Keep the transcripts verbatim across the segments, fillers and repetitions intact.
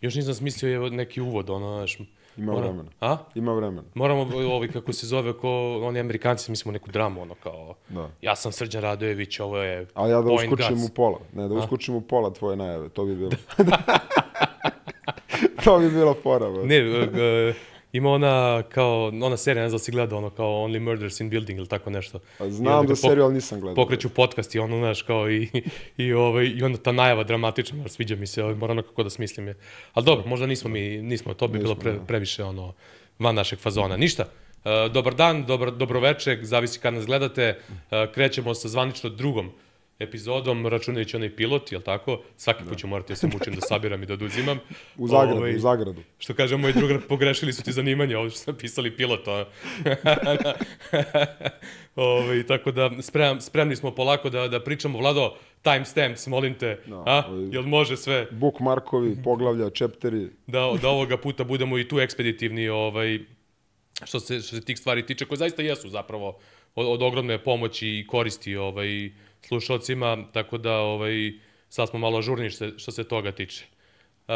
Još nisam smislio neki uvod, ono, znaš... Ima vremena. A? Ima vremena. Moramo, ovaj, kako se zove, ko oni Amerikanci, mislimo neku dramu, ono, kao... Da. Ja sam Srđan Radojević, ovo je... Ali ja da uskočim u pola. Ne, da uskočim u pola tvoje najave, to bi bilo. To bi bilo fora, bro. Ne, uh, ima ona, kao, ona serija, ne znam da si gledao, ono, kao Only Murders in Building ili tako nešto. Znam da seriju, ali nisam gledao. Pokreću podcast i ono, znaš, kao i, i, ovaj, i onda ta najava dramatična, sviđa mi se, ovaj, moram nekako da smislim je. Ali dobro, možda nismo mi, nismo, to bi nismo, bilo pre, previše, ono, van našeg fazona. Ništa. Uh, dobar dan, dobar, dobrovečer, zavisi kad nas gledate. Uh, krećemo sa zvanično drugom epizodom, računajući onaj pilot, jel tako? Svaki put ću morati da se mučim da sabiram i da oduzimam. U zagradu, Ove, u zagradu. Što kaže moj drug, pogrešili su ti zanimanje, ovo što sam pisali pilot. Ove, tako da sprem, spremni smo polako da, da pričamo. Vlado, timestamps, molim te, no, a? Jel može sve? Bookmarkovi, poglavlja, chapteri. Da, da ovoga puta budemo i tu ekspeditivni, ovaj, što se, što se tih stvari tiče, koje zaista jesu zapravo od, od ogromne pomoći i koristi ovaj, slušalcima, tako da ovaj, sad smo malo ažurniji što se, što se toga tiče. Uh,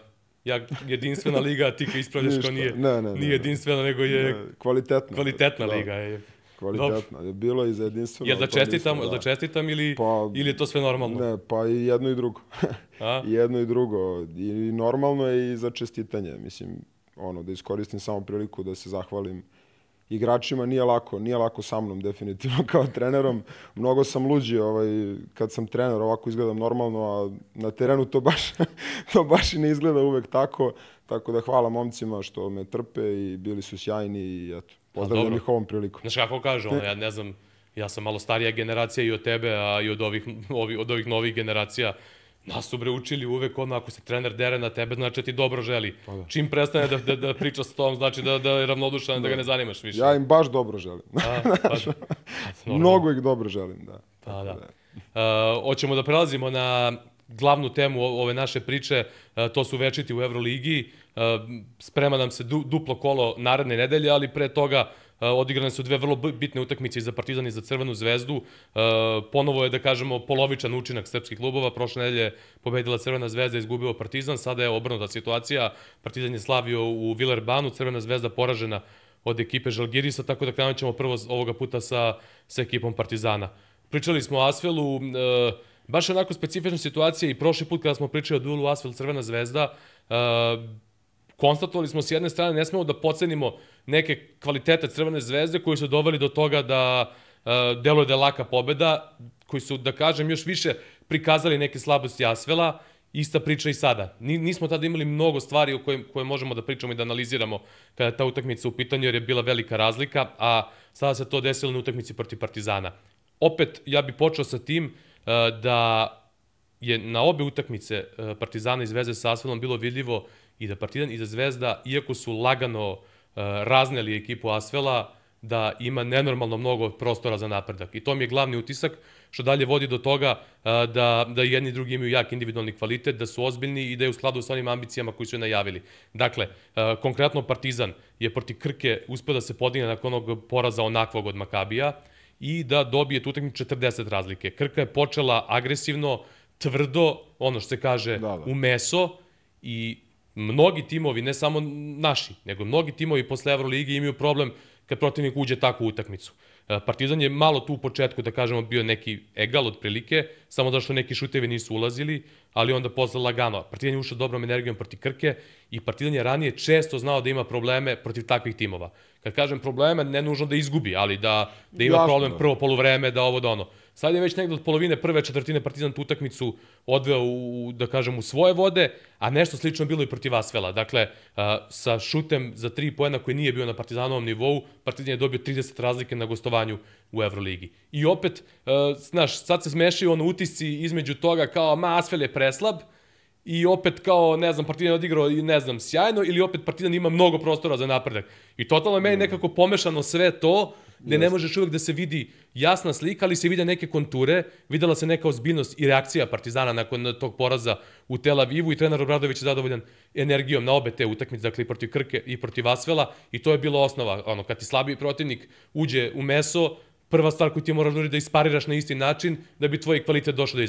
ja, jedinstvena liga, ti kad ispravljaš kao nije, ne, ne, nije jedinstvena, nego je ne, kvalitetna, kvalitetna liga. Je. Kvalitetna, je bilo i za jedinstveno. Jel da čestitam, da. da čestitam ili, pa, ili je to sve normalno? Ne, pa i jedno i drugo. I jedno i drugo. I normalno je i za čestitanje. Mislim, ono, da iskoristim samo priliku da se zahvalim igračima. Nije lako, nije lako sa mnom definitivno kao trenerom. Mnogo sam luđi ovaj, kad sam trener, ovako izgledam normalno, a na terenu to baš, to baš i ne izgleda uvek tako. Tako da hvala momcima što me trpe i bili su sjajni i eto, pozdravljam ih ovom prilikom. Znaš kako kažu, ono, ja ne znam, ja sam malo starija generacija i od tebe, a i od ovih, ovi, od ovih novih generacija. Nas su bre učili uvek ono, ako se trener dere na tebe, znači ti dobro želi. Pa da. Čim prestane da, da, da priča s tom, znači da, da je ravnodušan, da. da ga ne zanimaš više. Ja im baš dobro želim. A, pa, pa, mnogo ih dobro želim, da. Pa, da. Uh, hoćemo da prelazimo na glavnu temu ove naše priče, uh, to su večiti u Evroligi. Uh, sprema nam se du, duplo kolo naredne nedelje, ali pre toga Uh, odigrane su dve vrlo bitne utakmice i za Partizan i za Crvenu zvezdu. Uh, ponovo je, da kažemo, polovičan učinak srpskih klubova. Prošle nedelje pobedila Crvena zvezda, izgubio Partizan. Sada je obrnuta situacija. Partizan je slavio u Vilerbanu, Crvena zvezda poražena od ekipe Žalgirisa, tako da krenut ćemo prvo ovoga puta sa, sa ekipom Partizana. Pričali smo o Asvelu, uh, baš onako specifična situacija i prošli put kada smo pričali o duelu Asvel-Crvena zvezda, uh, konstatovali smo s jedne strane, ne smemo da podcenimo neke kvalitete Crvene zvezde koji su doveli do toga da uh, deluje da je laka pobeda, koji su, da kažem, još više prikazali neke slabosti Asvela. Ista priča i sada. Nismo tada imali mnogo stvari o koje, koje možemo da pričamo i da analiziramo kada je ta utakmica u pitanju, jer je bila velika razlika, a sada se to desilo na utakmici protiv Partizana. Opet, ja bih počeo sa tim uh, da je na obe utakmice uh, Partizana i Zvezde sa Asvelom bilo vidljivo i da Partizan i da Zvezda, iako su lagano uh, razneli ekipu Asvela, da ima nenormalno mnogo prostora za napredak. I to mi je glavni utisak, što dalje vodi do toga uh, da, da jedni i drugi imaju jak individualni kvalitet, da su ozbiljni i da je u skladu sa onim ambicijama koji su je najavili. Dakle, uh, konkretno Partizan je protiv Krke uspeo da se podigne nakon onog poraza onakvog od Makabija i da dobije tu utakmicu četrdeset razlike. Krka je počela agresivno, tvrdo, ono što se kaže, da, da. u meso i mnogi timovi, ne samo naši, nego mnogi timovi posle Evroligi imaju problem kad protivnik uđe tako u utakmicu. Partizan je malo tu u početku, da kažemo, bio neki egal otprilike, samo da što neki šutevi nisu ulazili, ali onda posle lagano. Partizan je ušao dobrom energijom protiv Krke i Partizan je ranije često znao da ima probleme protiv takvih timova. Kad kažem probleme, ne nužno da izgubi, ali da, da ima Jasno. problem prvo poluvreme, da ovo da ono. Sad je već negdje od polovine prve četvrtine Partizan tu utakmicu odveo u, da kažem, u svoje vode, a nešto slično bilo i protiv Asvela. Dakle, a, sa šutem za tri poena koji nije bio na Partizanovom nivou, Partizan je dobio trideset razlike na gostovanju u Evroligi. I opet, a, znaš, sad se smešaju ono utisci između toga kao, ma, Asvel je preslab, i opet kao, ne znam, Partizan je odigrao, ne znam, sjajno, ili opet Partizan ima mnogo prostora za napredak. I totalno je meni nekako pomešano sve to, gde ne možeš uvijek da se vidi jasna slika, ali se vide neke konture, videla se neka ozbiljnost i reakcija Partizana nakon tog poraza u Tel Avivu i trener Obradović je zadovoljan energijom na obe te utakmice, dakle i protiv Krke i protiv Asvela, i to je bilo osnova, ono, kad ti slabiji protivnik uđe u meso, prva stvar koju ti moraš da ispariraš na isti način da bi tvoj kvalitet došao do izražaja.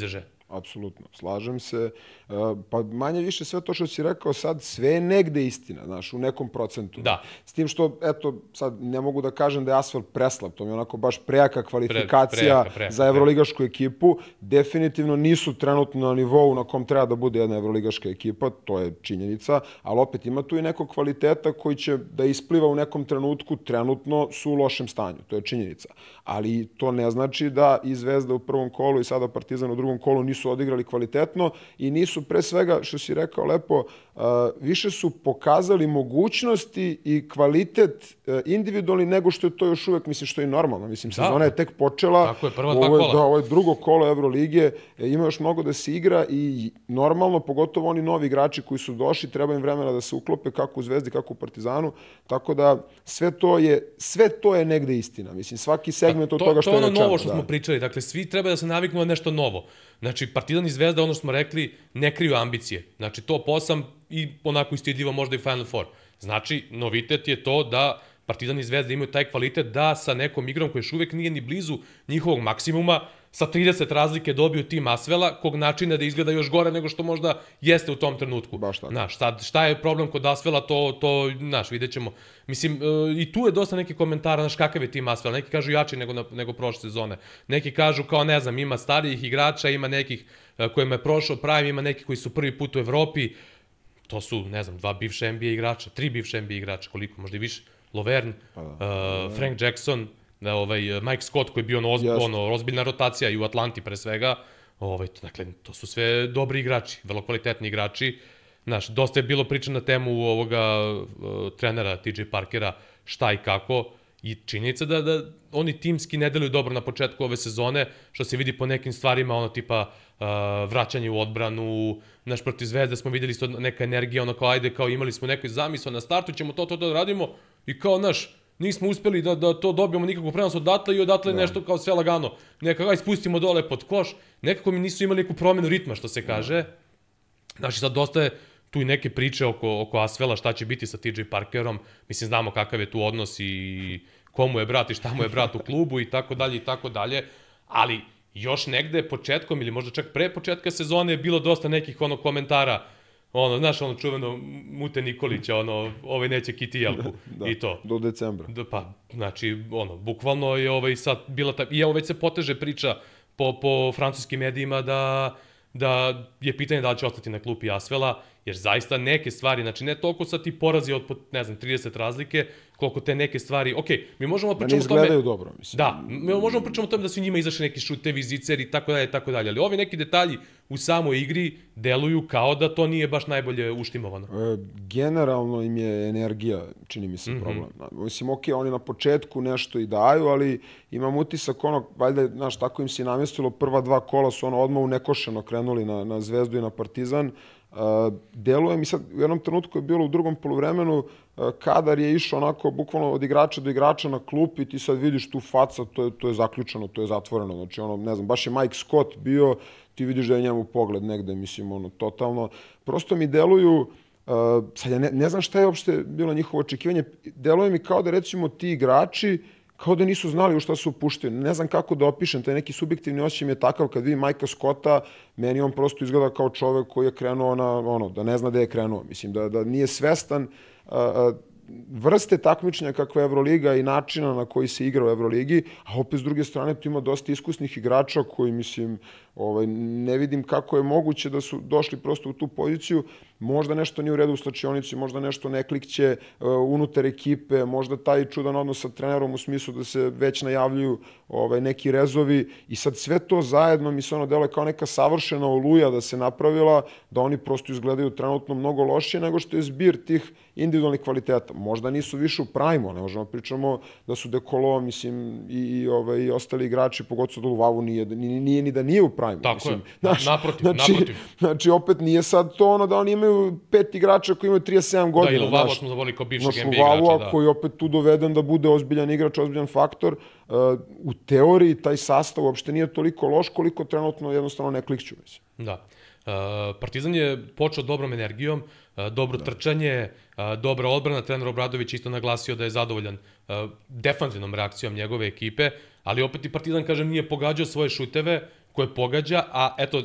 apsolutno. Slažem se. Pa manje više sve to što si rekao sad, sve je negde istina, znaš, u nekom procentu. Da. S tim što, eto, sad ne mogu da kažem da je Asfalt preslab, to mi je onako baš prejaka kvalifikacija Pre, prejaka, prejaka, za evroligašku ekipu. Definitivno nisu trenutno na nivou na kom treba da bude jedna evroligaška ekipa, to je činjenica, ali opet ima tu i nekog kvaliteta koji će da ispliva u nekom trenutku, trenutno su u lošem stanju, to je činjenica. Ali to ne znači da i Zvezda u prvom kolu i sada Partizan u drugom kolu nisu odigrali kvalitetno i nisu pre svega, što si rekao lepo, više su pokazali mogućnosti i kvalitet individualni nego što je to još uvek, mislim, što je normalno. Mislim, sezona je tek počela. Tako je, prva dva kola. Da, ovo je drugo kolo Evrolige, ima još mnogo da se igra i normalno, pogotovo oni novi igrači koji su došli, treba im vremena da se uklope kako u Zvezdi, kako u Partizanu, tako da sve to je, sve to je negde istina. Mislim, svaki segment od toga što je rečeno. To je ono novo što smo pričali, dakle, svi treba da se naviknu na nešto novo. Znači, Partizan i Zvezda, ono što smo rekli, ne kriju ambicije. Znači, top osam i onako istidljivo možda i Final Four. Znači, novitet je to da Partizan i Zvezda imaju taj kvalitet da sa nekom igrom koja još uvek nije ni blizu njihovog maksimuma, sa trideset razlike dobiju tim Asvela, kog načina da izgleda još gore nego što možda jeste u tom trenutku. Baš tako. Znaš, sad, šta je problem kod Asvela, to, to znaš, vidjet ćemo. Mislim, i tu je dosta nekih komentara, znaš, kakav je tim Asvela. Neki kažu jači nego, nego prošle sezone. Neki kažu kao, ne znam, ima starijih igrača, ima nekih kojima je prošao prime, ima neki koji su prvi put u Evropi. To su, ne znam, dva bivše N B A igrača, tri bivše N B A igrača, koliko, možda i više. Lovern, uh, Frank Jackson, da, ovaj, Mike Scott koji je bio ono, ozb, ono, ozbiljna rotacija i u Atlanti pre svega. Ovaj, to, dakle, to su sve dobri igrači, vrlo kvalitetni igrači. Znaš, dosta je bilo priča na temu ovoga uh, trenera T J Parkera, šta i kako. I činjenica da, da oni timski ne deluju dobro na početku ove sezone, što se vidi po nekim stvarima, ono tipa uh, vraćanje u odbranu, naš protiv Zvezde smo videli isto neka energija, ono kao ajde, kao imali smo nekoj zamisao na startu, ćemo to, to, to da radimo i kao, naš, nismo uspeli da, da to dobijemo nikakvu prenos odatle i odatle da. Nešto kao sve lagano. Nekako, aj spustimo dole pod koš, nekako mi nisu imali neku promenu ritma, što se kaže. Znači, sad dosta je tu i neke priče oko, oko Asvela, šta će biti sa T J Parkerom, mislim, znamo kakav je tu odnos i komu je brat i šta mu je brat u klubu i tako dalje i tako dalje, ali još negde početkom ili možda čak pre početka sezone je bilo dosta nekih ono komentara, ono, znaš, ono čuveno Mute Nikolića, ono, ovaj neće Kitijelku da, i to. Do decembra. Da, pa, znači, ono, bukvalno je ovaj sad bila ta, i evo već se poteže priča po, po francuskim medijima da, da je pitanje da li će ostati na klupi Asvela, jer zaista neke stvari, znači ne toliko sad ti porazi od, ne znam, trideset razlike, koliko te neke stvari, ok, mi možemo pričamo o tome... Da ne izgledaju dobro, mislim. Da, mi možemo pričamo o tome da su njima izašli neki šutevi, ziceri i tako dalje, i tako dalje, ali ovi neki detalji u samoj igri deluju kao da to nije baš najbolje uštimovano. E, generalno im je energija, čini mi se, mm-hmm. problem. Mislim, ok, oni na početku nešto i daju, ali imam utisak ono, valjda, znaš, tako im se namjestilo, prva dva kola su ono odmah unekošeno krenuli na, na Zvezdu i na Partizan. Uh, deluje mi sad, u jednom trenutku je bilo u drugom poluvremenu, uh, kadar je išao onako bukvalno od igrača do igrača na klup i ti sad vidiš tu faca, to je, to je zaključeno, to je zatvoreno. Znači, ono, ne znam, baš je Mike Scott bio, ti vidiš da je njemu pogled negde, mislim, ono, totalno. Prosto mi deluju, uh, sad ja ne, ne znam šta je uopšte bilo njihovo očekivanje, deluje mi kao da, recimo, ti igrači kao da nisu znali u šta su upušteni. Ne znam kako da opišem, taj neki subjektivni osjećaj mi je takav kad vidim Majka Scotta, meni on prosto izgleda kao čovek koji je krenuo na, ono, da ne zna gde je krenuo. Mislim, da, da nije svestan a, a, vrste takmičenja kakva je Evroliga i načina na koji se igra u Evroligi, a opet s druge strane tu ima dosta iskusnih igrača koji, mislim, ovaj, ne vidim kako je moguće da su došli prosto u tu poziciju. Možda nešto nije u redu u slačionici, možda nešto ne klikće uh, unutar ekipe, možda taj čudan odnos sa trenerom u smislu da se već najavljuju ovaj, neki rezovi i sad sve to zajedno mi se ono deluje kao neka savršena oluja da se napravila, da oni prosto izgledaju trenutno mnogo lošije nego što je zbir tih individualnih kvaliteta. Možda nisu više u prajmu, ne možemo pričamo da su Dekolo, mislim, i, i, ovaj, i ostali igrači, pogotovo da Luvavu nije, nije, nije ni da nije u prajmu. Tako mislim. je, Znaš, naprotiv, znači, naprotiv. Znači, opet nije sad to ono da oni imaju pet igrača koji imaju trideset sedam godina. Da, i Luvavu smo zavolili kao bivšeg N B A igrača. Luvavu, koji je opet tu doveden da bude ozbiljan igrač, ozbiljan faktor. Uh, u teoriji taj sastav uopšte nije toliko loš koliko trenutno jednostavno ne klikću. Mislim. Da. Uh, Partizan je počeo dobrom energijom, uh, dobro da. trčanje, uh, dobra odbrana. Trener Obradović isto naglasio da je zadovoljan uh, defanzivnom reakcijom njegove ekipe, ali opet i Partizan, kažem, nije pogađao svoje šuteve koje pogađa, a eto, je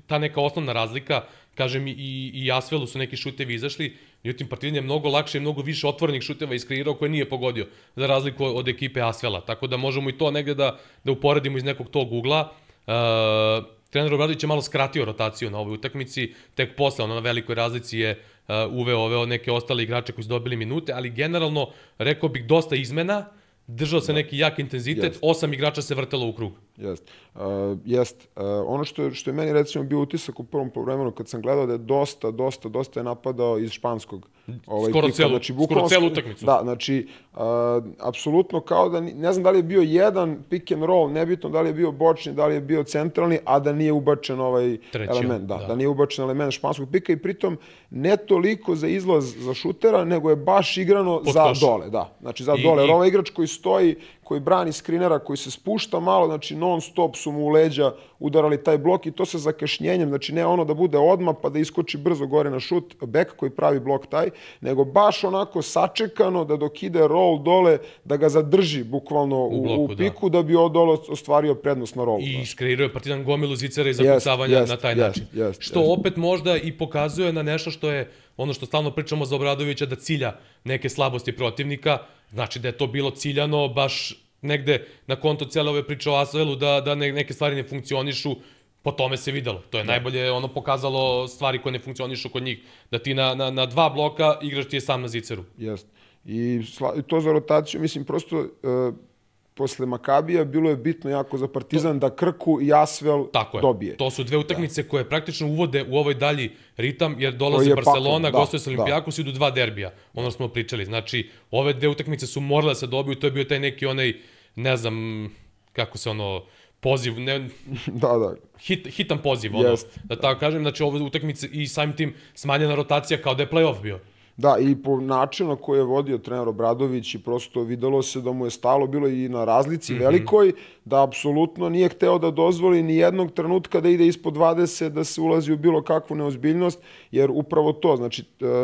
ta neka osnovna razlika, kažem, i, i Asvelu su neki šutevi izašli, međutim, Partizan je mnogo lakše i mnogo više otvorenih šuteva iskreirao koje nije pogodio, za razliku od ekipe Asvela. Tako da možemo i to negde da, da uporedimo iz nekog tog ugla. Uh, trener Obradović je malo skratio rotaciju na ovoj utakmici, tek posle, ono na velikoj razlici je uh, uveo ove neke ostale igrače koji su dobili minute, ali generalno, rekao bih, dosta izmena, držao se neki jak intenzitet, osam igrača se vrtelo u krug. Jest. Uh, jest. Uh, ono što je, što je meni recimo bio utisak u prvom poluvremenu kad sam gledao da je dosta, dosta, dosta je napadao iz španskog. Ovaj, skoro, celu, znači, skoro celu utakmicu. Da, znači, uh, apsolutno kao da, ne znam da li je bio jedan pick and roll, nebitno da li je bio bočni, da li je bio centralni, a da nije ubačen ovaj Treći, element. Da, da. da nije ubačen element španskog pika i pritom ne toliko za izlaz za šutera, nego je baš igrano Pod za koš. dole. Da, znači za I, dole. Jer i... ovaj igrač koji stoji, koji brani skrinera, koji se spušta malo, znači non stop su mu u leđa udarali taj blok i to sa zakašnjenjem, znači ne ono da bude odmah pa da iskoči brzo gore na šut, bek koji pravi blok taj, nego baš onako sačekano da dok ide roll dole, da ga zadrži bukvalno u, u, bloku, u piku da, da bi od dole ostvario prednost na rollu. I iskreirao je Partizan gomilu zicera i zakucavanja yes, na taj yes, način. Yes, što yes. opet možda i pokazuje na nešto što je, ono što stalno pričamo za Obradovića, da cilja neke slabosti protivnika, znači da je to bilo ciljano baš negde na konto cijele ove priče o Asvelu da, da neke stvari ne funkcionišu, po tome se videlo. To je da. najbolje ono pokazalo stvari koje ne funkcionišu kod njih. Da ti na, na, na dva bloka igraš ti je sam na ziceru. Jeste. I, I to za rotaciju, mislim, prosto uh, posle Makabija bilo je bitno jako za Partizan to, da Krku i Asvel tako dobije. Je. To su dve utakmice da. koje praktično uvode u ovaj dalji ritam, jer dolaze Barcelona, da, gostuje s Olimpijakos i idu dva derbija. Ono smo pričali. Znači, ove dve utakmice su morale da se dobiju, to je bio taj neki onaj, ne znam, kako se ono, poziv, ne, da, da. Hit, hitan poziv, ono, yes. da tako kažem. Znači, ove utakmice i samim tim smanjena rotacija kao da je play-off bio. Da, i po načinu na koji je vodio trener Obradović i prosto videlo se da mu je stalo, bilo i na razlici mm -hmm. velikoj, da apsolutno nije hteo da dozvoli ni jednog trenutka da ide ispod dvadeset, da se ulazi u bilo kakvu neozbiljnost, jer upravo to, znači,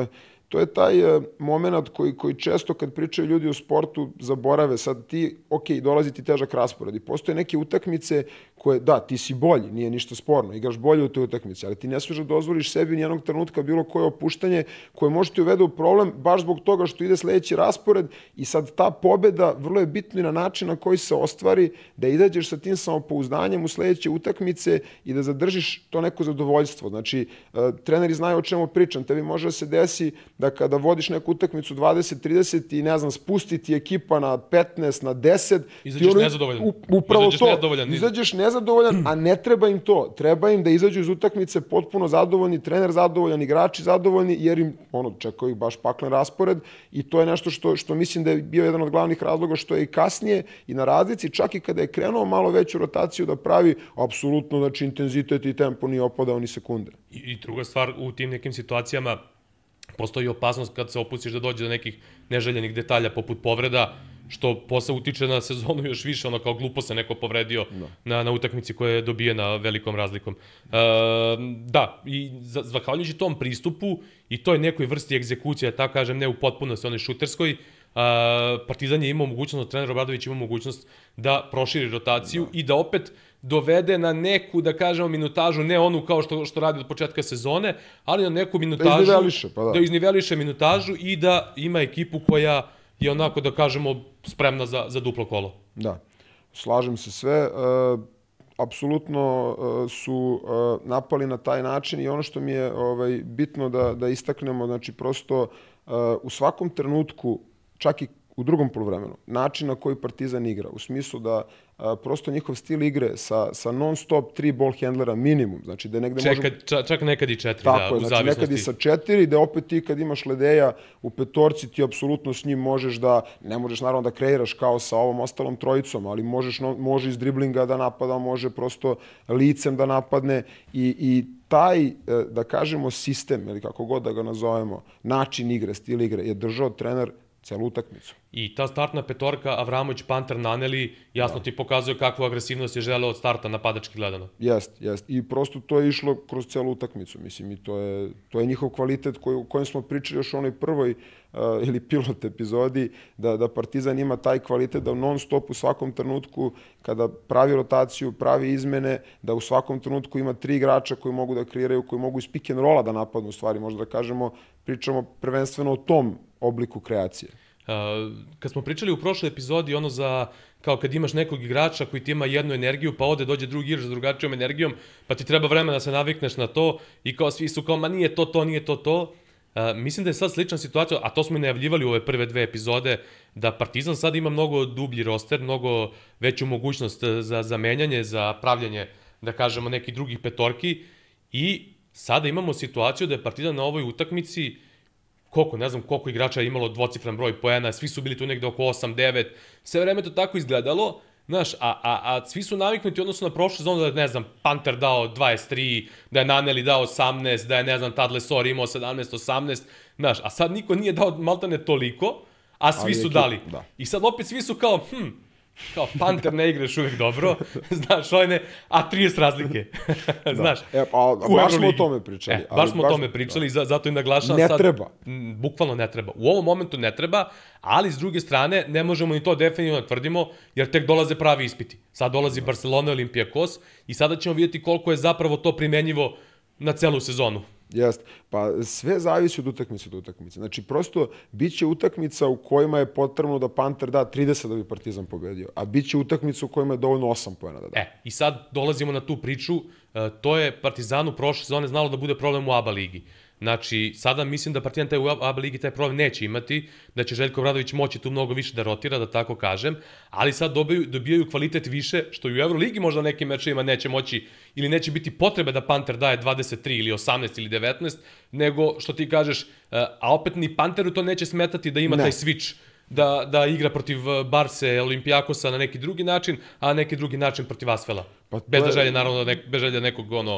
to je taj moment koji, koji često kad pričaju ljudi o sportu zaborave. Sad ti, ok, dolazi ti težak raspored i postoje neke utakmice koje, da, ti si bolji, nije ništa sporno, igraš bolje u toj utakmici, ali ti ne smiješ da dozvoliš sebi nijednog trenutka bilo koje opuštanje koje može ti uvede u problem baš zbog toga što ide sledeći raspored i sad ta pobeda vrlo je bitna i na način na koji se ostvari, da izađeš sa tim samopouzdanjem u sledeće utakmice i da zadržiš to neko zadovoljstvo. Znači, treneri znaju o čemu pričam, tebi može da se desi da kada vodiš neku utakmicu dvadeset trideset i ne znam, spustiti ekipa na petnaest, na deset, izađeš nezadovoljan. Upravo izađeš to, nezadovoljan. izađeš nezadovoljan, a ne treba im to. Treba im da izađu iz utakmice potpuno zadovoljni, trener zadovoljan, igrači zadovoljni, jer im, ono, čekao ih baš paklen raspored i to je nešto što, što mislim da je bio jedan od glavnih razloga što je i kasnije i na razlici, čak i kada je krenuo malo veću rotaciju da pravi, apsolutno, znači, intenzitet i tempo nije opadao ni sekunde. I, i druga stvar, u tim nekim situacijama postoji opasnost kad se opustiš da dođe do nekih neželjenih detalja poput povreda, što posle utiče na sezonu još više, ono kao glupo se neko povredio no. na, na utakmici koja je dobijena velikom razlikom. E, da, i zahvaljujući tom pristupu i toj nekoj vrsti egzekucije, tako kažem, ne u potpunosti, onoj šuterskoj, a, Partizan je imao mogućnost, trener Obradović imao mogućnost da proširi rotaciju no. i da opet dovede na neku, da kažemo, minutažu, ne onu kao što, što radi od početka sezone, ali na neku minutažu, da izniveliše, pa da. da izniveliše minutažu i da ima ekipu koja je onako, da kažemo, spremna za, za duplo kolo. Da, slažem se sve. E, apsolutno e, su e, napali na taj način i ono što mi je ovaj, bitno da, da istaknemo, znači prosto e, u svakom trenutku, čak i u drugom poluvremenu, način na koji Partizan igra, u smislu da a, prosto njihov stil igre sa, sa non-stop tri ball handlera minimum, znači da negde Čeka, možemo... Čak, čak nekad i četiri, tako da, je, u znači zavisnosti. Nekad i sa četiri, da opet ti kad imaš Ledeja u petorci, ti apsolutno s njim možeš da, ne možeš naravno da kreiraš kao sa ovom ostalom trojicom, ali možeš, no, može iz driblinga da napada, može prosto licem da napadne i, i taj, da kažemo, sistem, ili kako god da ga nazovemo, način igre, stil igre, je držao trener celu utakmicu. I ta startna petorka, Avramović, Panter, Naneli, jasno ti pokazuje kakvu agresivnost je želeo od starta napadački gledano. Jest, jest. I prosto to je išlo kroz celu utakmicu, mislim, i to je, to je njihov kvalitet koji, o kojem smo pričali još u onoj prvoj uh, ili pilot epizodi, da, da Partizan ima taj kvalitet da non stop u svakom trenutku, kada pravi rotaciju, pravi izmene, da u svakom trenutku ima tri igrača koji mogu da kreiraju, koji mogu iz pick and rolla da napadnu, u stvari, možda da kažemo, pričamo prvenstveno o tom obliku kreacije. Uh, kad smo pričali u prošloj epizodi, ono za, kao kad imaš nekog igrača koji ti ima jednu energiju, pa ode, dođe drugi igrač s drugačijom energijom, pa ti treba vremena da se navikneš na to i kao svi su kao, ma nije to to, nije to to. Uh, mislim da je sad slična situacija, a to smo i najavljivali u ove prve dve epizode, da Partizan sad ima mnogo dublji roster, mnogo veću mogućnost za, za menjanje, za pravljanje, da kažemo, nekih drugih petorki i sada imamo situaciju da je Partizan na ovoj utakmici koliko, ne znam koliko igrača je imalo dvocifran broj poena, svi su bili tu negde oko osam devet, sve vreme to tako izgledalo, znaš, a, a, a svi su naviknuti odnosno na prošlu sezonu da je, ne znam, Panter dao dvadeset tri, da je Naneli dao osamnaest, da je, ne znam, Tad Lesor imao sedamnaest osamnaest, znaš, a sad niko nije dao maltene toliko, a svi su dali. Da. I sad opet svi su kao, hm, kao Panter ne igraš uvek dobro, znaš, ovaj ne, a trideset razlike, znaš. Da. E, a, a baš smo o tome pričali. E, baš smo o tome pričali, da. Zato i naglašavam ne sad. Ne treba. M, bukvalno ne treba. U ovom momentu ne treba, ali s druge strane ne možemo ni to definitivno tvrdimo, jer tek dolaze pravi ispiti. Sad dolazi da. Barcelona i Olympiakos i sada ćemo vidjeti koliko je zapravo to primenjivo na celu sezonu. Jeste. Pa sve zavisi od utakmice do utakmice. Znači, prosto, bit će utakmica u kojima je potrebno da Panter da trideset da bi Partizan pobedio, a bit će utakmica u kojima je dovoljno osam poena da da. E, i sad dolazimo na tu priču, to je Partizanu prošle sezone znalo da bude problem u A B A ligi. Znači, sada mislim da Partizan taj u A B A ligi taj problem neće imati, da će Željko Obradović moći tu mnogo više da rotira, da tako kažem, ali sad dobiju, dobijaju kvalitet više, što i u Euroligi možda nekim mečevima neće moći ili neće biti potrebe da Panter daje dvadeset tri ili osamnaest ili devetnaest, nego što ti kažeš, a opet ni Panteru to neće smetati da ima ne. taj switch, da, da igra protiv Barse, Olympiakosa na neki drugi način, a neki drugi način protiv Asvela. Pa bez da želje, naravno, nek, bez želje nekog, ono,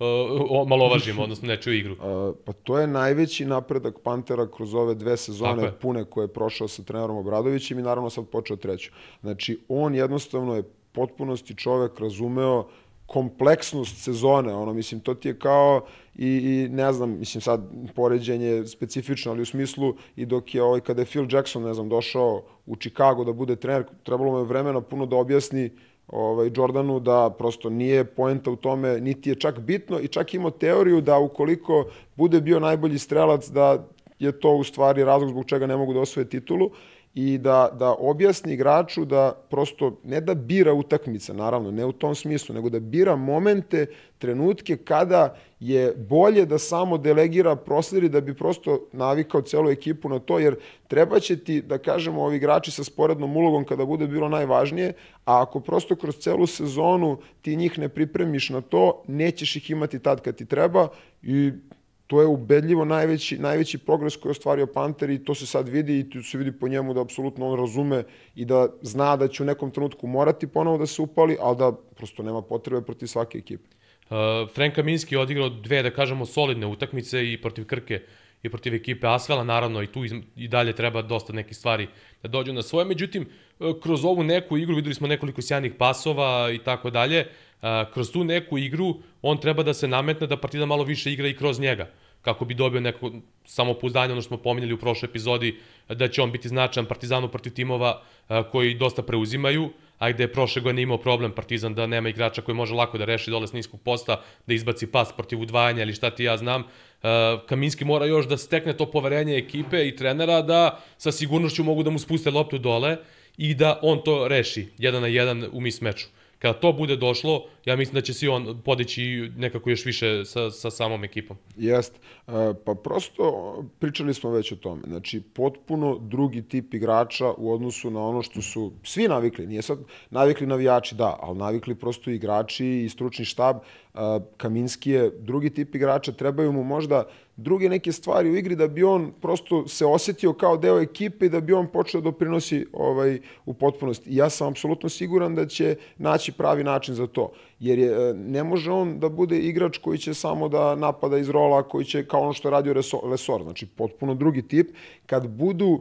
uh, malovažimo, odnosno nečiju igru. Uh, pa to je najveći napredak Pantera kroz ove dve sezone pune koje je prošao sa trenerom Obradovićem i naravno sad počeo treću. Znači, on jednostavno je potpunosti čovek razumeo kompleksnost sezone, ono, mislim, to ti je kao i, i ne znam, mislim, sad poređenje specifično, ali u smislu i dok je ovaj, kada je Phil Jackson, ne znam, došao u Chicago da bude trener, trebalo mu je vremena puno da objasni ovaj, Jordanu da prosto nije poenta u tome, niti je čak bitno i čak imao teoriju da ukoliko bude bio najbolji strelac, da je to u stvari razlog zbog čega ne mogu da osvoje titulu i da, da objasni igraču da prosto ne da bira utakmice, naravno, ne u tom smislu, nego da bira momente, trenutke kada je bolje da samo delegira, prosledi da bi prosto navikao celu ekipu na to, jer treba će ti, da kažemo, ovi igrači sa sporednom ulogom kada bude bilo najvažnije, a ako prosto kroz celu sezonu ti njih ne pripremiš na to, nećeš ih imati tad kad ti treba i to je ubedljivo najveći, najveći progres koji je ostvario Panter i to se sad vidi i to se vidi po njemu da apsolutno on razume i da zna da će u nekom trenutku morati ponovo da se upali, ali da prosto nema potrebe protiv svake ekipe. Uh, Frank Kaminski je odigrao dve, da kažemo, solidne utakmice i protiv Krke i protiv ekipe Asvela, naravno i tu i dalje treba dosta nekih stvari da dođu na svoje. Međutim, kroz ovu neku igru videli smo nekoliko sjajnih pasova i tako dalje. Kroz tu neku igru on treba da se nametne da Partizan malo više igra i kroz njega, kako bi dobio neko samopouzdanje, ono što smo pominjali u prošloj epizodi, da će on biti značajan Partizanu protiv timova koji dosta preuzimaju, a gde je prošle godine imao problem Partizan da nema igrača koji može lako da reši dole s niskog posta, da izbaci pas protiv udvajanja ili šta ti ja znam. Kaminski mora još da stekne to poverenje ekipe i trenera da sa sigurnošću mogu da mu spuste loptu dole i da on to reši jedan na jedan u mis meču. Kada to bude došlo, ja mislim da će se on podići nekako još više sa, sa samom ekipom. Jest. Pa prosto pričali smo već o tome. Znači, potpuno drugi tip igrača u odnosu na ono što su svi navikli. Nije sad navikli navijači, da, ali navikli prosto igrači i stručni štab. Kaminski je drugi tip igrača, trebaju mu možda druge neke stvari u igri da bi on prosto se osjetio kao deo ekipe i da bi on počeo da doprinosi ovaj, u potpunosti. I ja sam apsolutno siguran da će naći pravi način za to. Jer je, ne može on da bude igrač koji će samo da napada iz rola, koji će kao ono što je radio Lesor. Znači, potpuno drugi tip. Kad budu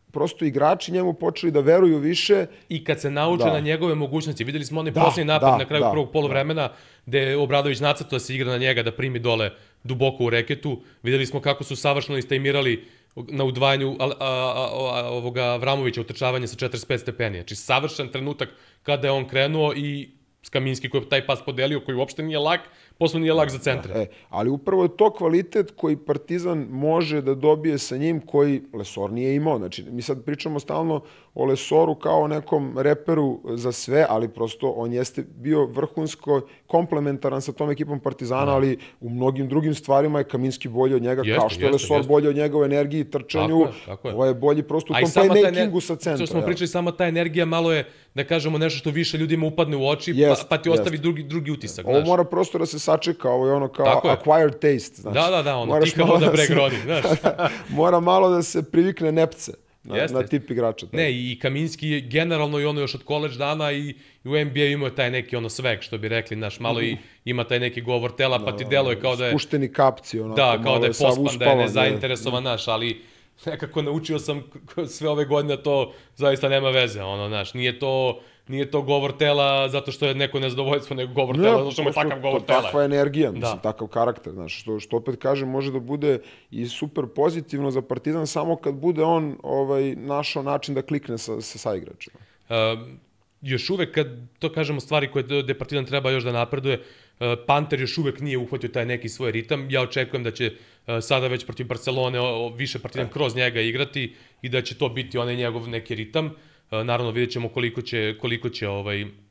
prosto igrači njemu počeli da veruju više. I kad se nauče da. na njegove mogućnosti, videli smo onaj posljednji napad da, na kraju da, prvog poluvremena, da. gde je Obradović nacrtao da se igra na njega, da primi dole duboko u reketu. Videli smo kako su savršeno istajmirali na udvajanju a, a, a, ovoga Vramovića utrčavanje sa četrdeset pet stepeni. Znači, savršen trenutak kada je on krenuo i Skaminski koji je taj pas podelio, koji uopšte nije lak, posle nije lak za centre. E, ali upravo je to kvalitet koji Partizan može da dobije sa njim, koji Lesor nije imao. Znači, mi sad pričamo stalno o Lesoru kao nekom reperu za sve, ali prosto on jeste bio vrhunsko komplementaran sa tom ekipom Partizana, da. ali u mnogim drugim stvarima je Kaminski bolji od njega, jeste, kao što je Lesor jeste. bolji od njega u energiji, trčanju. Tako je, tako je. Ovo je bolji prosto u tom playmakingu sa centra. Što smo pričali, sama ta energija malo je, da kažemo, nešto što više ljudima upadne u oči, jest, pa, pa ti ostavi drugi, drugi utisak. Ovo znaš. mora prosto da se sačeka, ovo je ono kao Tako acquired je. taste. Znači. Da, da, da, ono, tiha voda breg rodi, znaš. Mora malo da se privikne nepce na, na tip igrača. Taj. Ne, i Kaminski je generalno i ono još od college dana i, i u N B A imao taj neki ono sveg, što bi rekli, znaš, malo i ima taj neki govor tela, pa ti deluje kao da je... Spušteni kapci, onako, da, kao da je pospan, da je nezainteresovan, naš, ali nekako naučio sam sve ove godine to zaista nema veze, ono, znaš, nije to... Nije to govor tela zato što je neko nezadovoljstvo, nego govor ne, tela zato što mu je takav govor tela. Takva energija, mislim, da. takav karakter. Znaš, što, što opet kažem, može da bude i super pozitivno za Partizan samo kad bude on ovaj, našao način da klikne sa, sa saigračima. Uh, još uvek, kad to kažemo stvari koje gde Partizan treba još da napreduje, uh, Panter još uvek nije uhvatio taj neki svoj ritam. Ja očekujem da će uh, sada već protiv Barcelone o, o, više Partizan e. kroz njega igrati i da će to biti onaj njegov neki ritam. Naravno, vidjet ćemo koliko će, koliko će ovaj, uh,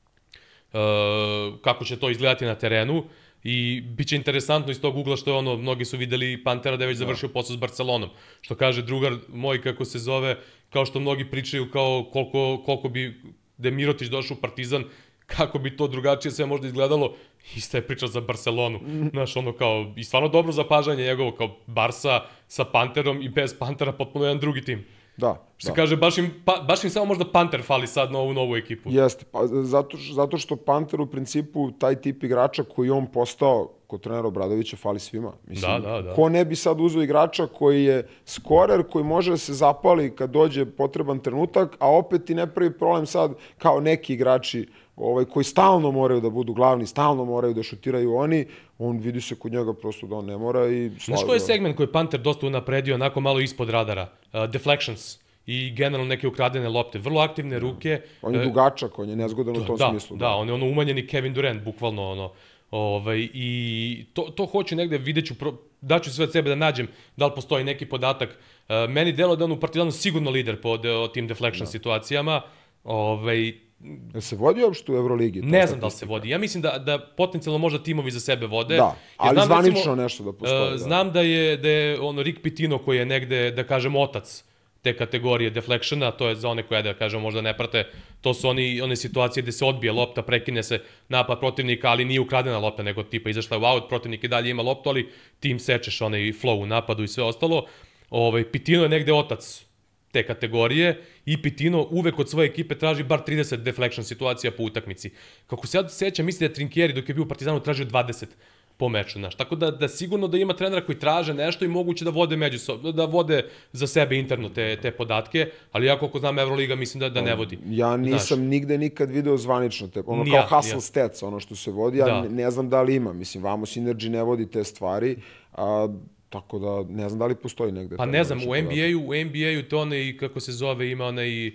kako će to izgledati na terenu i bit će interesantno iz tog ugla što je ono, mnogi su videli Pantera da je već završio posao s Barcelonom. Što kaže drugar moj, kako se zove, kao što mnogi pričaju kao koliko, koliko bi da je Mirotić došao u Partizan, kako bi to drugačije sve možda izgledalo, ista je priča za Barcelonu. Znaš, ono kao, i stvarno dobro zapažanje njegovo, kao Barsa sa Panterom i bez Pantera potpuno jedan drugi tim. Da. Se da. kaže, baš im, pa, baš im samo možda Panter fali sad na ovu novu ekipu. Jeste, pa, zato, zato što Panter u principu, taj tip igrača koji on postao kod trenera Obradovića, fali svima. Mislim, da, da, da. Ko ne bi sad uzeo igrača koji je skorer, koji može da se zapali kad dođe potreban trenutak, a opet i ne pravi problem sad kao neki igrači ovaj, koji stalno moraju da budu glavni, stalno moraju da šutiraju oni, on vidi se kod njega prosto da on ne mora i... Znaš koji je segment koji je Panter dosta unapredio, onako malo ispod radara? Uh, deflections i generalno neke ukradene lopte. Vrlo aktivne ruke. On je dugačak, on je nezgodan u tom da, smislu. Da, da, on je ono umanjeni Kevin Durant, bukvalno ono. Ovaj, I to, to hoću negde, vidjet ću, daću sve od sebe da nađem da li postoji neki podatak. Uh, meni delo da on u Partizanu sigurno lider po de, o tim deflection da. situacijama. Ovaj, Je se vodi uopšte u Euroligi? Ne znam da li se vodi. Ja mislim da, da potencijalno možda timovi za sebe vode. Da, ali znam, zvanično recimo, nešto da postoji. Uh, da. Znam da je, da je ono, Rick Pitino koji je negde, da kažem, otac te kategorije deflectiona, to je za one koje, da kažem, možda ne prate, to su oni, one situacije gde se odbije lopta, prekine se napad protivnika, ali nije ukradena lopta, nego tipa izašla je u out, protivnik i dalje ima loptu, ali ti im sečeš onaj flow u napadu i sve ostalo. Ovaj, Pitino je negde otac te kategorije i Pitino uvek od svoje ekipe traži bar trideset deflection situacija po utakmici. Kako se ja sećam, mislim da je Trinkieri dok je bio u Partizanu tražio dvadeset po meču, znaš. Tako da, da sigurno da ima trenera koji traže nešto i moguće da vode međusobno, da vode za sebe interno te, te podatke, ali ja koliko znam Euroliga mislim da, da ne vodi. Ja nisam znaš. nigde nikad video zvanično te, ono kao ja, hustle ja. stats, ono što se vodi, ja da. ne, ne znam da li ima, mislim, vamo Synergy ne vodi te stvari, a tako da ne znam da li postoji negde. Pa ne znam, u N B A-u, u N B A-u to onaj, kako se zove, ima onaj...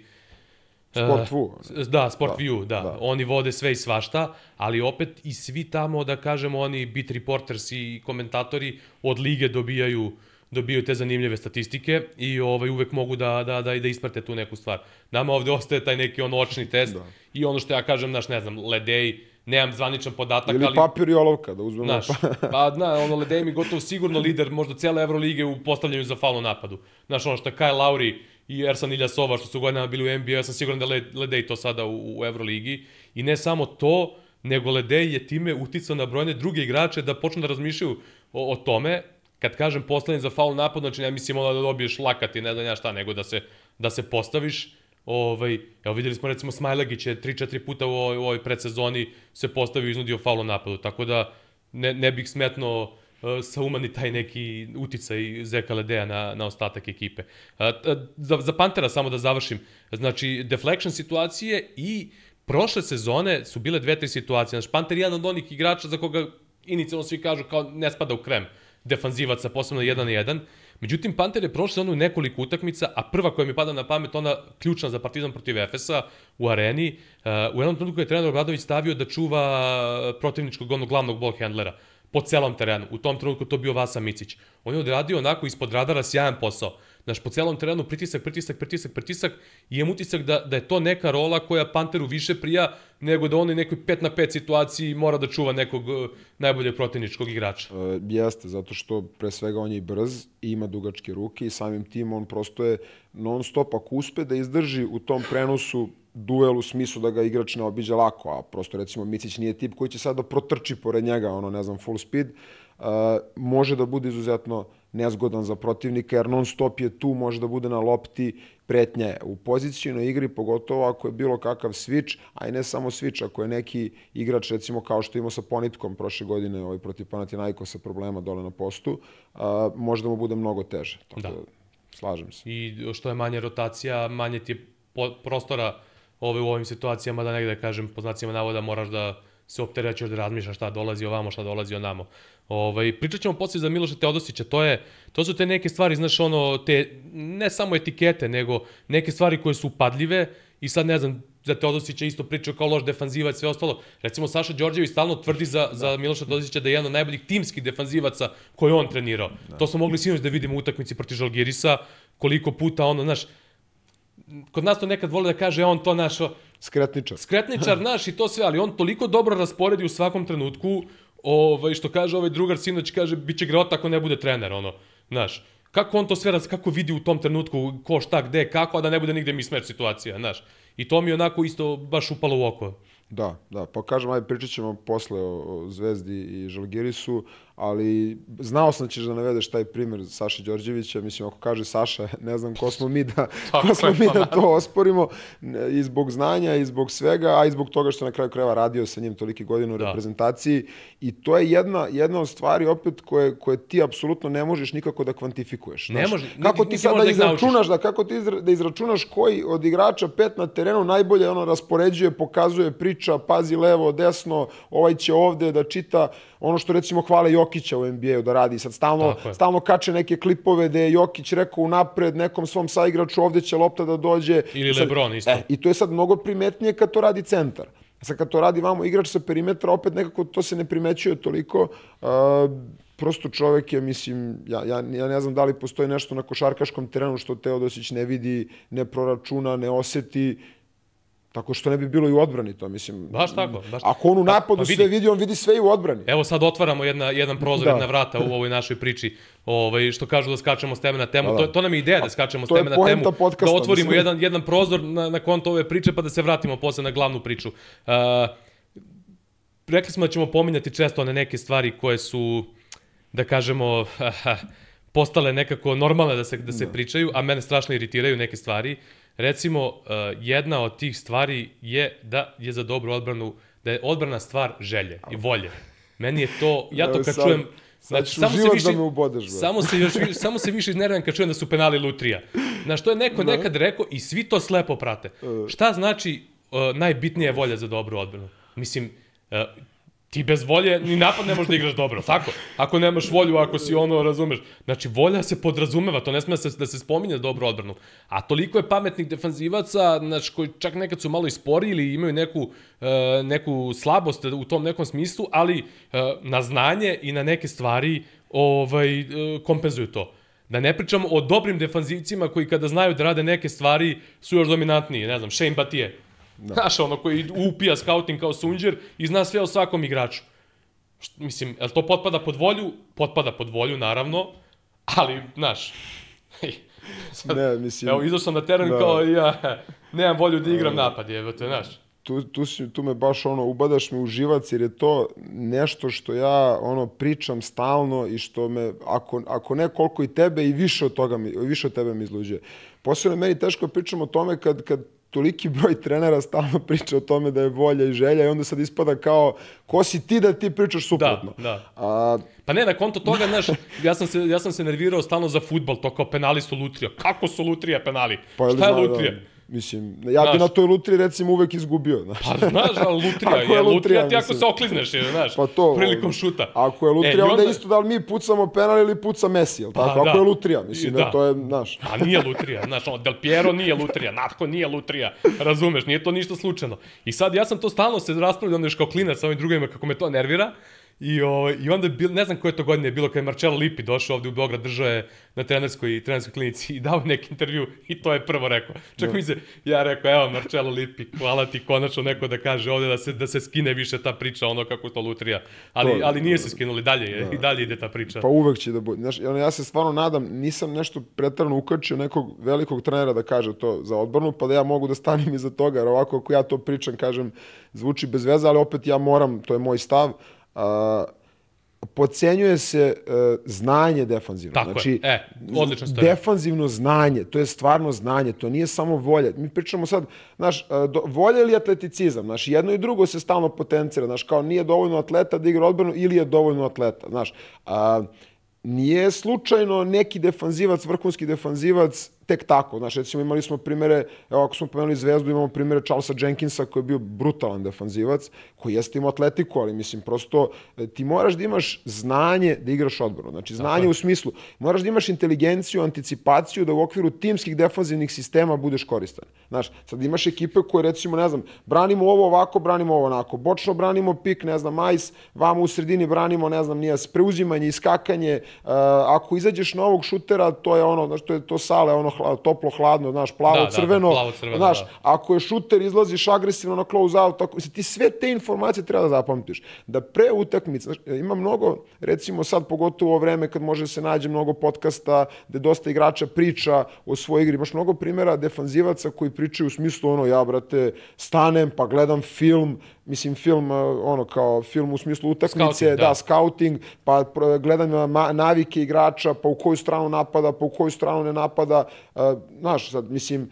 Sport View. Uh, da, Sport da, View, da. da. Oni vode sve i svašta, ali opet i svi tamo, da kažemo, oni beat reporters i komentatori od lige dobijaju dobijaju te zanimljive statistike i ovaj uvek mogu da da da da isprate tu neku stvar. Nama ovde ostaje taj neki on očni test da. I ono što ja kažem, naš ne znam, Ledej, nemam zvaničan podatak, ili ali... Ili papir i olovka, da uzmemo... Znaš, pa, na, ono, Ledej mi gotovo sigurno lider možda cijele Evrolige u postavljanju za faul u napadu. Znaš, ono što je Kyle Lowry i Ersan Ilyasova, što su godinama bili u N B A, ja sam siguran da Ledej to sada u, u Evroligi. I ne samo to, nego Ledej je time uticao na brojne druge igrače da počnu da razmišljaju o, o tome. Kad kažem postavljen za faul napad, znači ne mislim ono da dobiješ lakat i ne znam ja šta, nego da se, da se postaviš. Ovaj, evo vidjeli smo recimo Smajlagić je tri četiri puta u ovoj, u ovoj predsezoni se postavio i iznudio faul u napadu, tako da ne, ne bih smetno saumani taj neki uticaj Zeka Ledeja na, na ostatak ekipe. Za, za Pantera samo da završim, znači deflection situacije i prošle sezone su bile dve, tri situacije. Znači Panter je jedan od onih igrača za koga inicijalno svi kažu kao ne spada u krem defanzivaca, posebno jedan na jedan. Međutim, Panter je prošle sezonu nekoliko utakmica, a prva koja mi pada na pamet, ona ključna za Partizan protiv Efesa u areni, u jednom trenutku je trener Obradović stavio da čuva protivničkog onog glavnog ball handlera po celom terenu. U tom trenutku to bio Vasa Micić. On je odradio onako ispod radara sjajan posao. Znaš, po celom terenu pritisak, pritisak, pritisak, pritisak i imam utisak da, da je to neka rola koja Panteru više prija nego da on u nekoj pet na pet situaciji mora da čuva nekog uh, najboljeg protivničkog igrača. E, jeste, zato što pre svega on je i brz i ima dugačke ruke i samim tim on prosto je non stop ako uspe da izdrži u tom prenosu duel u smislu da ga igrač ne obiđe lako, a prosto recimo Micić nije tip koji će sad da protrči pored njega, ono ne znam, full speed, uh, može da bude izuzetno nezgodan za protivnika, jer non stop je tu, može da bude na lopti, pretnja je. U pozicijnoj igri, pogotovo ako je bilo kakav switch, a i ne samo switch, ako je neki igrač, recimo kao što imao sa Ponitkom prošle godine ovaj, protiv Panathinaikosa problema dole na postu, uh, može da mu bude mnogo teže. Tako da. Slažem se. I što je manje rotacija, manje ti je prostora ove, u ovim situacijama da negde, kažem, po znacima navoda moraš da se opterećeš da razmišljaš šta dolazi ovamo, šta dolazi onamo. Ovaj, pričat ćemo poslije za Miloša Teodosića, to, je, to su te neke stvari, znaš, ono, te, ne samo etikete, nego neke stvari koje su upadljive i sad ne znam, za Teodosića isto pričao kao loš defanzivac, sve ostalo. Recimo, Saša Đorđević stalno tvrdi za, za Miloša Teodosića da je jedan od najboljih timskih defanzivaca koje on trenirao. Da. To smo mogli sinoć da vidimo u utakmici protiv Žalgirisa, koliko puta ono, znaš, kod nas to nekad vole da kaže on to naš skretničar. Skretničar naš i to sve, ali on toliko dobro rasporedi u svakom trenutku, ovaj što kaže ovaj drugar sinoć, kaže biće grota ako ne bude trener, ono, znaš. Kako on to sve raz, kako vidi u tom trenutku ko šta gde kako, a da ne bude nigde mismatch situacija, znaš. I to mi je onako isto baš upalo u oko. Da, da, pa kažem, ajde pričat ćemo posle o, o Zvezdi i Žalgirisu, ali znao sam da ćeš da navedeš taj primjer Saše Đorđevića, mislim, ako kaže Saša, ne znam ko smo mi da, ko smo mi da to osporimo, i zbog znanja, i zbog svega, a i zbog toga što na kraju krajeva radio sa njim toliki godina u reprezentaciji, i to je jedna, jedna od stvari opet koje, koje ti apsolutno ne možeš nikako da kvantifikuješ. Ne može, kako ti sad da izračunaš, da, kako ti izra, da izračunaš koji od igrača pet na terenu najbolje ono raspoređuje, pokazuje, priča, pazi levo, desno, ovaj će ovde da čita, ono što recimo hvale Jokića u N B A-u da radi. Sad stalno, stalno kače neke klipove gde je Jokić rekao unapred nekom svom saigraču ovde će lopta da dođe. Ili sad, LeBron isto. E, I to je sad mnogo primetnije kad to radi centar. Sad kad to radi vamo igrač sa perimetra, opet nekako to se ne primećuje toliko. Uh, prosto čovek je, mislim, ja, ja, ja ne znam da li postoji nešto na košarkaškom terenu što Teodosić ne vidi, ne proračuna, ne oseti. Tako što ne bi bilo i u odbrani to, mislim. Baš tako. Baš... Ako on u napadu pa, pa sve vidi, on vidi sve i u odbrani. Evo sad otvaramo jedna, jedan prozor, jedna vrata u ovoj našoj priči, ovaj, što kažu da skačemo s teme na temu. Da, da. To, to nam je ideja da skačemo s teme na temu. Podcasta, da otvorimo jedan, jedan prozor na, na konto ove priče pa da se vratimo posle na glavnu priču. Uh, rekli smo da ćemo pominjati često one neke stvari koje su, da kažemo, postale nekako normalne da se, da se da. pričaju, a mene strašno iritiraju neke stvari. Recimo, uh, jedna od tih stvari je da je za dobru odbranu, da je odbrana stvar želje i volje. Meni je to, ja to kad sad, čujem, znači, samo se više, da me ubodeš, samo se još samo se više iznerviram kad čujem da su penali lutrija. Znaš, to je neko no. nekad rekao i svi to slepo prate. Šta znači uh, najbitnija volja za dobru odbranu? Mislim, uh, ti bez volje ni napad ne možeš da igraš dobro, tako? Ako nemaš volju, ako si ono, razumeš. Znači, volja se podrazumeva, to ne sme da se, da se spominje dobru odbranu. A toliko je pametnih defanzivaca, znači, koji čak nekad su malo i spori ili imaju neku, uh, neku slabost u tom nekom smislu, ali uh, na znanje i na neke stvari ovaj, uh, kompenzuju to. Da ne pričamo o dobrim defanzivcima koji kada znaju da rade neke stvari su još dominantniji, ne znam, Shane Battier. Da. Znaš, ono koji upija scouting kao sunđer i zna sve o svakom igraču. Mislim, je li to potpada pod volju? Potpada pod volju, naravno, ali, znaš, sad, ne, mislim, evo, izašao sam na teren da. kao ja, nemam volju da igram napad, evo te, znaš. Tu, tu, si, tu me baš ono, ubadaš me u živac jer je to nešto što ja ono pričam stalno i što me, ako, ako ne koliko i tebe i više od toga mi, više od tebe mi izluđuje. Posebno meni teško pričam o tome kad, kad toliki broj trenera stalno priča o tome da je volja i želja i onda sad ispada kao, ko si ti da ti pričaš suprotno? Da, da. A, pa ne, na konto toga, znaš, ja sam se, ja sam se nervirao stalno za fudbal, to kao penali su lutrija. Kako su lutrija penali? Pa, šta je lutrija? Da, mislim, ja bi na toj lutriji recimo uvek izgubio, znaš. Pa znaš, ali lutrija je, je lutrija ti ako se oklizneš, je, znaš, pa to, prilikom šuta. Ako je lutrija, e, onda je isto da li mi pucamo penal ili puca Messi, jel tako? Pa, ako da. je lutrija, mislim, da. da to je, znaš. A nije lutrija, znaš, ono, Del Piero nije lutrija, Natko nije lutrija, razumeš, nije to ništa slučajno. I sad ja sam to stalno se raspravljao, onda još kao klinac sa ovim drugima kako me to nervira. I, o, I onda, bil, ne znam koje to godine je bilo, kada je Marcello Lippi došao ovdje u Beograd, držao je na trenerskoj, trenerskoj klinici i dao neki intervju i to je prvo rekao. Čak mi se, ja rekao, evo Marcello Lippi, hvala ti konačno neko da kaže ovdje da se, da se skine više ta priča, ono kako to lutrija. Ali, to, ali nije se skinuli, dalje je, i dalje ide ta priča. Pa uvek će da bude. Znaš, ja se stvarno nadam, nisam nešto pretarano ukačio nekog velikog trenera da kaže to za odbranu, pa da ja mogu da stanem iza toga, jer ovako ako ja to pričam, kažem, zvuči bez veze, ali opet ja moram, to je moj stav, Uh, podcenjuje se uh, znanje defanzivno. Tako znači, je, e, odlično stoje. Defanzivno znanje, to je stvarno znanje, to nije samo volja. Mi pričamo sad, znaš, uh, do, volja ili atleticizam, znaš, jedno i drugo se stalno potencira, znaš, kao nije dovoljno atleta da igra odbranu ili je dovoljno atleta, znaš. Uh, nije slučajno neki defanzivac, vrhunski defanzivac, tek tako. Znaš, recimo imali smo primere, evo ako smo pomenuli Zvezdu, imamo primere Charlesa Jenkinsa koji je bio brutalan defanzivac, koji jeste imao atletiku, ali mislim prosto ti moraš da imaš znanje da igraš odbranu. Znači znanje Aha. u smislu, moraš da imaš inteligenciju, anticipaciju da u okviru timskih defanzivnih sistema budeš koristan. Znaš, sad imaš ekipe koje recimo, ne znam, branimo ovo ovako, branimo ovo onako, bočno branimo pik, ne znam, majs, vamo u sredini branimo, ne znam, nije preuzimanje, iskakanje, uh, ako izađeš na ovog šutera, to je ono, znaš, to je to sale, ono hla, toplo, hladno, znaš, plavo, da, crveno, da, plavo, crveno, znaš, da. ako je šuter, izlaziš agresivno na close out, tako, ti sve te informacije treba da zapamtiš. Da pre utakmice, znaš, ima mnogo, recimo sad, pogotovo u ovo vreme kad može se nađe mnogo podcasta, gde dosta igrača priča o svojoj igri, imaš mnogo primjera defanzivaca koji pričaju u smislu, ono, ja, brate, stanem, pa gledam film, mislim, film, ono, kao film u smislu utakmice, scouting, da, da, scouting, pa gledam navike igrača, pa u koju stranu napada, pa u koju stranu ne napada. Znaš, sad, mislim,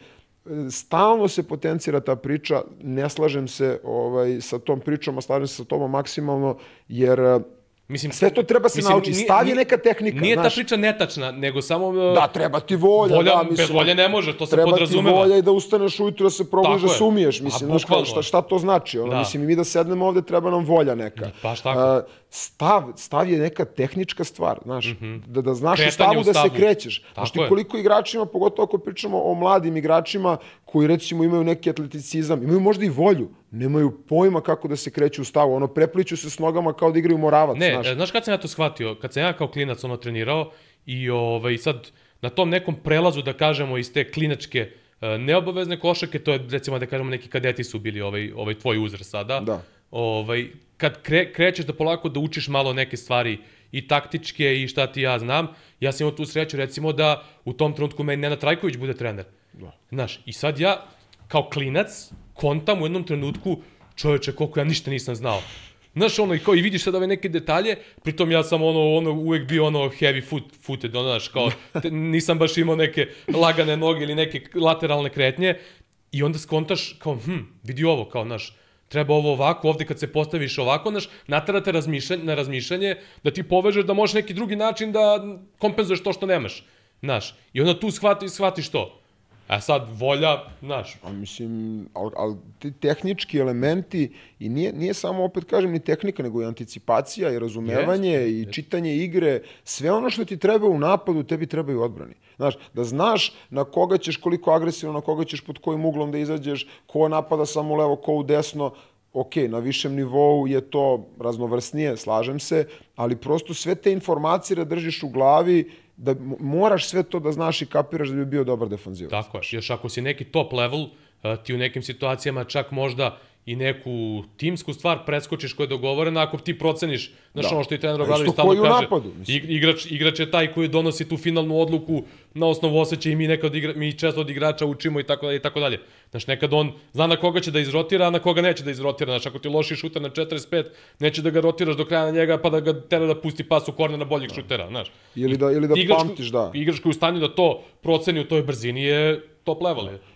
stalno se potencira ta priča, ne slažem se ovaj, sa tom pričom, a slažem se sa tobom maksimalno, jer mislim, sve to treba se naučiti. Stav je neka tehnika. Nije znaš. Ta priča netačna, nego samo... Da, treba ti volja. volja da, mislim, bez volje ne može, to se treba podrazumeva. Treba ti volja i da ustaneš ujutro, da se probudiš, da se umiješ. Mislim, A, znaš, šta, šta to znači? Ono, da. Mislim, i mi da sednemo ovde, treba nam volja neka. Baš tako. Uh, stav, stav je neka tehnička stvar, znaš, mm -hmm. da, da znaš Kretanje u stavu, u stavu da se krećeš. Tako znaš ti je. koliko igračima, pogotovo ako pričamo o mladim igračima, koji recimo imaju neki atleticizam, imaju možda i volju, nemaju pojma kako da se kreću u stavu, ono, prepliću se s nogama kao da igraju moravac, ne, znaš. Ne, znaš kad sam ja to shvatio? Kad sam ja kao klinac ono trenirao i ovaj, sad na tom nekom prelazu, da kažemo, iz te klinačke neobavezne košarke, to je recimo da kažemo neki kadeti su bili ovaj, ovaj tvoj uzrast sada, da. Ovaj, kad kre, krećeš da polako da učiš malo neke stvari i taktičke i šta ti ja znam, ja sam imao tu sreću recimo da u tom trenutku meni Nenad Trajković bude trener. Da. Znaš, i sad ja kao klinac kontam u jednom trenutku, čovječe, koliko ja ništa nisam znao. Znaš, ono, i, kao, i vidiš sad ove neke detalje, pritom ja sam ono, ono uvek bio ono heavy foot, footed, ono, znaš, kao, te, nisam baš imao neke lagane noge ili neke lateralne kretnje, i onda skontaš kao, hm, vidi ovo, kao, znaš, treba ovo ovako, ovdje kad se postaviš ovako, znaš, naterate razmišljanje, na razmišljanje, da ti povežeš da možeš neki drugi način da kompenzuješ to što nemaš, znaš, i onda tu shvati, shvatiš to. A sad, volja, znaš. A mislim, ali al, ti tehnički elementi, i nije, nije samo, opet kažem, ni tehnika, nego i anticipacija, i razumevanje, yes, i yes. čitanje igre, sve ono što ti treba u napadu, tebi treba i u odbrani. Znaš, da znaš na koga ćeš, koliko agresivno, na koga ćeš pod kojim uglom da izađeš, ko napada samo u levo, ko u desno, ok, na višem nivou je to raznovrsnije, slažem se, ali prosto sve te informacije da držiš u glavi, da moraš sve to da znaš i kapiraš da bi bio dobar defanzivac. Tako je. Još ako si neki top level, ti u nekim situacijama čak možda i neku timsku stvar preskočiš koja je dogovorena, ako ti proceniš, znaš ono što i trener Obradović stalno kaže, napadu, igrač, igrač je taj koji donosi tu finalnu odluku na osnovu osjećaja i mi, nekad igra, mi često od igrača učimo i tako dalje i tako dalje. Znaš, nekad on zna na koga će da izrotira, a na koga neće da izrotira. Znaš, ako ti loši šuter na četrdeset pet, neće da ga rotiraš do kraja na njega, pa da ga tera da pusti pas u korner na boljeg da. šutera, znaš. Ili da, ili da igrač, pamtiš, da. Igrač koji je u stanju da to proceni u toj brzini je top level. Je.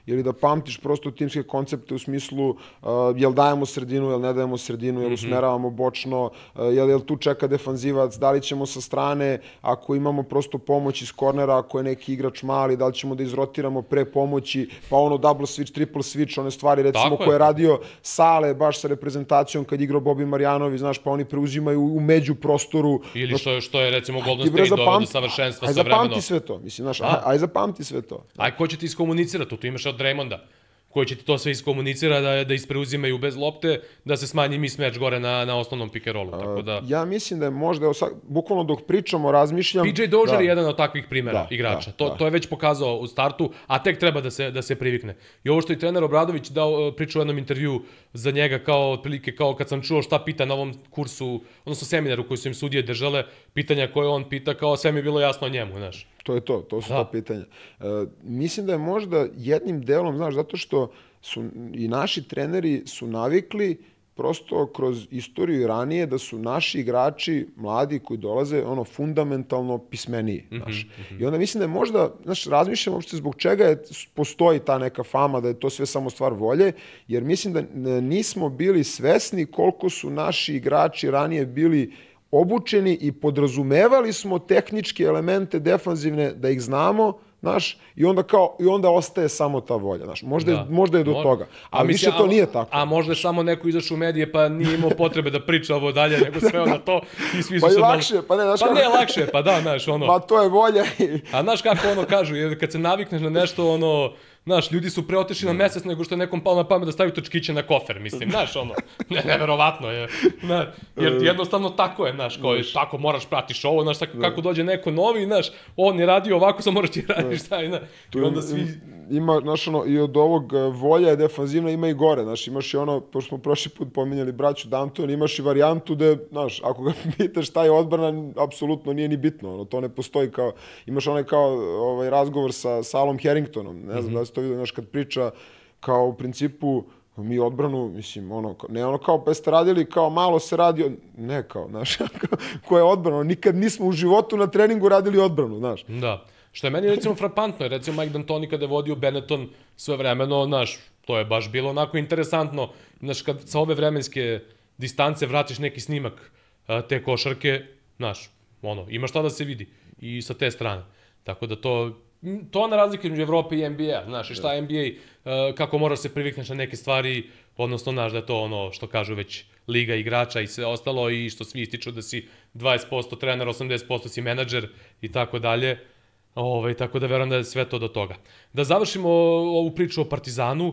ili da pamtiš prosto timske koncepte u smislu uh, jel dajemo sredinu, jel ne dajemo sredinu, jel usmeravamo bočno, uh, jel, jel tu čeka defanzivac, da li ćemo sa strane, ako imamo prosto pomoć iz kornera, ako je neki igrač mali, da li ćemo da izrotiramo pre pomoći, pa ono double switch, triple switch, one stvari recimo koje je radio Sale baš sa reprezentacijom kad igrao Bobi Marjanović, znaš, pa oni preuzimaju u među prostoru. Ili što je, što je recimo Golden State doveo do savršenstva sa vremenom. Aj zapamti sve to, mislim, znaš, aj, aj zapamti sve to. Aj ko će ti iskomunicirati, tu imaš od Draymonda, koji će ti to sve iskomunicira da, da ispreuzimaju bez lopte, da se smanji mismatch gore na, na osnovnom pick and rollu. Tako da... Ja mislim da je možda, evo sad, bukvalno dok pričamo, razmišljam... P J Dozier da. je jedan od takvih primjera da, igrača. Da, to, da. to je već pokazao u startu, a tek treba da se, da se privikne. I ovo što je trener Obradović dao priču u jednom intervju za njega, kao otprilike kao kad sam čuo šta pita na ovom kursu, odnosno seminaru koji su im sudije držale, pitanja koje on pita, kao sve mi je bilo jasno o njemu, znaš. To je to, to su ta pitanja. E, mislim da je možda jednim delom, znaš, zato što su i naši treneri su navikli prosto kroz istoriju i ranije da su naši igrači, mladi koji dolaze, ono, fundamentalno pismeniji, znaš. Mm-hmm. I onda mislim da je možda, znaš, razmišljam uopšte zbog čega je, postoji ta neka fama da je to sve samo stvar volje, jer mislim da nismo bili svesni koliko su naši igrači ranije bili obučeni i podrazumevali smo tehničke elemente defanzivne da ih znamo, znaš, i onda kao i onda ostaje samo ta volja, znaš. Možda da. je, možda je do Mo... toga, a više to nije tako. A možda je samo neko izašao u medije pa nije imao potrebe da priča ovo dalje, nego sve na to i svi su pa se lakše, malo... pa ne, znaš pa kako... ne lakše, pa da, znaš, ono. Pa to je volja. A znaš kako ono kažu, jer kad se navikneš na nešto, ono, znaš, ljudi su pre otišli na mesec nego što je nekom palo na pamet da stavi točkiće na kofer, mislim, znaš, ono, ne, neverovatno je, znaš, jer jednostavno tako je, znaš, kao, tako moraš pratiš ovo, znaš, tako, kako dođe neko novi, znaš, on je radio ovako, samo moraš ti radiš, taj, znaš, i onda svi... Ima, znaš, ono, i od ovog volja je defanzivna, ima i gore, znaš, imaš i ono, pošto smo prošli put pominjali braću Danton, imaš i varijantu da, znaš, ako ga pitaš šta je odbrana, apsolutno nije ni bitno, ono, to ne postoji kao, imaš onaj kao ovaj, razgovor sa Salom Harringtonom, ne znam mm-hmm. da li si to vidio, znaš, kad priča kao u principu, mi odbranu, mislim, ono, ne ono kao pa ste radili, kao malo se radi, ne kao, znaš, ko je odbrano, nikad nismo u životu na treningu radili odbranu, znaš. Da. Što je meni recimo frapantno, je recimo Mike D'Antoni kada je vodio Benetton sve vremeno, znaš, to je baš bilo onako interesantno, znaš, kad sa ove vremenske distance vratiš neki snimak a, te košarke, znaš, ono, ima šta da se vidi i sa te strane. Tako da to, to na razlike između Evrope i N B A, znaš, i šta N B A, a, kako moraš se privikneš na neke stvari, odnosno, znaš, da je to ono što kažu već liga igrača i sve ostalo i što svi ističu da si dvadeset posto trener, osamdeset posto si menadžer i tako dalje. Ove, tako da verujem da je sve to do toga. Da završimo ovu priču o Partizanu,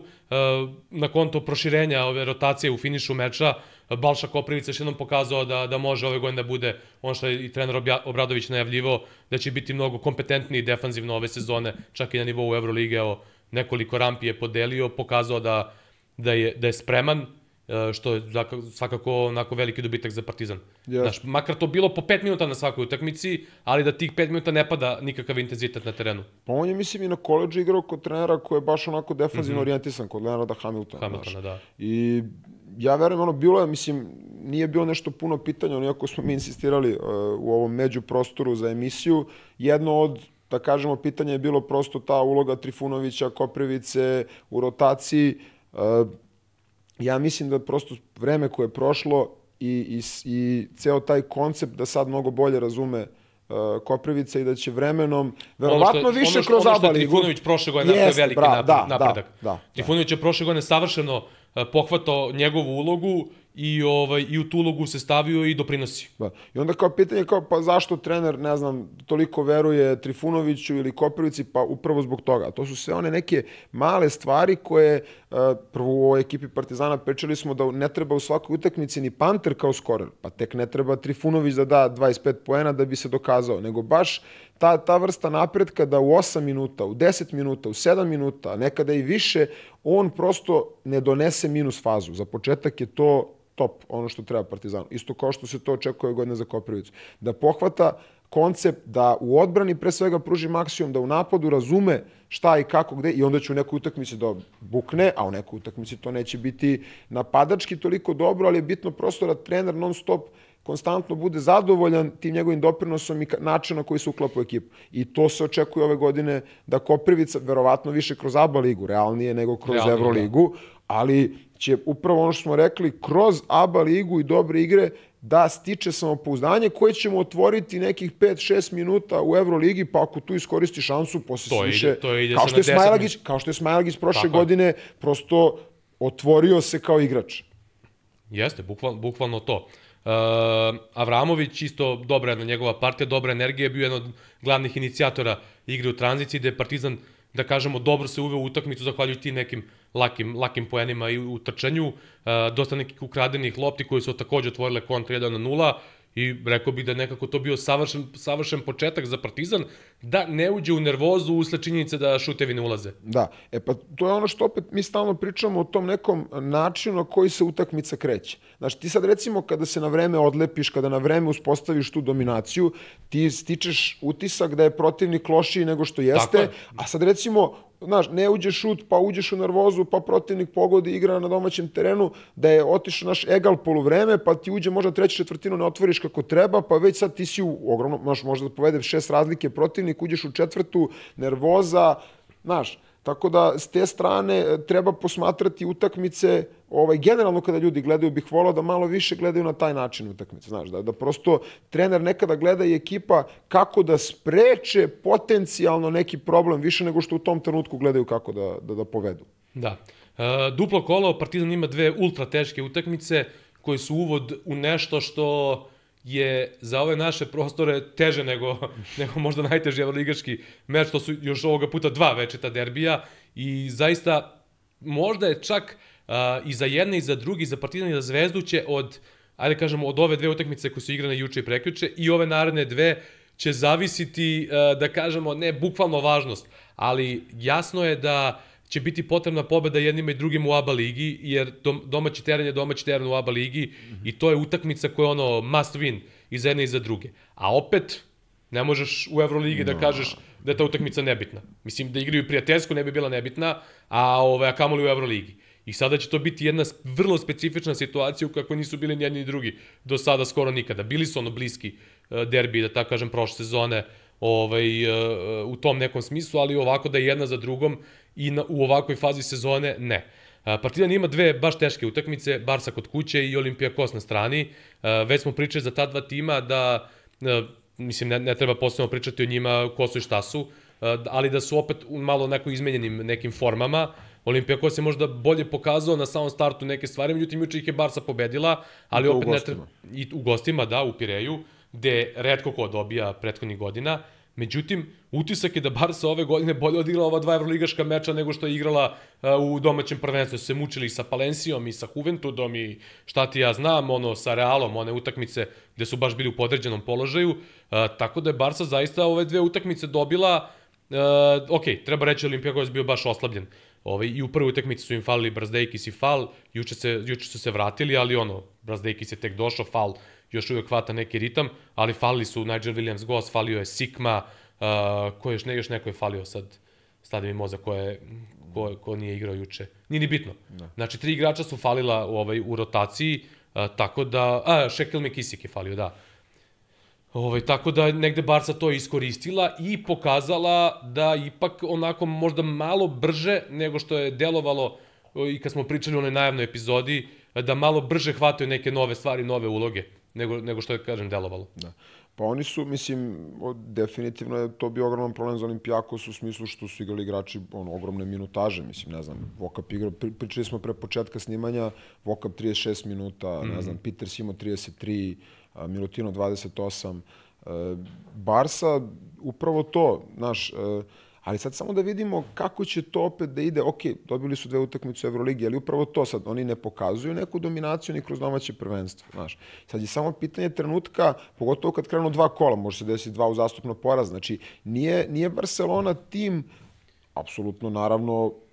na konto proširenja ove rotacije u finišu meča, Balša Koprivica još jednom pokazao da, da može ove godine da bude ono što je i trener Obradović najavljivao, da će biti mnogo kompetentniji defanzivno ove sezone, čak i na nivou Evrolige, evo, nekoliko rampi je podelio, pokazao da, da, je, da je spreman, što je svakako onako veliki dobitak za Partizan. Yes. Znaš, makar to bilo po pet minuta na svakoj utakmici, ali da tih pet minuta ne pada nikakav intenzitet na terenu. Pa on je, mislim, i na koledžu igrao kod trenera koji je baš onako defanzivno mm-hmm. orijentisan, kod Leonarda Hamiltona. Hamiltona, da. I ja verujem, ono, bilo je, mislim, nije bilo nešto puno pitanja, ono, iako smo mi insistirali uh, u ovom međuprostoru za emisiju, jedno od, da kažemo, pitanja je bilo prosto ta uloga Trifunovića, Koprivice u rotaciji. Uh, Ja mislim da prosto vreme koje je prošlo i, i, i ceo taj koncept da sad mnogo bolje razume uh, Koprivica i da će vremenom, verovatno ono što, više ono što, kroz Aba ligu. Ono što je Trifunović prošle godine napravio veliki bra, da, napredak. Da, da, Trifunović je prošle godine savršeno uh, pohvatao njegovu ulogu i, ovaj, i u tu ulogu se stavio i doprinosi. Da. I onda kao pitanje kao pa zašto trener, ne znam, toliko veruje Trifunoviću ili Koprivici, pa upravo zbog toga. To su sve one neke male stvari koje, uh, prvo u ovoj ekipi Partizana pričali smo da ne treba u svakoj utakmici ni Panter kao skorer, pa tek ne treba Trifunović da da dvadeset pet poena da bi se dokazao, nego baš ta, ta vrsta napretka da u osam minuta, u deset minuta, u sedam minuta, a nekada i više, on prosto ne donese minus fazu. Za početak je to top, ono što treba Partizanu. Isto kao što se to očekuje godine za Koprivicu. Da pohvata koncept, da u odbrani pre svega pruži maksimum, da u napadu razume šta i kako, gde, i onda će u nekoj utakmici da bukne, a u nekoj utakmici to neće biti napadački toliko dobro, ali je bitno prosto da trener non stop konstantno bude zadovoljan tim njegovim doprinosom i načinom na koji se uklapa u ekipu. I to se očekuje ove godine da Koprivica, verovatno više kroz A B A ligu, realnije nego kroz Realnije, Evroligu, da. Ali će upravo ono što smo rekli, kroz A B A ligu i dobre igre da stiče samopouzdanje koje ćemo otvoriti nekih pet šest minuta u Evroligi, pa ako tu iskoristi šansu, posle se više... Kao što je Smajlagić, kao što je Smajlagić prošle godine, prosto otvorio se kao igrač. Jeste, bukval, bukvalno to. Uh, Avramović, isto dobra jedna njegova partija, dobra energija, bio jedan od glavnih inicijatora igre u tranziciji, gde je Partizan, da kažemo, dobro se uveo u utakmicu, zahvaljujući tim nekim lakim, lakim poenima i u trčanju, uh, dosta nekih ukradenih lopti koji su takođe otvorile kontra jedan na nula, i rekao bih da nekako to bio savršen, savršen početak za Partizan, da ne uđe u nervozu usled činjenice da šutevi ne ulaze. Da, e pa to je ono što opet mi stalno pričamo o tom nekom načinu na koji se utakmica kreće. Znači ti sad recimo kada se na vreme odlepiš, kada na vreme uspostaviš tu dominaciju, ti stičeš utisak da je protivnik lošiji nego što jeste, a sad recimo znaš, ne uđe šut, pa uđeš u nervozu, pa protivnik pogodi, igra na domaćem terenu, da je otišao naš egal poluvreme, pa ti uđe možda treću četvrtinu, ne otvoriš kako treba, pa već sad ti si u ogromno, znaš, možda da povede šest razlike protivnik, uđeš u četvrtu, nervoza, znaš, tako da s te strane treba posmatrati utakmice, ovaj, generalno kada ljudi gledaju, bih volao da malo više gledaju na taj način utakmice, znaš, da, da prosto trener nekada gleda i ekipa kako da spreče potencijalno neki problem više nego što u tom trenutku gledaju kako da, da, da povedu. Da. E, duplo kolo, Partizan ima dve ultra teške utakmice koje su uvod u nešto što je za ove naše prostore teže nego, nego možda najteži evroligaški meč, to su još ovoga puta dva večita derbija i zaista možda je čak uh, i za jedne i za drugi, i za Partizan i za Zvezdu će od, ajde kažemo, od ove dve utakmice koje su igrane juče i prekjuče i ove naredne dve će zavisiti, uh, da kažemo, ne bukvalno važnost, ali jasno je da će biti potrebna pobeda jednima i drugim u A B A ligi, jer domaći teren je domaći teren u A B A ligi i to je utakmica koja je ono must win i za jedne i za druge. A opet, ne možeš u Evroligi da kažeš da je ta utakmica nebitna. Mislim, da igraju prijateljsko ne bi bila nebitna, a, ove, a kamoli u Evroligi. I sada će to biti jedna vrlo specifična situacija u kakvoj nisu bili ni jedni ni drugi do sada skoro nikada. Bili su ono bliski derbi, da tako kažem, prošle sezone, ovaj, u tom nekom smislu, ali ovako da je jedna za drugom i na, u ovakvoj fazi sezone, ne. Partizan ima dve baš teške utakmice, Barsa kod kuće i Olimpijakos na strani. Već smo pričali za ta dva tima da, mislim, ne, ne treba posebno pričati o njima ko su i šta su, ali da su opet u malo neko izmenjenim nekim formama. Olimpijakos je možda bolje pokazao na samom startu neke stvari, međutim juče ih je Barsa pobedila, ali opet ne treba... I u gostima, da, u Pireju, gde retko ko dobija prethodnih godina. Međutim, utisak je da Barsa ove godine bolje odigrala ova dva evroligaška meča nego što je igrala u domaćem prvenstvu. Su se mučili sa Palencijom i sa Juventudom i šta ti ja znam, ono, sa Realom, one utakmice gde su baš bili u podređenom položaju. Tako da je Barsa zaista ove dve utakmice dobila. Ok, treba reći, Olimpijakos je bio baš oslabljen. Ove, I u prvoj utakmici su im falili Brazdeikis i Fal, juče, se, juče su se vratili, ali ono, Brazdeikis je tek došao, Fal još uvijek hvata neki ritam, ali falili su Nigel Williams-Goss, falio je Sikma, uh, ko još, ne, još neko je falio sad, stade mi moza ko, je, ko, ko nije igrao juče. Nije ni bitno. Ne. Znači, tri igrača su falila u, ovaj, u rotaciji, uh, tako da, a, Shekel McKissick je falio, da. Ovaj, tako da negde Barca to iskoristila i pokazala da ipak onako možda malo brže nego što je delovalo i kad smo pričali o onoj najavnoj epizodi, da malo brže hvataju neke nove stvari, nove uloge, nego, nego što je, kažem, delovalo. Da. Pa oni su, mislim, definitivno je to bio ogroman problem za Olimpijakos u smislu što su igrali igrači ono, ogromne minutaže, mislim, ne znam, Vokap igra, pričali smo pre početka snimanja, Vokap trideset šest minuta, mm. ne znam, Peters imao trideset tri, Milutino dvadeset osam, Barsa upravo to, znaš, ali sad samo da vidimo kako će to opet da ide. Ok, dobili su dve utakmice u Evroligi, ali upravo to sad, oni ne pokazuju neku dominaciju ni kroz domaće prvenstvo, znaš. Sad je samo pitanje trenutka, pogotovo kad krenu dva kola, može se desiti dva uzastopno poraz, znači nije, nije Barcelona tim, apsolutno, naravno,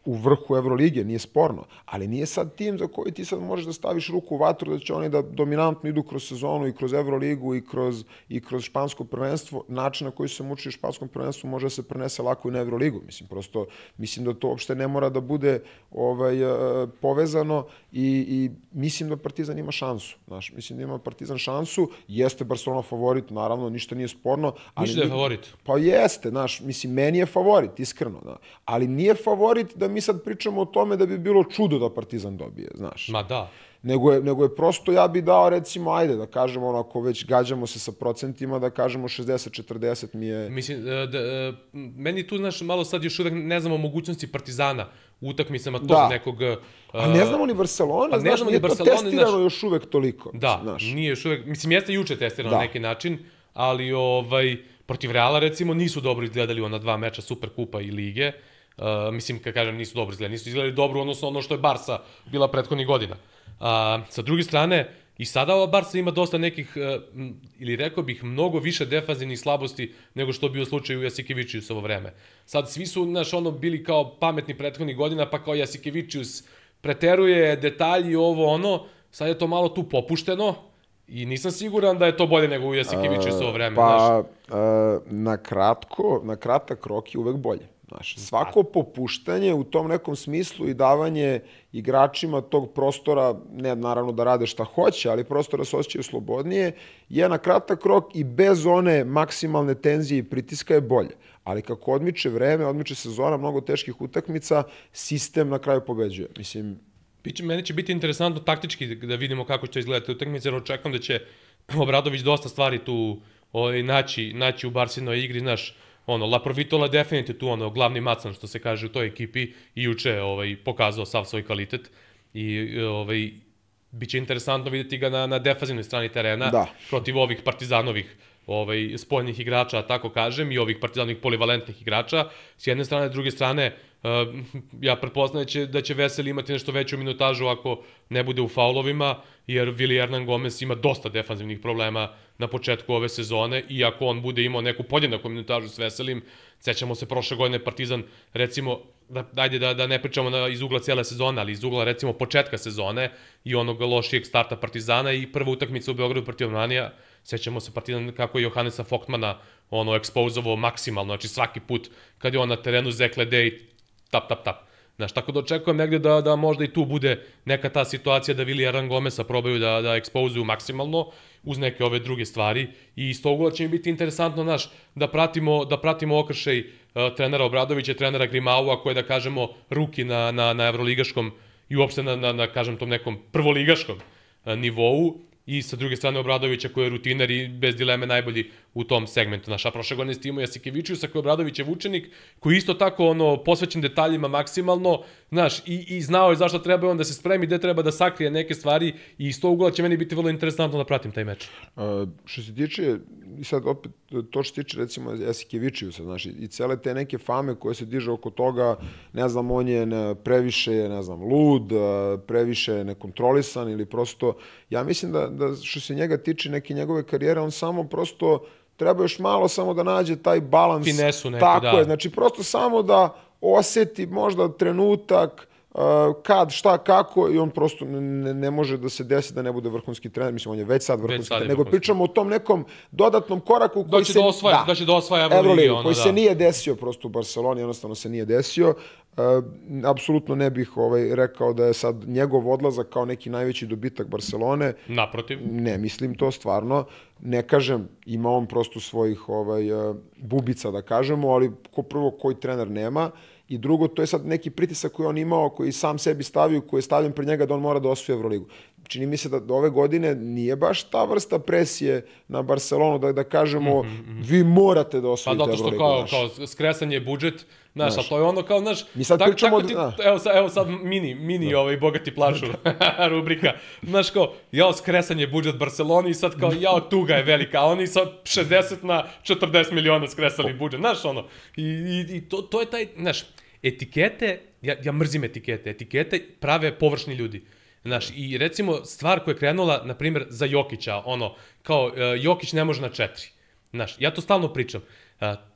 u vrhu Evrolige, nije sporno, ali nije sad tim za koji ti sad možeš da staviš ruku u vatru da će oni da dominantno idu kroz sezonu i kroz Evroligu i kroz, i kroz špansko prvenstvo. Način na koji se muči u španskom prvenstvu može da se prenese lako i na Evroligu. Mislim, prosto, mislim da to uopšte ne mora da bude ovaj, povezano i, i mislim da Partizan ima šansu. Znaš, mislim da ima Partizan šansu, jeste Barcelona favorit, naravno, ništa nije sporno. Ali Mišli da je favorit? Pa jeste, znaš, mislim, meni je favorit, iskreno, da. Ali nije favorit da mi sad pričamo o tome da bi bilo čudo da Partizan dobije, znaš. Ma da. Nego je, nego je prosto, ja bi dao, recimo, ajde, da kažemo, ono, ako već gađamo se sa procentima, da kažemo šezdeset četrdeset mi je... Mislim, da, da, meni tu, znaš, malo sad još uvek ne znamo mogućnosti Partizana u utakmicama tog da. nekog... A ne znamo ni Barcelona, pa znaš, nije to testirano još uvek toliko. Da, znaš. Nije još uvek, mislim, jeste juče testirano na neki način, ali, ovaj, protiv Reala, recimo, nisu dobro izgledali ona dva meča Superkupa i Lige. Uh, mislim, kad kažem, nisu dobro izgledali, nisu izgledali dobro, odnosno ono što je Barsa bila prethodnih godina. Uh, sa druge strane, i sada ova Barsa ima dosta nekih, uh, ili rekao bih, mnogo više defanzivnih slabosti nego što je bio slučaj u Jasikevičius ovo vreme. Sad, svi su, znaš, ono, bili kao pametni prethodnih godina, pa kao Jasikevičius preteruje detalji, ovo, ono, sad je to malo tu popušteno, i nisam siguran da je to bolje nego u Jasikevičius ovo vreme, pa, znaš. Pa, na kratko, na kratak rok je uvek bolje. Znaš, svako popuštanje u tom nekom smislu i davanje igračima tog prostora, ne naravno da rade šta hoće, ali prostora se osjećaju slobodnije, je na kratak rok i bez one maksimalne tenzije i pritiska je bolje. Ali kako odmiče vreme, odmiče sezona, mnogo teških utakmica, sistem na kraju pobeđuje. Mislim... Biće, meni će biti interesantno taktički da vidimo kako će izgledati utakmice, jer očekujem da će Obradović dosta stvari tu ovaj, naći, naći u Barsinoj igri, znaš, ono, Laprovitola definitivno tu, ono, glavni macan, što se kaže u toj ekipi, i juče ovaj, pokazao sav svoj kvalitet. I, ovaj, biće interesantno vidjeti ga na, na defanzivnoj strani terena, da. Protiv ovih Partizanovih ovaj, spoljnih igrača, tako kažem, i ovih Partizanovih polivalentnih igrača. S jedne strane, s druge strane, uh, ja pretpostavljam da će, da će Veseli imati nešto veću minutažu ako ne bude u faulovima, jer Vili Hernan Gomez ima dosta defanzivnih problema na početku ove sezone, i ako on bude imao neku podjednaku minutažu s Veselim, sećamo se prošle godine Partizan, recimo, da, ajde da, da ne pričamo na, iz ugla cijele sezone, ali iz ugla recimo početka sezone i onog lošijeg starta Partizana i prva utakmica u Beogradu protiv Manija, sećamo se Partizan kako je Johannesa Voigtmana ono ekspozovao maksimalno, znači svaki put kad je on na terenu zekle dej, tap, tap, tap. Znaš, tako da očekujem negde da, da možda i tu bude neka ta situacija da Vili Hernan Gomeza probaju da, da ekspozuju maksimalno uz neke ove druge stvari, i iz tog ugla će mi biti interesantno, znaš, da pratimo, da pratimo okršaj uh, trenera Obradovića, trenera Grimaua, koje, da kažemo, ruki na, na, na evroligaškom i uopšte na, na, na, kažem, tom nekom prvoligaškom uh, nivou, i sa druge strane Obradovića koji je rutiner i bez dileme najbolji u tom segmentu. Naša prošle godine ste imao Jasikevičiusa koji je Obradovićev učenik, koji isto tako ono, posvećen detaljima maksimalno, znaš, i, i znao je zašto treba on da se spremi, gde treba da sakrije neke stvari, i iz tog ugla će meni biti vrlo interesantno da pratim taj meč. A, što se tiče, i sad opet, to što se tiče recimo Jasikevičiusa, znaš, i cele te neke fame koje se diže oko toga, ne znam, on je ne, previše, ne znam, lud, previše nekontrolisan ili prosto, ja mislim da, da što se njega tiče neke njegove karijere, on samo prosto treba još malo samo da nađe taj balans. Finesu neku, tako da. je, znači prosto samo da oseti možda trenutak, kad, šta, kako, i on prosto ne, ne može da se desi da ne bude vrhunski trener, mislim, on je već sad vrhunski trener, nego pričamo o tom nekom dodatnom koraku koji se... Da osvaja, da će da osvaja Euroligi, ono, koji da. se nije desio prosto u Barceloni, jednostavno se nije desio. Uh, apsolutno ne bih ovaj, rekao da je sad njegov odlazak kao neki najveći dobitak Barcelone. Naprotiv. Ne, mislim to stvarno. Ne kažem, ima on prosto svojih ovaj, uh, bubica, da kažemo, ali ko prvo koji trener nema, i drugo, to je sad neki pritisak koji on imao, koji sam sebi stavio, koji je stavljen pred njega da on mora da osvoji Euroligu. Čini mi se da ove godine nije baš ta vrsta presije na Barcelonu, da, da kažemo, mm -hmm. vi morate da osvojite Euroligu. Pa zato što kao, kao skresanje budžet, znaš, a to je ono kao, znaš, mi sad tak, pričamo, tako ti, evo, sad, evo sad mini, mini ovaj, bogati plažu rubrika, znaš kao, jao, skresanje budžet Barceloni, i sad kao, jao, tuga je velika, a oni sad šezdeset na četrdeset miliona skresali budžet, znaš, ono, i, i, i to, to je taj, znaš, etikete, ja, ja mrzim etikete, etikete prave površni ljudi. Znaš, i recimo stvar koja je krenula, na primjer, za Jokića, ono, kao, uh, Jokić ne može na četiri. Znaš, ja to stalno pričam. Uh,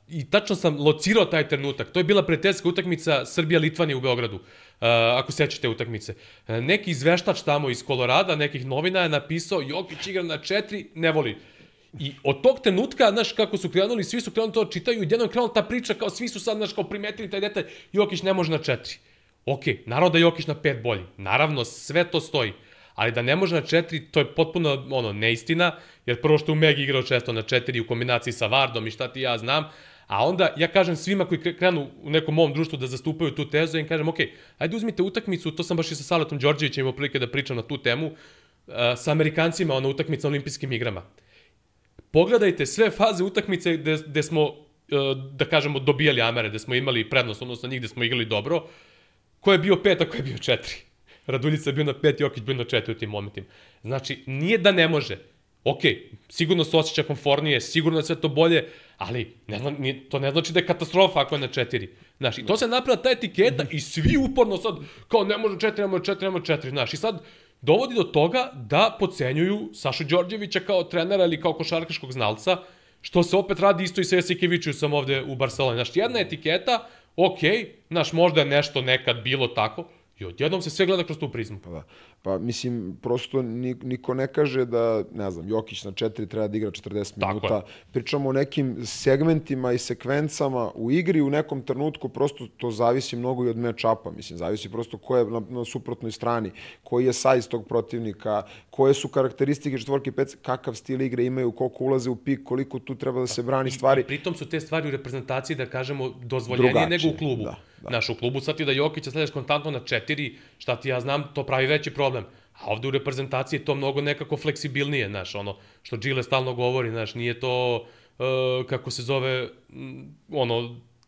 i tačno sam locirao taj trenutak. To je bila prijateljska utakmica Srbija-Litvanija u Beogradu, uh, ako sećate utakmice. Uh, neki izveštač tamo iz Kolorada, nekih novina je napisao Jokić igra na četiri, ne voli. I od tog trenutka, znaš, kako su krenuli, svi su krenuli to čitaju i jednom krenula ta priča, kao svi su sad, znaš, kao primetili taj detalj, Jokić ne može na četiri. Ok, naravno da je Jokić na pet bolji. Naravno, sve to stoji. Ali da ne može na četiri, to je potpuno ono, neistina, jer prvo što u Megi igrao često na četiri u kombinaciji sa Vardom i šta ti ja znam, a onda ja kažem svima koji krenu u nekom mom društvu da zastupaju tu tezu, ja im kažem, ok, ajde uzmite utakmicu, to sam baš i sa Saletom Đorđevićem imao prilike da pričam na tu temu, uh, sa Amerikancima, ono, utakmica na olimpijskim igrama. Pogledajte sve faze utakmice gde, gde smo, uh, da kažemo, dobijali Amere, gde smo imali prednost, odnosno njih gde smo igrali dobro, ko je bio pet, a ko je bio četiri. Raduljica je bio na pet, Jokić bio na četiri u tim momentima. Znači, nije da ne može. Ok, sigurno se osjeća konfornije, sigurno je sve to bolje, ali ne zna, nije, to ne znači da je katastrofa ako je na četiri. Znaš, i to se napravila ta etiketa i svi uporno sad, kao ne može četiri, ne može četiri, ne može četiri. Znaš, i sad dovodi do toga da podcenjuju Sašu Đorđevića kao trenera ili kao košarkaškog znalca, što se opet radi isto i sa Jasikeviću sam ovde u Barceloni. Znaš, jedna etiketa, ok, znaš, možda je nešto nekad bilo tako, i odjednom se sve gleda kroz tu prizmu. Pa da. Pa mislim, prosto niko ne kaže da, ne znam, Jokić na četiri treba da igra četrdeset minuta. Pričamo o nekim segmentima i sekvencama u igri, u nekom trenutku prosto to zavisi mnogo i od match-upa. Mislim, zavisi prosto ko je na, na suprotnoj strani, koji je size tog protivnika, koje su karakteristike četvorke i pet, kakav stil igre imaju, koliko ulaze u pik, koliko tu treba da se brani stvari. I, i pritom su te stvari u reprezentaciji, da kažemo, dozvoljenije nego u klubu. Da, da. Znaš, u klubu sad ti da Jokića sledeći konstantno na četiri, šta ti ja znam, to pravi veći problem. A ovde u reprezentaciji je to mnogo nekako fleksibilnije, znaš, ono, što Gile stalno govori, znaš, nije to, uh, kako se zove, ono,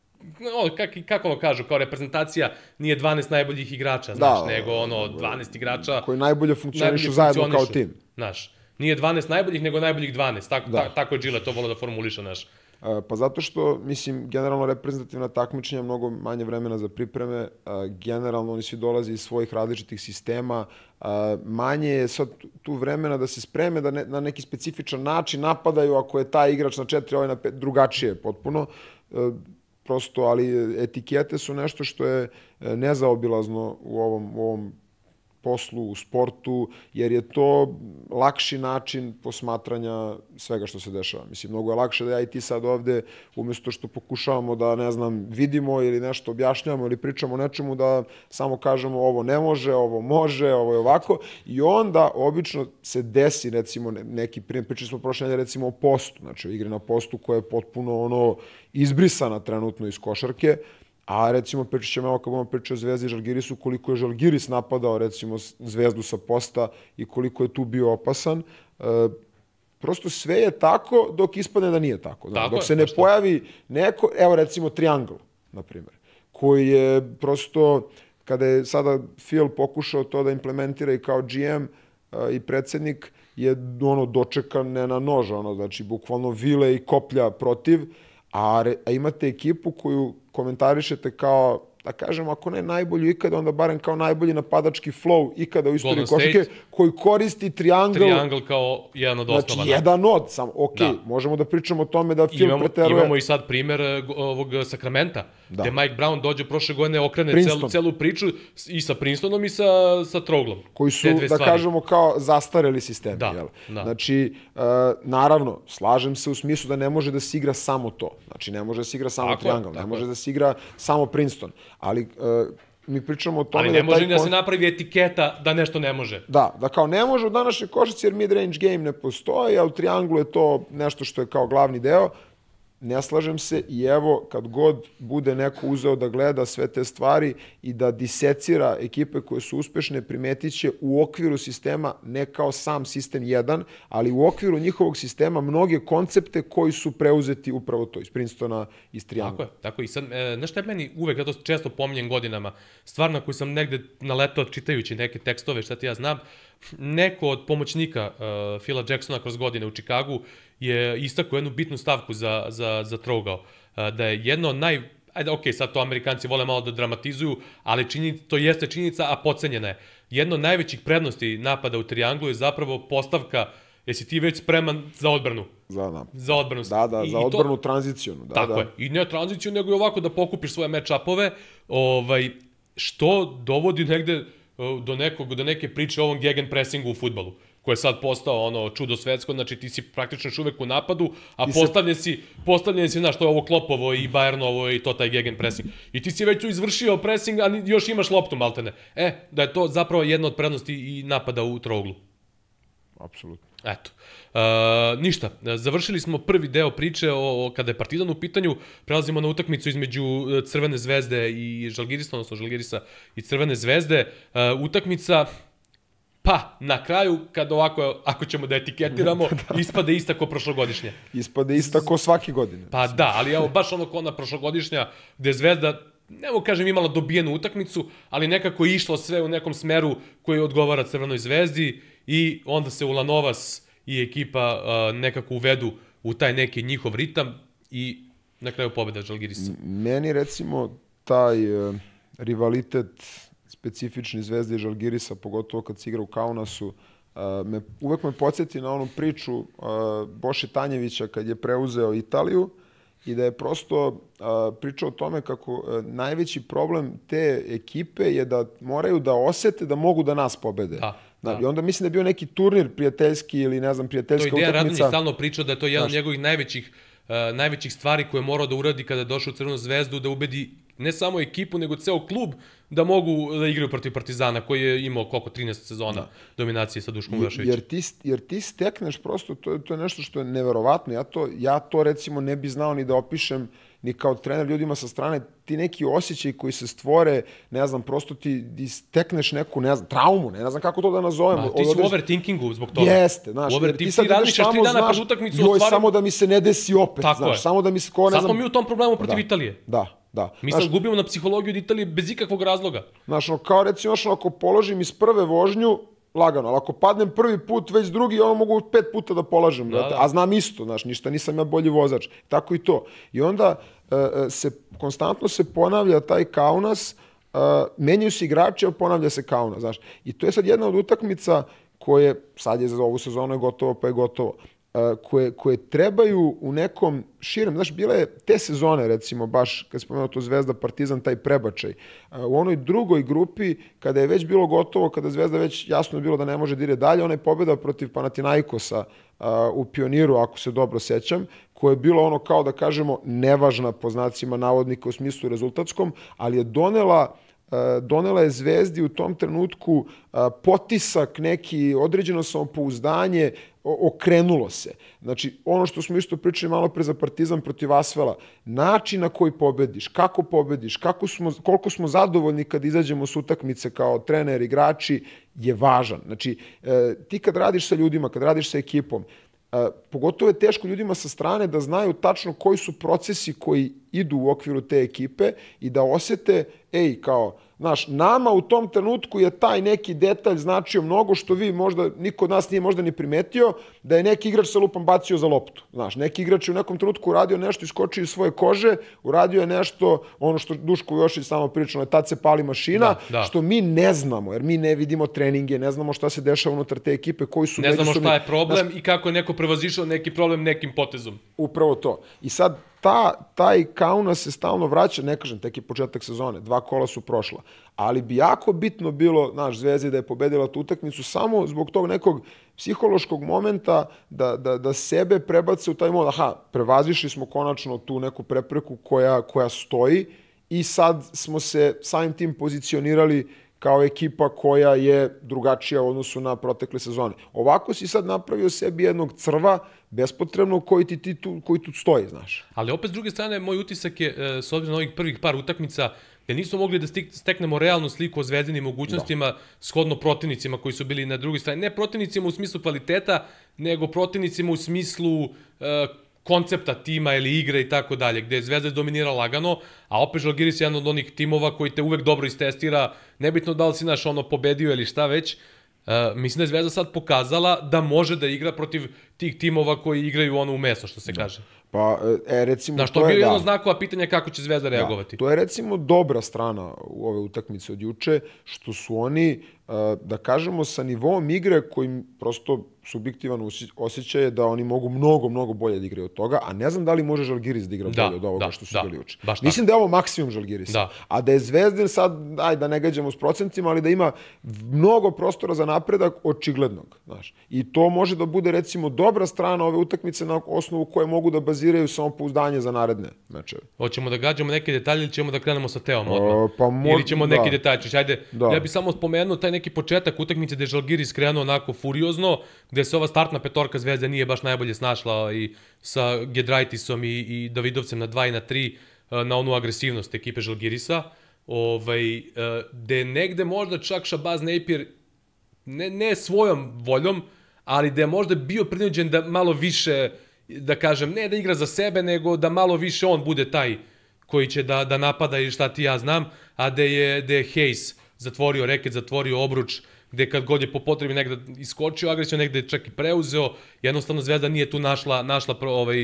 ono kak, kako ono kažu, kao reprezentacija nije dvanaest najboljih igrača, znaš, da, nego ono, dvanaest igrača koji najbolje funkcionišu zajedno kao tim. Znaš, nije dvanaest najboljih, nego najboljih dvanaest, tako, da. ta, tako je Gile to volio da formuliše, znaš. Pa zato što, mislim, generalno reprezentativna takmičenja mnogo manje vremena za pripreme, generalno oni svi dolaze iz svojih različitih sistema, manje je sad tu vremena da se spreme, da ne, na neki specifičan način napadaju ako je taj igrač na četiri, ovaj na pet, drugačije potpuno. Prosto, ali etikete su nešto što je nezaobilazno u ovom, u ovom poslu, u sportu, jer je to lakši način posmatranja svega što se dešava. Mislim, mnogo je lakše da ja i ti sad ovde, umjesto što pokušavamo da, ne znam, vidimo ili nešto objašnjamo ili pričamo o nečemu, da samo kažemo ovo ne može, ovo može, ovo je ovako. I onda, obično, se desi, recimo, neki primjer, pričali smo prošle nedelje, recimo, o postu, znači o igri na postu koja je potpuno, ono, izbrisana trenutno iz košarke. A recimo pričat ćemo, evo kad budemo pričati o Zvezdi i Žalgirisu, koliko je Žalgiris napadao recimo Zvezdu sa posta i koliko je tu bio opasan. E, prosto sve je tako dok ispadne da nije tako. Znači, dok se ne pojavi neko, evo recimo Triangle, na primjer, koji je prosto, kada je sada Phil pokušao to da implementira i kao G M e, i predsednik, je ono dočekan ne na nož, ono, znači bukvalno vile i koplja protiv, a, re, a imate ekipu koju komentarišete kao, da kažem, ako ne najbolju ikada, onda barem kao najbolji napadački flow ikada u istoriji košarke, koji koristi triangle. Triangle kao jedan od osnova. Znači, jedan od, samo, ok, da. Možemo da pričamo o tome da film imamo, preteruje. Imamo i sad primer ovog Sakramenta, da. Gde Mike Brown dođe prošle godine, okrene celu, celu priču i sa Princetonom i sa, sa Trouglom. Koji su, da stvari. Kažemo, kao zastareli sistemi. Da, jel? Da. Znači, uh, naravno, slažem se u smislu da ne može da se igra samo to. Znači, ne može da se igra samo tako, triangle, tako. Ne može da se igra samo Princeton. Ali uh, mi pričamo o tome ali ne da može taj da se napravi etiketa da nešto ne može. Da, da kao ne može u današnjoj košarci jer mid-range game ne postoji, a u trianglu je to nešto što je kao glavni deo. Ne slažem se i evo kad god bude neko uzeo da gleda sve te stvari i da disecira ekipe koje su uspešne, primetit će u okviru sistema, ne kao sam sistem jedan, ali u okviru njihovog sistema mnoge koncepte koji su preuzeti upravo to iz Princetona, iz Triangla. Tako je, tako i sad, e, znaš šta je meni uvek, ja to često pominjem godinama, stvar na koju sam negde naletao čitajući neke tekstove, šta ti ja znam, neko od pomoćnika uh, Phila Jacksona kroz godine u Čikagu je istakao jednu bitnu stavku za, za, za Trougao, uh, da je jedno od naj... Ajde, okej, okay, sad to Amerikanci vole malo da dramatizuju, ali čini, to jeste činjenica, a podcenjena je. Jedno od najvećih prednosti napada u trianglu je zapravo postavka Jesi ti već spreman za odbranu? Za, da. Za odbranu. Da, da, I, za odbranu to, tranzicionu. Da, tako da. je. I ne tranziciju, nego i ovako da pokupiš svoje match-upove, ovaj, što dovodi negde do, nekog, do neke priče o ovom gegenpressingu u fudbalu, koji je sad postao ono čudo svetsko, znači ti si praktično još uvek u napadu, a ti postavljen se... si, postavljen si, znaš, to je ovo Kloppovo i Bayernovo i to taj gegenpressing. I ti si već izvršio pressing, a još imaš loptu, maltene. E, da je to zapravo jedna od prednosti i napada u trouglu. Apsolutno. Eto. E, ništa, završili smo prvi deo priče o, o kada je Partizan u pitanju, prelazimo na utakmicu između Crvene zvezde i Žalgirisa, odnosno Žalgirisa i Crvene zvezde. E, utakmica, pa, na kraju, kad ovako, ako ćemo da etiketiramo, da. Ispade ista ko prošlogodišnja. Ispade ista ko svake godine. Pa da, ali evo, baš ono ko ona prošlogodišnja, gde Zvezda, ne mogu kažem imala dobijenu utakmicu, ali nekako je išlo sve u nekom smeru koji odgovara Crvenoj zvezdi i onda se Ulanovas i ekipa uh, nekako uvedu u taj neki njihov ritam i na kraju pobeda Žalgirisa. Meni recimo taj uh, rivalitet specifični Zvezde i Žalgirisa, pogotovo kad se igra u Kaunasu, uh, me, uvek me podsjeti na onu priču uh, Boše Tanjevića kad je preuzeo Italiju i da je prosto uh, pričao o tome kako uh, najveći problem te ekipe je da moraju da osete da mogu da nas pobede. Da. Da. I onda mislim da je bio neki turnir prijateljski ili ne znam, prijateljska utakmica. To je Dejan Radonjić stalno pričao da je to jedan od njegovih najvećih, uh, najvećih stvari koje je morao da uradi kada je došao u Crvenu zvezdu, da ubedi ne samo ekipu, nego ceo klub da mogu da igraju protiv Partizana, koji je imao koliko, trinaest sezona da. Dominacije sa Duškom Vujoševićem. Jer ti, jer ti stekneš prosto, to je, to je nešto što je neverovatno. Ja to, ja to recimo ne bi znao ni da opišem ni kao trener ljudima sa strane, ti neki osjećaj koji se stvore, ne znam, prosto ti, ti stekneš neku, ne znam, traumu, ne, ne znam kako to da nazovem. Ma, ti si u overthinkingu zbog toga. Jeste, znaš, Over, jer ti, ti sad ideš samo, dana znaš, utakmicu, joj, ostvari... samo da mi se ne desi opet, tako znaš, je. samo da mi se, ko ne sad znam... smo mi u tom problemu protiv da, Italije. Da, da. Mi znaš, sad gubimo na psihologiju od Italije bez ikakvog razloga. Znaš, ono, kao recimo, znaš, ako položim iz prve vožnju, lagano, ali ako padnem prvi put, već drugi, ono mogu pet puta da polažem, da, da. a znam isto, znaš, ništa, nisam ja bolji vozač, tako i to. I onda uh, se, konstantno se ponavlja taj Kaunas, uh, menjaju se igrači, a ponavlja se Kaunas, znaš. I to je sad jedna od utakmica koje, sad je za ovu sezonu je gotovo, pa je gotovo, uh, koje, koje trebaju u nekom širem, znaš, bile je te sezone, recimo, baš, kad spomenuo to Zvezda, Partizan, taj prebačaj, uh, u onoj drugoj grupi, kada je već bilo gotovo, kada Zvezda već jasno je bilo da ne može da ide dalje, ona je pobjeda protiv Panathinaikosa uh, u Pioniru, ako se dobro sećam, koje je bilo ono, kao da kažemo, nevažna po znacima navodnika u smislu rezultatskom, ali je donela donela je Zvezdi u tom trenutku potisak, neki određeno samopouzdanje, okrenulo se. Znači, ono što smo isto pričali malo pre za Partizan protiv Asvela, način na koji pobediš, kako pobediš, kako smo, koliko smo zadovoljni kad izađemo s utakmice kao trener, igrači, je važan. Znači, ti kad radiš sa ljudima, kad radiš sa ekipom, pogotovo je teško ljudima sa strane da znaju tačno koji su procesi koji idu u okviru te ekipe i da osete, ej, kao, znaš, nama u tom trenutku je taj neki detalj značio mnogo što vi možda, niko od nas nije možda ni primetio, da je neki igrač sa lupom bacio za loptu. Znaš, neki igrač je u nekom trenutku uradio nešto, iskočio iz svoje kože, uradio je nešto, ono što Duško Vujošević samo pričao, tad se pali mašina, da, da. Što mi ne znamo, jer mi ne vidimo treninge, ne znamo šta se dešava unutar te ekipe, koji su... Ne znamo šta je problem, znaš, i kako je neko prevazišao neki problem nekim potezom. Upravo to. I sad, ta, taj Kaunas se stalno vraća, ne kažem, tek je početak sezone, dva kola su prošla, ali bi jako bitno bilo, znaš, Zvezdi da je pobedila tu utakmicu samo zbog tog nekog psihološkog momenta da, da, da sebe prebace u taj mod, aha, prevazišli smo konačno tu neku prepreku koja, koja stoji i sad smo se samim tim pozicionirali kao ekipa koja je drugačija u odnosu na protekle sezone. Ovako si sad napravio sebi jednog crva bespotrebno koji ti, ti tu, koji tu stoji, znaš. Ali opet s druge strane, moj utisak je, s obzirom na ovih prvih par utakmica, gde nismo mogli da steknemo realnu sliku o Zvezdinim mogućnostima, da. Shodno protivnicima koji su bili na drugoj strani. Ne protivnicima u smislu kvaliteta, nego protivnicima u smislu uh, koncepta tima ili igre i tako dalje, gde je Zvezda dominira lagano, a opet Žalgiris je jedan od onih timova koji te uvek dobro istestira, nebitno da li si naš ono pobedio ili šta već. Uh, mislim da je Zvezda sad pokazala da može da igra protiv tih timova koji igraju ono u meso, što se kaže. Pa, e, recimo... Znaš, to je bio jedno znakova pitanja kako će Zvezda reagovati. To je, recimo, dobra strana u ove utakmice od juče, što su oni, da kažemo, sa nivom igre kojim prosto subjektivan osjećaj je da oni mogu mnogo, mnogo bolje da igraju od toga, a ne znam da li može Žalgiris da igra bolje od ovoga što su igrali juče. Mislim da je ovo maksimum Žalgirisa. A da je Zvezdan sad, aj da ne gađamo s procentima, ali da ima mnogo prostora za napredak očiglednog. Znaš. I to može da bude, recimo, dobra strana ove utakmice na osnovu koje mogu da baziraju samopouzdanje za naredne mečeve. Hoćemo da gađamo neke detalje ili ćemo da krenemo sa Teom odmah? Pa mo... Ili ćemo neki detalje? Ajde, ja bih samo spomenuo taj neki početak utakmice gde je Žalgiris krenuo onako furiozno, gde se ova startna petorka Zvezde nije baš najbolje snašla i sa Gedraitisom i, i Davidovcem na dva i na tri na onu agresivnost ekipe Žalgirisa, ovaj, gde negde možda čak Shabazz Napier, ne, ne svojom voljom, ali da je možda bio prinuđen da malo više, da kažem, ne da igra za sebe, nego da malo više on bude taj koji će da, da napada ili šta ti ja znam, a da je, da je Hayes zatvorio reket, zatvorio obruč, gde kad god je po potrebi negde iskočio agresiju, negde čak i preuzeo, jednostavno Zvezda nije tu našla, našla ovaj,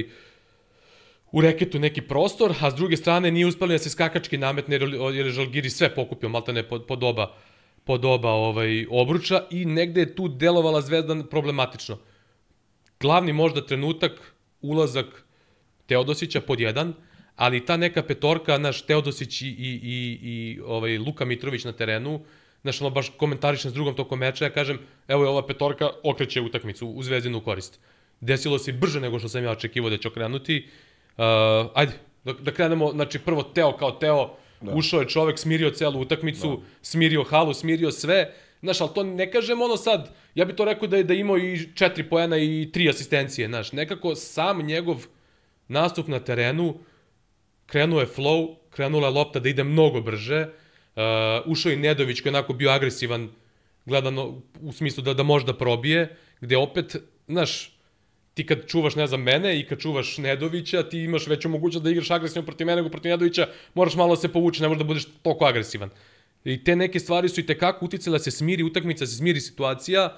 u reketu neki prostor, a s druge strane nije uspeli da se skakački nametne jer je Žalgiris sve pokupio, maltene pod, pod oba, pod oba ovaj, obruča i negde je tu delovala Zvezda problematično. Glavni možda trenutak, ulazak Teodosića pod jedan, ali ta neka petorka, naš Teodosić i, i, i, i ovaj, Luka Mitrović na terenu, znaš, ono baš komentarišem s drugom tokom meča, ja kažem, evo je ova petorka, okreće utakmicu u Zvezdinu korist. Desilo se brže nego što sam ja očekivao da će okrenuti. Uh, ajde, da, da krenemo, znači prvo Teo kao Teo, da. Ušao je čovek, smirio celu utakmicu, da. Smirio halu, smirio sve, znaš, ali to ne kažem ono sad, ja bih to rekao da je da imao i četiri poena i tri asistencije, znaš, nekako sam njegov nastup na terenu, krenuo je flow, krenula je lopta da ide mnogo brže, Uh, ušao je Nedović koji je onako bio agresivan gledano u smislu da, da može da probije, gde opet, znaš, ti kad čuvaš, ne znam, mene i kad čuvaš Nedovića, ti imaš veću mogućnost da igraš agresivno protiv mene nego protiv Nedovića, moraš malo da se povući, ne možeš da budeš toliko agresivan. I te neke stvari su i tekako uticale da se smiri utakmica, da se smiri situacija,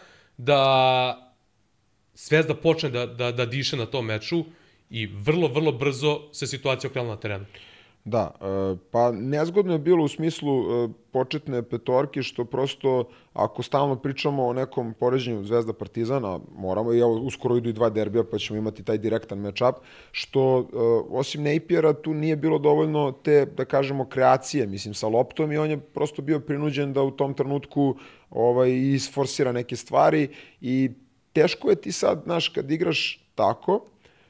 da Zvezda počne da, da, da diše na tom meču i vrlo, vrlo brzo se situacija okrenula na terenu. Da, pa nezgodno je bilo u smislu početne petorke, što prosto ako stalno pričamo o nekom poređenju Zvezda Partizana, moramo, i evo uskoro idu i dva derbija pa ćemo imati taj direktan match-up, što osim Napiera tu nije bilo dovoljno te, da kažemo, kreacije, mislim, sa loptom i on je prosto bio prinuđen da u tom trenutku ovaj, isforsira neke stvari i teško je ti sad, znaš, kad igraš tako,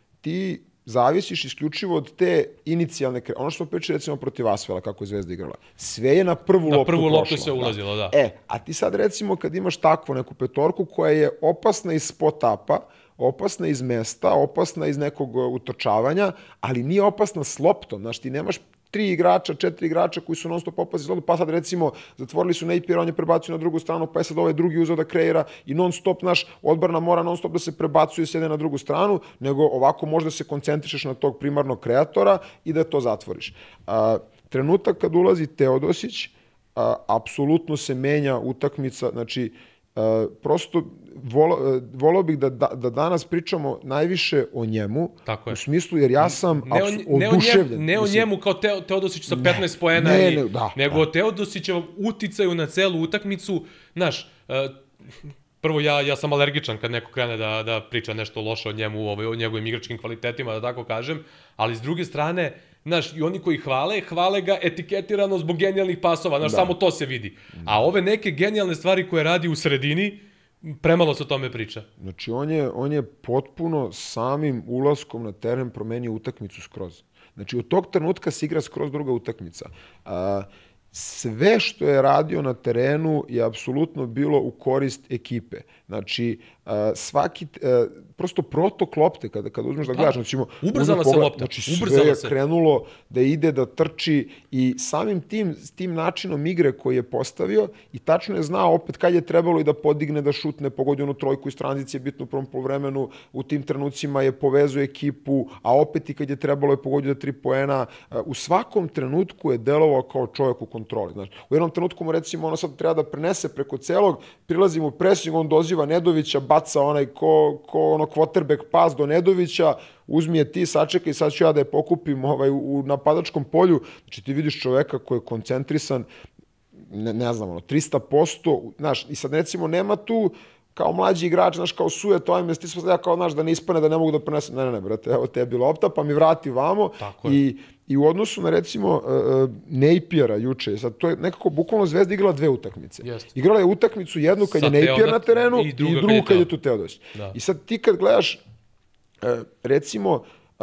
ti zavisiš isključivo od te inicijalne kreacije. Ono što smo pričali recimo protiv Asvela, kako je Zvezda igrala. Sve je na prvu loptu prošlo. Na prvu loptu se ulazilo, da. E, a ti sad recimo kad imaš takvu neku petorku koja je opasna iz spot-upa, opasna iz mesta, opasna iz nekog utočavanja, ali nije opasna s loptom. Znaš, ti nemaš tri igrača, četiri igrača koji su non stop opasni s loptom, pa sad recimo zatvorili su Napier, on je prebacio na drugu stranu, pa je sad ovaj drugi uzeo da kreira i non stop naš odbrana mora non stop da se prebacuje i sjede na drugu stranu, nego ovako možda se koncentrišeš na tog primarnog kreatora i da to zatvoriš. A, trenutak kad ulazi Teodosić, a, apsolutno se menja utakmica, znači Uh, prosto volao volo bih da, da, da danas pričamo najviše o njemu, u smislu jer ja sam ne o, ne oduševljen. Ne o njemu kao Teo, Teodosić sa petnaest poena, ne, ne, da, nego da. Teodosićevom uticaju na celu utakmicu. Znaš, uh, prvo ja, ja sam alergičan kad neko krene da, da priča nešto loše o njemu, o, o njegovim igračkim kvalitetima, da tako kažem, ali s druge strane, znaš, i oni koji hvale, hvale ga etiketirano zbog genijalnih pasova, znaš, da. Samo to se vidi. A ove neke genijalne stvari koje radi u sredini, premalo se o tome priča. Znači, on je, on je potpuno samim ulaskom na teren promenio utakmicu skroz. Znači, od tog trenutka se igra skroz druga utakmica. A, sve što je radio na terenu je apsolutno bilo u korist ekipe. Znači, svaki, prosto protok lopte, kada, kada uzmeš da gledaš, znači, ubrzala se lopta. Znači, sve je krenulo da ide, da trči i samim tim, tim načinom igre koji je postavio i tačno je znao opet kad je trebalo i da podigne, da šutne, pogodi onu trojku iz tranzicije, bitno u prvom poluvremenu, u tim trenucima je povezao ekipu, a opet i kad je trebalo je pogodio da tri poena. U svakom trenutku je delovao kao čovjek u kontrolu. kontroli. Znači, u jednom trenutku mu recimo ono sad treba da prenese preko celog, prilazi mu pressing, on doziva Nedovića, baca onaj ko, ko ono quarterback pas do Nedovića, uzmi je ti, sačekaj, sad ću ja da je pokupim ovaj, u napadačkom polju. Znači ti vidiš čoveka koji je koncentrisan, ne, ne znam, ono, trista posto, znaš, i sad recimo nema tu kao mlađi igrač, znaš, kao suje to, ajme, ti smo ja kao, znaš, da ne ispane, da ne mogu da prenesem, ne, ne, ne, brate, evo tebi lopta, pa mi vrati vamo. I, i u odnosu na, recimo, uh, Napiera juče, sad to je nekako, bukvalno Zvezda igrala dve utakmice. Jest. Igrala je utakmicu jednu kad je Napier na terenu i, i drugu kad je tu Teodosić. I sad ti kad gledaš, uh, recimo, uh,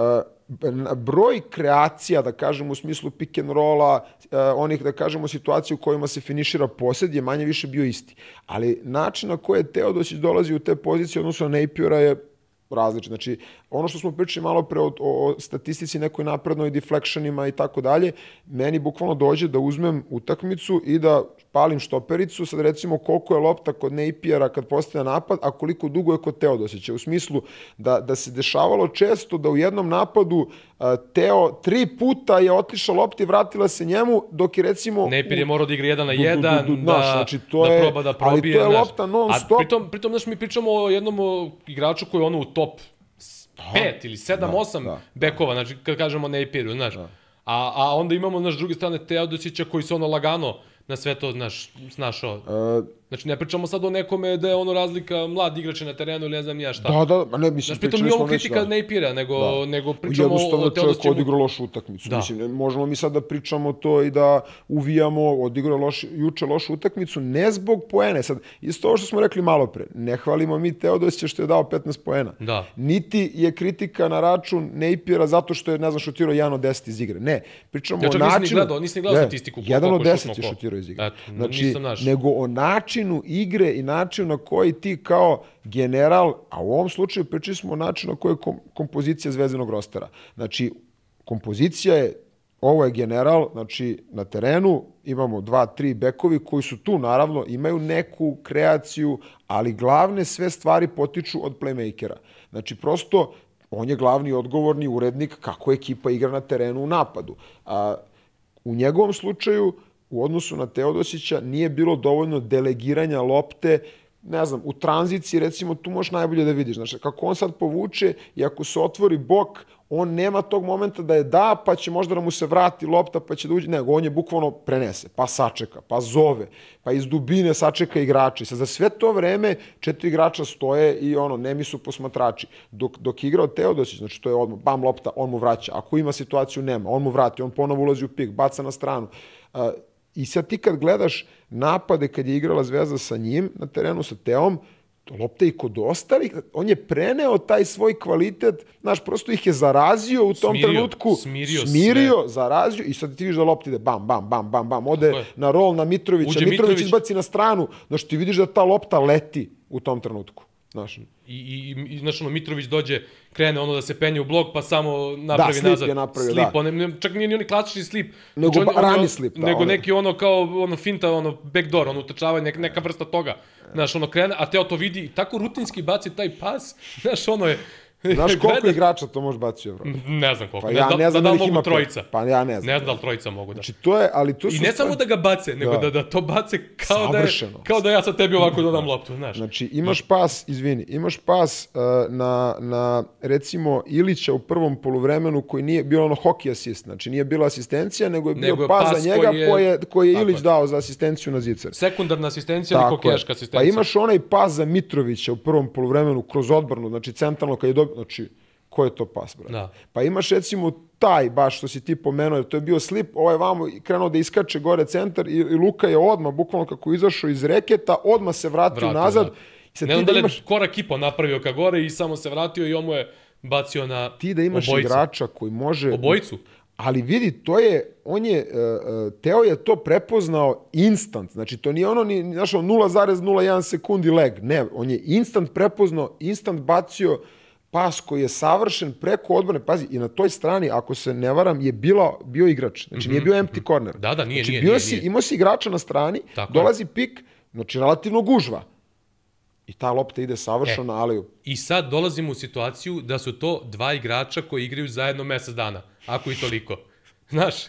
broj kreacija, da kažemo, u smislu pick and rolla, uh, onih, da kažemo, situacija u kojima se finišira posjed je manje više bio isti. Ali način na koji je Teodosić dolazi u te pozicije, odnosno na Napiera, je različit. Znači, ono što smo pričali malo pre o, o statistici nekoj naprednoj, deflectionima i tako dalje, meni bukvalno dođe da uzmem utakmicu i da palim štopericu, sad recimo koliko je lopta kod Napiera kad postaje napad, a koliko dugo je kod Teodosića. U smislu da, da se dešavalo često da u jednom napadu a, Teo tri puta je otišao lopta i vratila se njemu, dok je recimo... Napier je morao da igra jedan na jedan, du, du, du, da, znači, to da je, proba da probije. Ali to je lopta non stop. A pritom, pritom znaš, mi pričamo o jednom igraču koji je ono u top pet ili sedam, osam bekova, znači kad kažemo Napieru, znaš. A, a onda imamo, znaš, s druge strane Teodosića koji se ono lagano na sve to, znaš, snašao. Uh, znači, ne pričamo sad o nekome da je ono razlika mlad igrač na terenu ili ne znam ja šta. Da, da, ma ne, mislim, znači, pritom nije ovo kritika da. Napiera, nego, da. nego pričamo o Teodosiću. Jednostavno čovjek odigrao lošu utakmicu. Da. Mislim, možemo mi sad da pričamo to i da uvijamo, odigrao loš, juče lošu utakmicu, ne zbog poene. Sad, isto ovo što smo rekli malo pre, ne hvalimo mi Teodosića što je dao petnaest poena. Da. Niti je kritika na račun Napiera zato što je, ne znam, šutirao jedan od deset iz igre. Ne, pričamo ja, o načinu... Nisam gledao, nisam gledao ne, statistiku. jedan od deset je šutirao iz igre. Eto, znači, nego o načinu igre i načinu na koji ti kao general, a u ovom slučaju pričali smo o načinu na koji je kom, kompozicija zvezdanog rostera. Znači, kompozicija je, ovo je general, znači na terenu imamo dva, tri bekovi koji su tu, naravno, imaju neku kreaciju, ali glavne sve stvari potiču od playmakera. Znači, prosto, on je glavni odgovorni urednik kako ekipa igra na terenu u napadu. A, u njegovom slučaju, u odnosu na Teodosića nije bilo dovoljno delegiranja lopte, ne znam, u tranziciji, recimo, tu možeš najbolje da vidiš. Znači, kako on sad povuče i ako se otvori bok, on nema tog momenta da je da, pa će možda da mu se vrati lopta, pa će da uđe. Nego, on je bukvalno prenese, pa sačeka, pa zove, pa iz dubine sačeka igrači. Sad, za sve to vreme četiri igrača stoje i ono, nemi su posmatrači. Dok, dok je igrao Teodosić, znači to je odmah, bam, lopta, on mu vraća. Ako ima situaciju, nema, on mu vrati, on ponovo ulazi u pik, baca na stranu. Uh, I sad ti kad gledaš napade kad je igrala Zvezda sa njim na terenu sa Teom, to lopta i kod ostalih, on je preneo taj svoj kvalitet, znaš, prosto ih je zarazio u tom smirio, trenutku. Smirio, smirio zarazio i sad ti vidiš da lopta ide bam, bam, bam, bam, bam, ode na rol na Mitrovića, Mitrović, Mitrović izbaci na stranu, znaš, ti vidiš da ta lopta leti u tom trenutku. Znaš. I, i, i znaš, ono, Mitrović dođe, krene ono da se penje u blok, pa samo napravi nazad. Da, slip je napravio, slip, da. On, čak nije ni oni klasični slip. Nego znači, on, rani slip, da. Nego ono. neki ono kao ono finta, ono backdoor, ono utrčavanje, neka, neka vrsta toga. Znaš, ono krene, a Teo to vidi i tako rutinski baci taj pas. Znaš, ono je... Znaš koliko igrača to može bacio, bro? Ne znam koliko. Pa ja ne znam da, da, da li mogu ima trojica. Pa ja ne znam. Ne znam da li trojica mogu da. Znači to je, ali to su... I ne samo da ga bace, nego da, da, da to bace kao da, je, kao da ja sad tebi ovako dodam loptu, znaš. Znači imaš pas, izvini, imaš pas uh, na, na recimo Ilića u prvom poluvremenu koji nije bio ono hockey assist, znači nije bila asistencija, nego je bio nego pas, pas za njega koji je, koji je, koji je Ilić dao za asistenciju na zicer. Sekundarna asistencija ili kokeška asistencija. Pa imaš onaj pas za Mitrovića u prvom poluvremenu kroz odbranu, znači centralno kad je dobio, znači ko je to pas, brate? Da. Pa imaš recimo taj, baš što si ti pomenuo, jer to je bio slip, ovaj vamo krenuo da iskače gore centar i, i Luka je odmah, bukvalno kako je izašao iz reketa, odmah se vratio, vratio nazad. Da. Ne znam da li imaš... korak i po napravio ka gore i samo se vratio i on mu je bacio na obojicu. Ti da imaš obojicu. igrača koji može... Obojicu? Ali vidi, to je, on je, uh, Teo je to prepoznao instant, znači to nije ono, ni, znaš, nula zarez nula jedan sekundi leg, ne, on je instant prepoznao, instant bacio pas koji je savršen preko odbrane, pazi, i na toj strani, ako se ne varam, je bila, bio igrač, znači mm-hmm. nije bio empty corner. Da, da, nije, znači, nije, bio nije, si, nije. Imao si igrača na strani, tako dolazi je. Pik, znači relativno gužva. I ta lopta ide savršeno e, na aliju. I sad dolazimo u situaciju da su to dva igrača koji igraju zajedno mesec dana, ako i toliko. Znaš,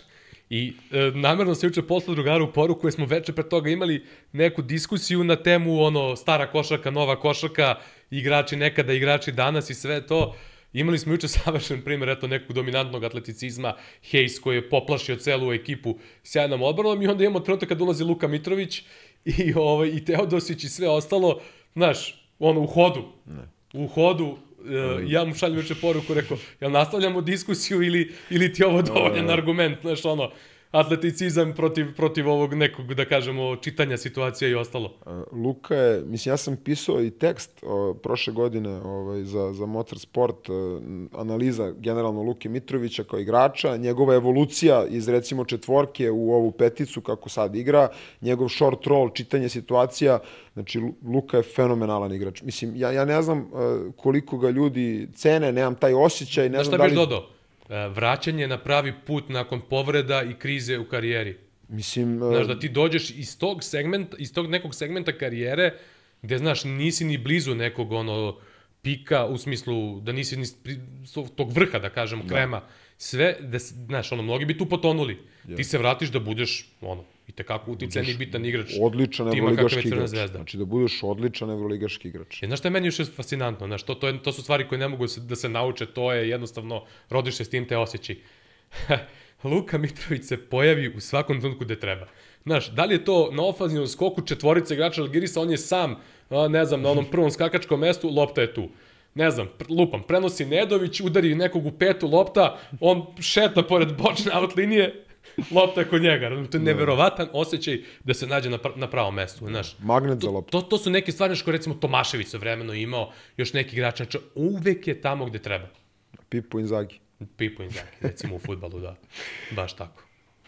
I e, namjerno se juče posle drugaru poruku koje smo veče pre toga imali neku diskusiju na temu ono stara košarka, nova košarka, igrači nekada, igrači danas i sve to. Imali smo juče savršen primjer eto nekog dominantnog atleticizma, Hayes koji je poplašio celu ekipu sjajnom odbranom i onda imamo trenutak kad ulazi Luka Mitrović i, ovaj, i Teodosić i sve ostalo, znaš, ono u hodu, ne. u hodu, Uh, ja mu šaljem juče poruku, rekao, jel nastavljamo diskusiju ili, ili ti ovo dovoljan argument, znaš, ono, atleticizam protiv, protiv ovog nekog, da kažemo, čitanja situacija i ostalo. Uh, Luka je, mislim, ja sam pisao i tekst uh, prošle godine ovaj, za, za Mozart Sport, uh, analiza generalno Luke Mitrovića kao igrača, njegova evolucija iz recimo četvorke u ovu peticu kako sad igra, njegov short roll, čitanje situacija. Znači, Luka je fenomenalan igrač. Mislim, ja, ja ne znam uh, koliko ga ljudi cene, nemam taj osjećaj. Ne da znam šta biš dodao? Vraćanje na pravi put nakon povreda i krize u karijeri. Mislim... Uh... Znaš, da ti dođeš iz tog segmenta, iz tog nekog segmenta karijere, gde, znaš, nisi ni blizu nekog, ono, pika, u smislu da nisi ni tog vrha, da kažemo, krema. Da. Sve, da, znaš, ono, mnogi bi tu potonuli. Ja. Ti se vratiš da budeš, ono, i tekako uticajni bitan igrač. Odličan evroligaški igrač. Znači da budeš odličan evroligaški igrač. E, znaš šta je meni još fascinantno? Znaš, to, to, je, to su stvari koje ne mogu da se nauče, to je jednostavno, rodiš se s tim te osjećaj. Luka Mitrović se pojavi u svakom trenutku gde treba. Znaš, da li je to na ofanzivnom skoku četvorice igrača Žalgirisa, on je sam, ne znam, na onom prvom skakačkom mestu, lopta je tu. Ne znam, lupam, prenosi Nedović, udari nekog u petu lopta, on šeta pored bočne out linije, lopta je kod njega. To je neverovatan osjećaj da se nađe na, na pravom mestu. Znaš. Magnet za loptu. To, to, to su neke stvari što recimo Tomašević sa vremeno imao, još neki igrač, znači uvek je tamo gde treba. Pipo Inzaghi. Pipo Inzaghi, recimo u fudbalu, da. Baš tako.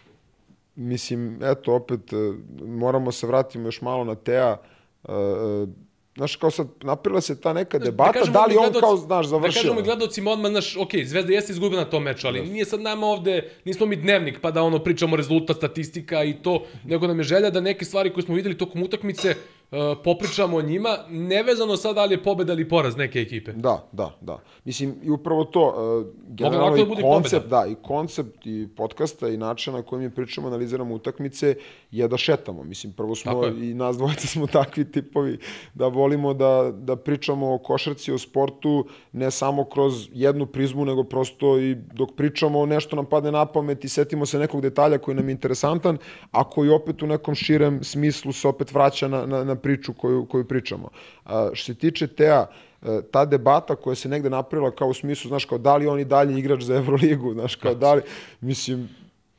Mislim, eto, opet, moramo se vratiti još malo na Tea. Uh, Znaš, kao sad, napravila se ta neka debata, da, da li on gledoci, kao, znaš, završio. Da kažemo i gledocima odmah, znaš, ok, Zvezda jeste izgubila na tom meču, ali yes. nije sad nama ovde, nismo mi dnevnik, pa da ono pričamo rezultat, statistika i to, nego nam je želja da neke stvari koje smo videli tokom utakmice, uh, popričamo o njima, nevezano sad da li je pobeda ili poraz neke ekipe. Da, da, da. Mislim, i upravo to, uh, generalno i koncept, da, i koncept i podcasta i način na koji mi pričamo, analiziramo utakmice, je da šetamo. Mislim, prvo smo, i nas dvojica smo takvi tipovi, da volimo da, da pričamo o košarci, o sportu, ne samo kroz jednu prizmu, nego prosto i dok pričamo nešto nam padne na pamet i setimo se nekog detalja koji nam je interesantan, a koji opet u nekom širem smislu se opet vraća na, na, na priču koju, koju pričamo. A, što se tiče Tea, ta debata koja se negde napravila kao u smislu, znaš, kao da li on i dalje igrač za Evroligu, znaš, kao da li, mislim,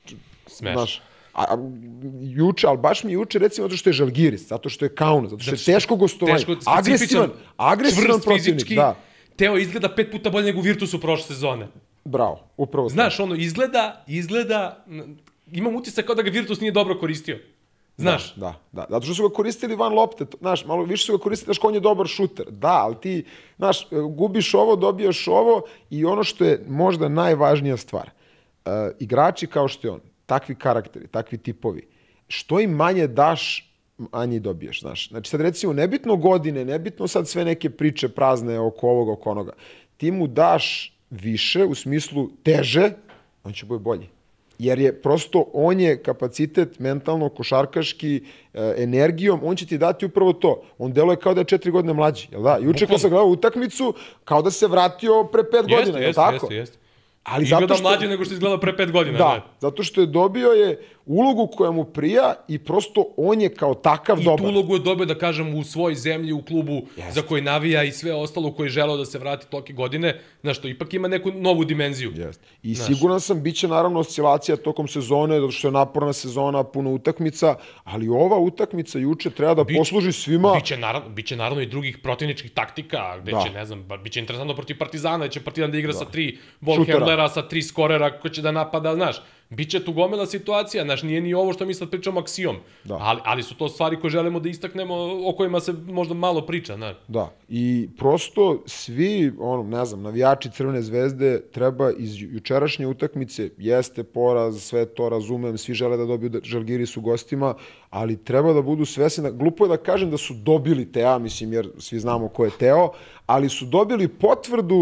znaš, a, a, juče, ali baš mi juče, recimo, zato što je Žalgiris, zato što je Kaunas, zato što je teško gostovanje, agresivan, agresivan protivnik, da. Teo izgleda pet puta bolje nego u Virtusu prošle sezone. Bravo, upravo. Znaš, ono, izgleda, izgleda, imam utisak kao da ga Virtus nije dobro koristio. Znaš? Da, da, da. Zato što su ga koristili van lopte, znaš, malo više su ga koristili, znaš, on je dobar šuter. Da, ali ti, znaš, gubiš ovo, dobijaš ovo i ono što je možda najvažnija stvar. Uh, igrači kao što je on, takvi karakteri, takvi tipovi, što im manje daš, manje dobiješ, znaš. Znači sad recimo, nebitno godine, nebitno sad sve neke priče prazne oko ovoga, oko onoga. Ti mu daš više, u smislu teže, on će bude bolji. Jer je prosto, on je kapacitet mentalno, košarkaški, energijom, on će ti dati upravo to. On deluje kao da je četiri godine mlađi, jel da? Juče kad sam gledao utakmicu, kao da se vratio pre pet jest, godina, jel tako? Jeste, jeste. Ali izgleda što... mlađi nego što izgleda pre pet godina. Da, ne? Zato što je dobio je ulogu koja mu prija i prosto on je kao takav I dobar. I tu ulogu je dobio, da kažem, u svoj zemlji, u klubu Jest. za koji navija i sve ostalo koji je želeo da se vrati tolike godine. Znaš, to ipak ima neku novu dimenziju. Jest. I Znaš. siguran sam, bit će naravno oscilacija tokom sezone, zato što je naporna sezona, puno utakmica, ali ova utakmica juče treba da Bić, posluži svima. Biće naravno, biće naravno i drugih protivničkih taktika, gde da. će, ne znam, biće interesantno protiv Partizana, gde će Partizan da igra da. sa tri ball-handlera, sa tri skorera koji će da napada, znaš. Biće tu gomila situacija, znaš, nije ni ovo što mi sad pričamo aksijom, da. ali, ali su to stvari koje želimo da istaknemo, o kojima se možda malo priča, znaš. Da, i prosto svi, ono, ne znam, navijači Crvene zvezde treba iz jučerašnje utakmice, jeste poraz, sve to razumem, svi žele da dobiju Žalgiris u gostima, ali treba da budu svesni, glupo je da kažem da su dobili Tea, mislim, jer svi znamo ko je Teo, ali su dobili potvrdu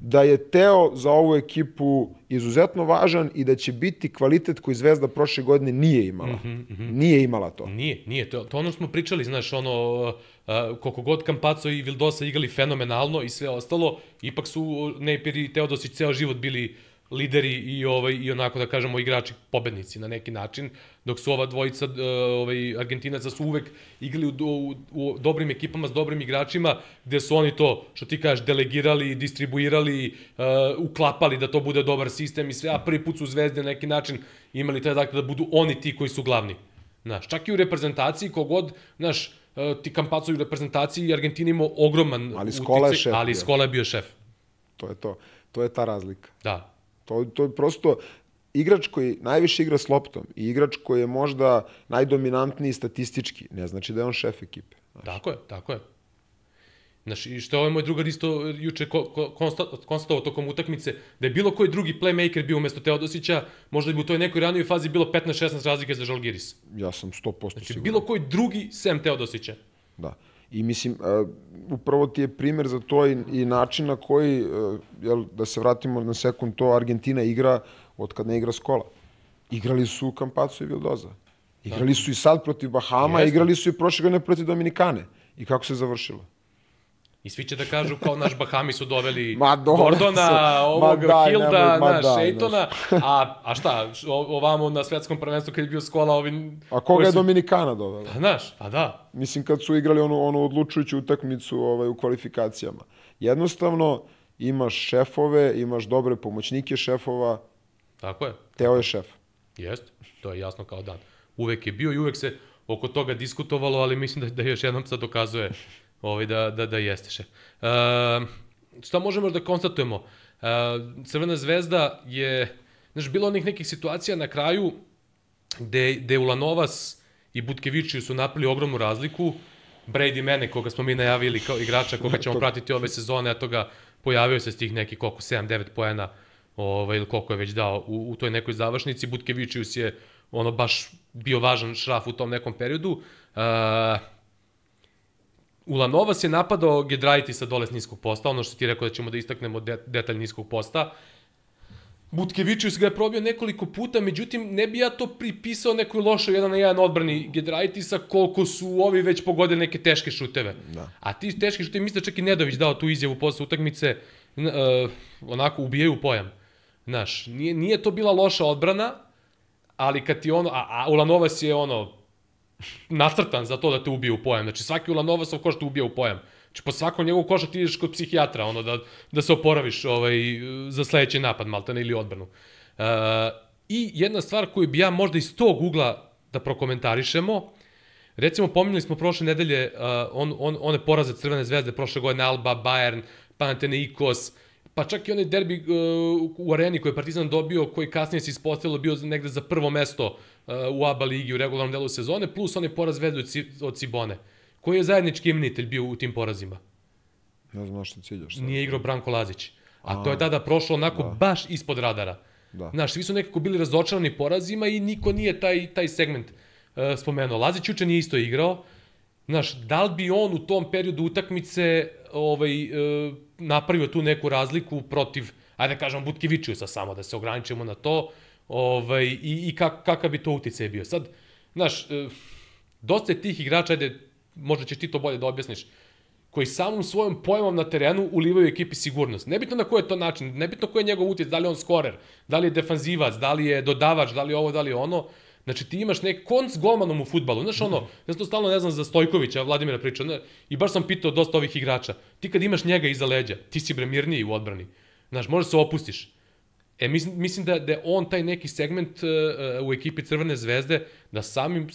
da je Teo za ovu ekipu izuzetno važan i da će biti kvalitet koji Zvezda prošle godine nije imala. Mm -hmm. Nije imala to. Nije, nije. To, to ono smo pričali, znaš, ono, uh, koliko god Campazzo i Vildosa igrali fenomenalno i sve ostalo, ipak su Napier i Teodosić ceo život bili lideri i ovaj i onako da kažemo igrači pobednici na neki način, dok su ova dvojica ovaj Argentinaca su uvek igrali u, u, u dobrim ekipama s dobrim igračima, gde su oni to što ti kažeš delegirali, distribuirali, uh, uklapali da to bude dobar sistem i sve, a prvi put su Zvezde na neki način imali taj dakle da budu oni ti koji su glavni. Znaš, čak i u reprezentaciji kogod, znaš, uh, ti Campazzo u reprezentaciji Argentina imao ogroman ali Skola je šef, ali Skola je bio šef. To je to. To je ta razlika. Da. To, to je prosto igrač koji najviše igra s loptom i igrač koji je možda najdominantniji statistički. Ne znači da je on šef ekipe. Znaš. Tako je, tako je. Znaš, i što je ovaj moj drugar isto juče konstatovao tokom utakmice, da je bilo koji drugi playmaker bio umesto Teodosića, možda bi u toj nekoj ranijoj fazi bilo petnaest šesnaest razlike za Žalgiris. Ja sam sto posto znači, siguran. Bilo koji drugi sem Teodosića. Da. I mislim, uh, upravo ti je primer za to i, i način na koji, uh, jel, da se vratimo na sekund, to Argentina igra od kad ne igra Skola. Igrali su Campazzo i Vildosa. Igrali su i sad protiv Bahama, Jeste. Igrali su i prošle godine protiv Dominikane. I kako se završilo? I svi će da kažu kao naš Bahami su doveli Madonna, Gordona, ovog daj, Hilda, nemoj, naš Ejtona, a, a šta, ovamo na svetskom prvenstvu kad je bio Skola ovim... A koga je su... Dominikana dovela? Pa znaš, pa da. Mislim kad su igrali onu, onu odlučujuću utakmicu ovaj, u kvalifikacijama. Jednostavno imaš šefove, imaš dobre pomoćnike šefova. Tako je. Teo je šef. Jeste, to je jasno kao dan. Uvek je bio i uvek se oko toga diskutovalo, ali mislim da, da još jednom sad dokazuje ovaj, da, da, da jeste šef. Uh, šta možemo da konstatujemo? Uh, Crvena zvezda je, znaš, bilo onih nekih situacija na kraju gde, gde Ulanovas i Butkevićiju su napravili ogromnu razliku. Brady Mene, koga smo mi najavili kao igrača, koga ćemo pratiti ove sezone, a toga pojavio se s tih nekih koliko, sedam devet poena, ovaj, ili koliko je već dao u, u toj nekoj završnici. Butkevićius je ono baš bio važan šraf u tom nekom periodu. Uh, Ulanovas je napadao Gedraitisa dole s niskog posta, ono što ti rekao da ćemo da istaknemo de, detalj niskog posta. Butkevićius ga je probio nekoliko puta, međutim ne bi ja to pripisao nekoj lošoj jedan na jedan odbrani Gedraitisa, koliko su ovi već pogodili neke teške šuteve. Da. A ti teški šuteve, mislim da čak i Nedović dao tu izjavu posle utakmice, uh, onako ubijaju pojam. Znaš, nije, nije to bila loša odbrana, ali kad ti ono, a, a Ulanovas je ono, nacrtan za to da te ubije u pojam. Znači svaki Ulanovasov koš te ubije u pojam. Znači po svakom njegovu koša ti ideš kod psihijatra, ono, da, da se oporaviš ovaj, za sledeći napad, maltene, ili odbranu. Uh, I jedna stvar koju bi ja možda iz tog ugla da prokomentarišemo, recimo pominjali smo prošle nedelje uh, on, on, one poraze Crvene zvezde prošle godine, Alba, Bayern, Panathinaikos, pa čak i onaj derbi uh, u areni koji je Partizan dobio, koji kasnije se ispostavilo bio negde za prvo mesto uh, u A B A ligi u regularnom delu sezone, plus onaj poraz Zvezde od, Ci, od Cibone. Koji je zajednički imenitelj bio u tim porazima? Ne znam što ciljaš. Sad. Nije igrao Branko Lazić. A, A to je tada prošlo onako da. baš ispod radara. Da. Znaš, svi su nekako bili razočarani porazima i niko nije taj, taj segment uh, spomenuo. Lazić juče nije isto igrao. Znaš, da li bi on u tom periodu utakmice ovaj, uh, napravio tu neku razliku protiv, ajde kažem, Butkevićiusa samo, da se ograničimo na to, ovaj, i, i kak, kakav bi to uticaj bio. Sad, znaš, uh, dosta je tih igrača, ajde, možda ćeš ti to bolje da objasniš, koji samom svojom pojmom na terenu ulivaju ekipi sigurnost. Nebitno na koji je to način, nebitno koji je njegov utjec, da li je on skorer, da li je defanzivac, da li je dodavač, da li je ovo, da li je ono. Znači ti imaš nek konc s golmanom u fudbalu. Znaš ono, ja to stalno ne znam za Stojkovića, Vladimira priča, ne, i baš sam pitao dosta ovih igrača. Ti kad imaš njega iza leđa, ti si bre mirniji u odbrani. Znaš, možda se opustiš. E, mislim, mislim da, da je on taj neki segment uh, u ekipi Crvene zvezde, da samim,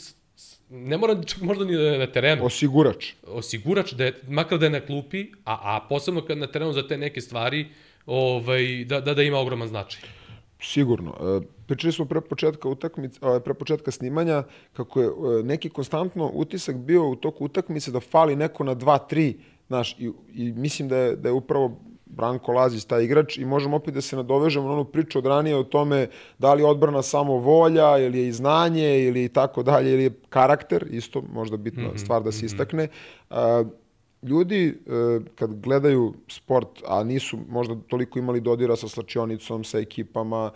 ne mora čak možda ni na terenu. Osigurač. Osigurač, da je, makar da je na klupi, a, a posebno kad na terenu za te neke stvari, ovaj, da, da, da ima ogroman značaj. Sigurno. Pričali smo pre početka, utakmice, pre početka snimanja kako je neki konstantno utisak bio u toku utakmice da fali neko na dva tri, znaš, i, i mislim da je, da je upravo Branko Lazić taj igrač i možemo opet da se nadovežemo na onu priču od ranije o tome da li je odbrana samo volja ili je i znanje ili tako dalje ili je karakter, isto možda bitna mm-hmm, stvar da se istakne. Mm-hmm. ljudi kad gledaju sport, a nisu možda toliko imali dodira sa slačionicom, sa ekipama,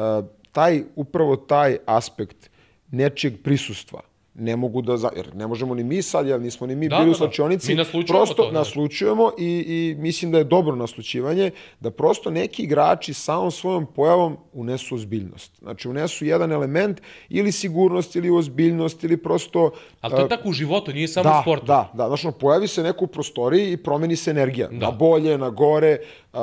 taj, upravo taj aspekt nečijeg prisustva ne mogu da, jer ne možemo ni mi sad, jer nismo ni mi bili u slačionici, prosto naslučujemo i, i mislim da je dobro naslučivanje, da prosto neki igrači samom svojom pojavom unesu ozbiljnost. Znači unesu jedan element ili sigurnost ili ozbiljnost ili prosto... Ali to je tako u životu, nije samo u sportu. Da, da, znači pojavi se neko u prostoriji i promeni se energija. Na bolje, na gore.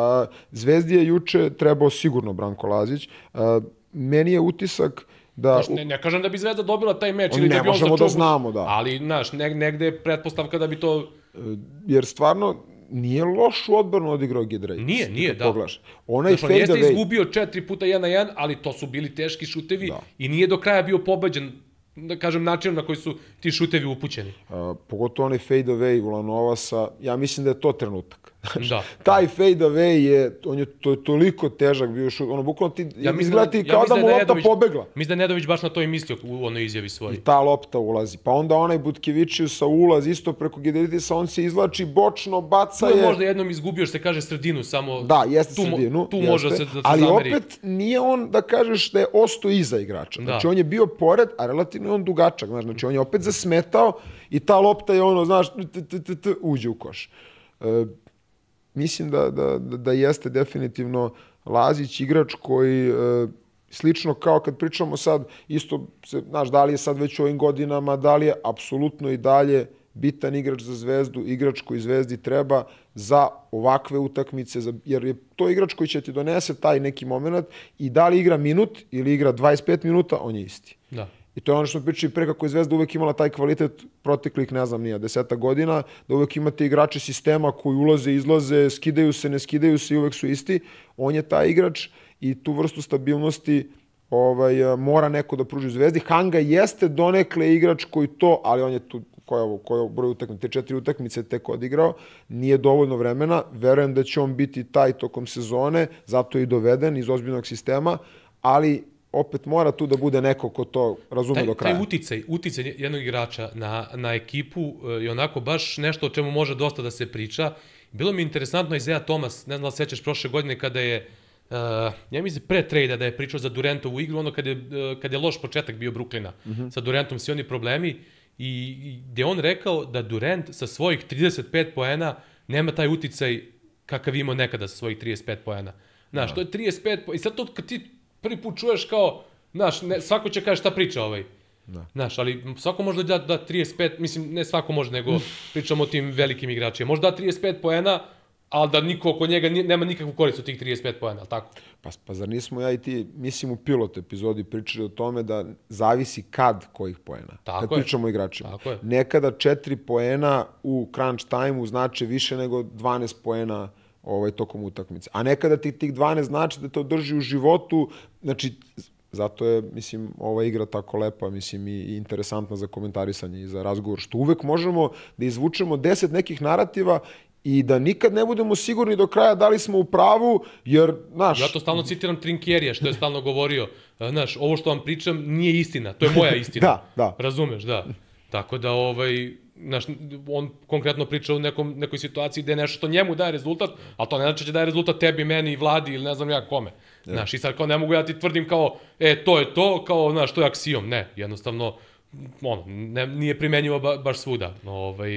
Zvezdi je juče trebao sigurno Branko Lazić. Meni je utisak da... Ne, ne kažem da bi Zvezda dobila taj meč ili da bi on sačuvao. Ne možemo da znamo, da. Ali, znaš, negde je pretpostavka da bi to... Jer stvarno nije lošu odbranu odigrao Gidrej. Nije, nije, da. Pogledaš. Onaj znači, on jeste izgubio četiri puta jedan na jedan, ali to su bili teški šutevi da. I nije do kraja bio pobeđen, da kažem, načinom na koji su ti šutevi upućeni. A, pogotovo onaj fade away Vlanovasa, ja mislim da je to trenutak. Da. Taj fade away je, on je to, toliko težak bio šut, ono bukvalno ti ja izgleda ti kao ja da mu lopta Nedović, pobegla. Mislim da je Nedović baš na to i mislio u onoj izjavi svoji. I ta lopta ulazi. Pa onda onaj Butkevičius ulaz isto preko Gidritisa, on se izvlači bočno, baca je... Tu je možda jednom izgubio, što se kaže, sredinu, samo... Da, jeste tu, sredinu. Tu jeste. Može se da se ali zameri. Opet nije on, da kažeš, da je osto iza igrača. Znači da. On je bio pored, a relativno je on dugačak. Znači on je opet zasmetao i ta lopta je ono, znaš, t, t, t, t, uđe u koš. E, Mislim da, da, da jeste definitivno Lazić igrač koji, e, slično kao kad pričamo sad, isto, se, znaš, da li je sad već u ovim godinama, da li je apsolutno i dalje bitan igrač za Zvezdu, igrač koji Zvezdi treba za ovakve utakmice, za, jer je to igrač koji će ti donese taj neki moment i da li igra minut ili igra dvadeset pet minuta, on je isti. Da. I to je ono što pričali pre kako je Zvezda uvek imala taj kvalitet proteklih, ne znam, nije, deseta godina, da uvek imate igrače sistema koji ulaze, izlaze, skidaju se, ne skidaju se i uvek su isti. On je taj igrač i tu vrstu stabilnosti ovaj, mora neko da pruži Zvezdi. Hanga jeste donekle igrač koji to, ali on je tu, koja ovo, koja broj utakmice, te četiri utakmice tek odigrao, nije dovoljno vremena. Verujem da će on biti taj tokom sezone, zato je i doveden iz ozbiljnog sistema, ali opet mora tu da bude neko ko to razume taj, do kraja. Taj uticaj, uticaj jednog igrača na, na ekipu je onako baš nešto o čemu može dosta da se priča. Bilo mi interesantno Isaiah Thomas, ne znam da sećaš prošle godine kada je, uh, ja mislim pre trejda da je pričao za Durantovu igru, ono kad je, uh, kad je loš početak bio Brooklyna. Mm -hmm. Sa Durantom svi oni problemi i gde on rekao da Durant sa svojih trideset pet poena nema taj uticaj kakav imao nekada sa svojih trideset pet poena. Znaš, no. To je trideset pet poena i sad to kad ti prvi put čuješ kao, znaš, ne, svako će kaže šta priča ovaj. Da. Znaš, ali svako može da da trideset pet, mislim, ne svako može, nego pričamo o tim velikim igračima. Može da trideset pet poena, ali da niko oko njega nema nikakvu korist od tih trideset pet poena, ali tako? Pa, pa zar nismo ja i ti, mislim u pilot epizodi pričali o tome da zavisi kad kojih poena. Tako kad je. Pričamo o igračima. Tako je. Nekada četiri poena u crunch time-u znače više nego dvanaest poena ovaj, tokom utakmice. A nekada ti tih dvanaest znači da to drži u životu, znači, zato je, mislim, ova igra tako lepa, mislim, i, i interesantna za komentarisanje i za razgovor, što uvek možemo da izvučemo deset nekih narativa i da nikad ne budemo sigurni do kraja da li smo u pravu, jer, znaš... Ja to stalno citiram Trinkjerija, što je stalno govorio, znaš, ovo što vam pričam nije istina, to je moja istina. Da, da. Razumeš, da. Tako da, ovaj... Znaš, on konkretno priča o nekom, nekoj situaciji gde je nešto što njemu daje rezultat, ali to ne znači će daje rezultat tebi, meni, vladi ili ne znam ja kome. Yeah. Znaš, i sad kao ne mogu ja ti tvrdim kao, e, to je to, kao, znaš, to je aksijom. Ne, jednostavno, ono, ne, nije primenjivo ba, baš svuda. Ovaj,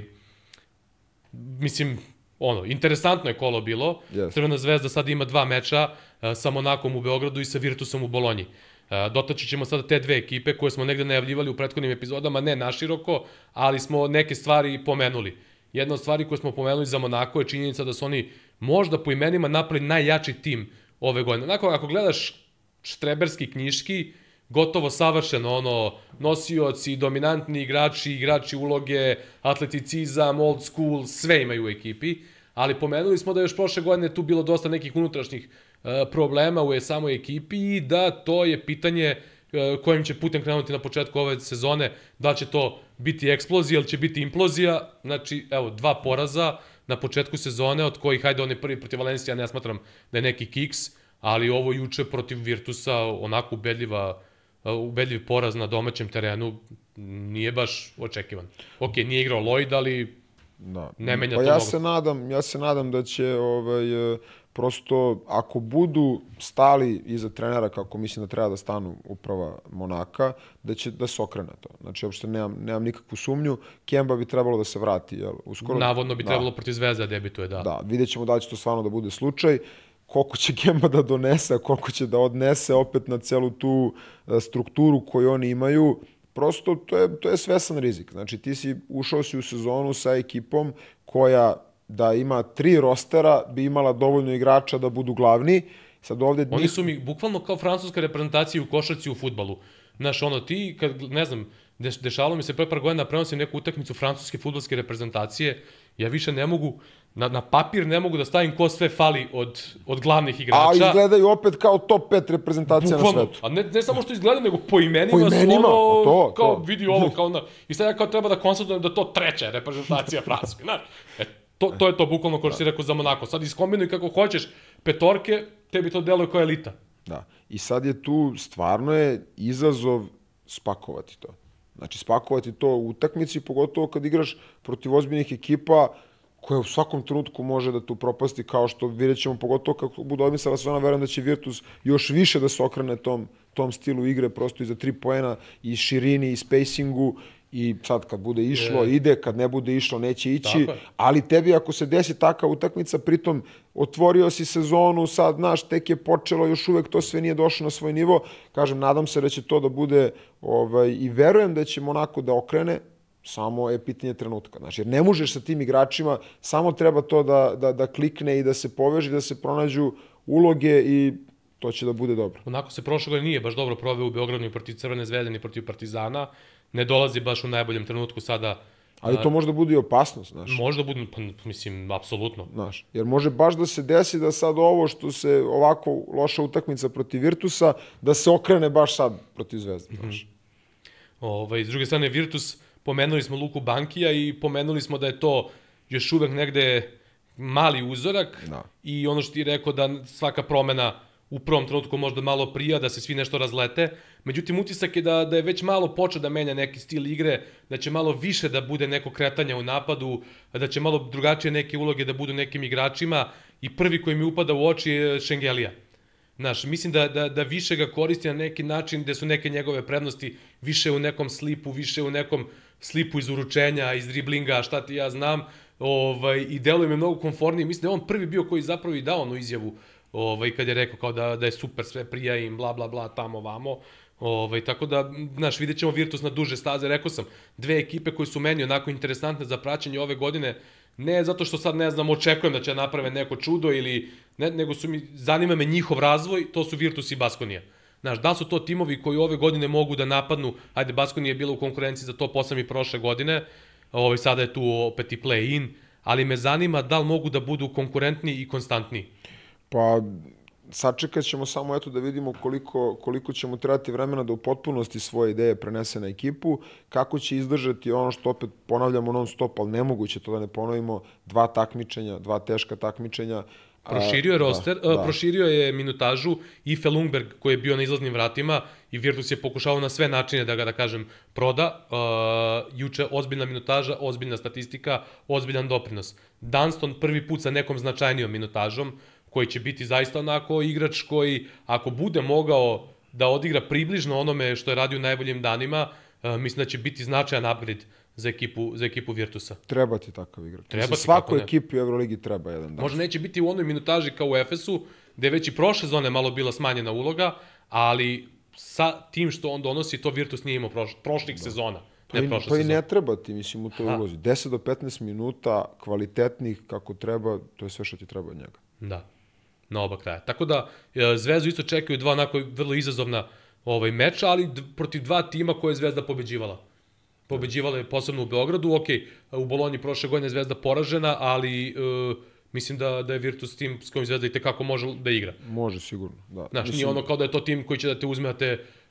mislim, ono, interesantno je kolo bilo. Yes. Crvena zvezda sad ima dva meča uh, sa Monakom u Beogradu i sa Virtusom u Bolonji. Dotaći ćemo sada te dve ekipe koje smo negde najavljivali u prethodnim epizodama, ne naširoko, ali smo neke stvari pomenuli. Jedna od stvari koje smo pomenuli za Monako je činjenica da su oni možda po imenima napravili najjači tim ove godine. Onako, ako gledaš štreberski knjiški, gotovo savršeno, ono, nosioci, dominantni igrači, igrači uloge, atleticizam, old school, sve imaju u ekipi, ali pomenuli smo da još prošle godine tu bilo dosta nekih unutrašnjih problema u samoj ekipi i da to je pitanje kojim će putem krenuti na početku ove sezone, da će to biti eksplozija ili će biti implozija. Znači, evo, dva poraza na početku sezone, od kojih, hajde, on je prvi protiv Valencija, ne smatram da je neki kiks, ali ovo juče protiv Virtusa, onako ubedljiva, ubedljiv poraz na domaćem terenu, nije baš očekivan. Ok, nije igrao Lloyd, ali Da. Ne menja pa to ja mnogo. se nadam, ja se nadam da će ovaj, prosto, ako budu stali iza trenera kako mislim da treba da stanu uprava Monaka, da će da se okrene to. Znači, uopšte nemam, nemam nikakvu sumnju. Kemba bi trebalo da se vrati. Jel? Uskoro, Navodno bi da, trebalo protiv Zvezda debituje, da. Da, vidjet ćemo da li će to stvarno da bude slučaj. Koliko će Kemba da donese, a koliko će da odnese opet na celu tu strukturu koju oni imaju. Prosto, to je, to je svesan rizik. Znači, ti si ušao si u sezonu sa ekipom koja da ima tri rostera, bi imala dovoljno igrača da budu glavni. Sad ovde Oni su mi bukvalno kao francuska reprezentacija u košarci u fudbalu. Znaš, ono, ti, kad, ne znam, deš, dešavalo mi se pre par godina, prenosim neku utakmicu francuske fudbalske reprezentacije, ja više ne mogu, na, na papir ne mogu da stavim ko sve fali od, od glavnih igrača. A izgledaju opet kao top pet reprezentacija bukvalno, na svetu. A ne, ne samo što izgledaju, nego po imenima, po imenima su ono, to, kao to. vidi ovo, kao onda, i sad ja kao treba da konstatujem da to treća reprezentacija francuske, znaš. E, to, to je to bukvalno ko što si rekao za Monako. Sad iskombinuj kako hoćeš petorke, tebi to deluje kao elita. Da. I sad je tu, stvarno je izazov spakovati to. Znači, spakovati to u utakmici, pogotovo kad igraš protiv ozbiljnih ekipa koja u svakom trenutku može da tu propasti, kao što vidjet ćemo, pogotovo kako bude odmisala sve, ona verujem da će Virtus još više da se okrene tom, tom stilu igre, prosto i za tri poena, i širini, i spacingu, i sad kad bude išlo, je. ide, kad ne bude išlo, neće ići, Tako je. ali tebi ako se desi taka utakmica, pritom otvorio si sezonu, sad, znaš, tek je počelo, još uvek to sve nije došlo na svoj nivo, kažem, nadam se da će to da bude, ovaj, i verujem da će Monako da okrene, samo je pitanje trenutka. Znači, jer ne možeš sa tim igračima, samo treba to da, da, da klikne i da se poveže, da se pronađu uloge i to će da bude dobro. Onako se prošle godine nije baš dobro proveo u Beogradu ni protiv Crvene zvezde, ni protiv Partizana. Ne dolazi baš u najboljem trenutku sada. Ali to može da bude i opasnost, znaš. Možda bude, pa, mislim, apsolutno. Znaš, jer može baš da se desi da sad ovo što se ovako loša utakmica protiv Virtusa, da se okrene baš sad protiv Zvezde, znaš. Ovaj, s druge strane, Virtus, pomenuli smo Luku Bankija i pomenuli smo da je to još uvek negde mali uzorak. Da. I ono što ti je rekao da svaka promena u prvom trenutku možda malo prija, da se svi nešto razlete. Međutim, utisak je da, da je već malo počeo da menja neki stil igre, da će malo više da bude neko kretanja u napadu, da će malo drugačije neke uloge da budu nekim igračima i prvi koji mi upada u oči je Šengelija. Znaš, mislim da, da, da više ga koristi na neki način gde su neke njegove prednosti više u nekom slipu, više u nekom slipu iz uručenja, iz driblinga, šta ti ja znam, ovaj, i deluje me mnogo konfornije. Mislim da je on prvi bio koji zapravo i dao onu izjavu ovaj, kad je rekao kao da, da je super, sve prija im, bla, bla, bla, tamo, vamo. Ovaj, tako da, znaš, vidjet ćemo Virtus na duže staze. Rekao sam, dve ekipe koje su meni onako interesantne za praćenje ove godine, ne zato što sad, ne znam, očekujem da će naprave neko čudo ili, ne, nego su mi, zanima me njihov razvoj, to su Virtus i Baskonija. Znaš, da su to timovi koji ove godine mogu da napadnu, ajde, Baskonija je bila u konkurenciji za to posam i prošle godine, ovaj, sada je tu opet i play-in, ali me zanima da li mogu da budu konkurentni i konstantni. Pa, sačekat ćemo samo eto da vidimo koliko, koliko ćemo trebati vremena da u potpunosti svoje ideje prenese na ekipu, kako će izdržati ono što opet ponavljamo non stop, ali nemoguće to da ne ponovimo, dva takmičenja, dva teška takmičenja. Proširio je roster, da, da. proširio je minutažu i Felungberg koji je bio na izlaznim vratima i Virtus je pokušao na sve načine da ga, da kažem, proda. Uh, juče ozbiljna minutaža, ozbiljna statistika, ozbiljan doprinos. Dunston prvi put sa nekom značajnijom minutažom, koji će biti zaista onako igrač koji, ako bude mogao da odigra približno onome što je radio u najboljim danima, uh, mislim da će biti značajan upgrade za ekipu, za ekipu Virtusa. Treba ti takav igrač. Treba ti, svakoj ekipi u Euroligi treba jedan dan. Možda neće biti u onoj minutaži kao u Efesu, gde je već i prošle zone malo bila smanjena uloga, ali sa tim što on donosi, to Virtus nije imao proš, prošlih da. sezona. Pa, ne i, prošle pa sezone. i ne treba ti, mislim, u toj Aha. ulozi. deset do petnaest minuta kvalitetnih kako treba, to je sve što ti treba od njega. Da, na oba kraja. Tako da, Zvezdu isto čekaju dva onako vrlo izazovna ovaj, meča, ali protiv dva tima koje je Zvezda pobeđivala. Pobeđivala je posebno u Beogradu, ok, u Bolonji prošle godine Zvezda poražena, ali uh, mislim da, da je Virtus tim s kojim Zvezda i tekako može da igra. Može, sigurno, da. Znaš, mislim... nije ono kao da je to tim koji će da te uzme, da te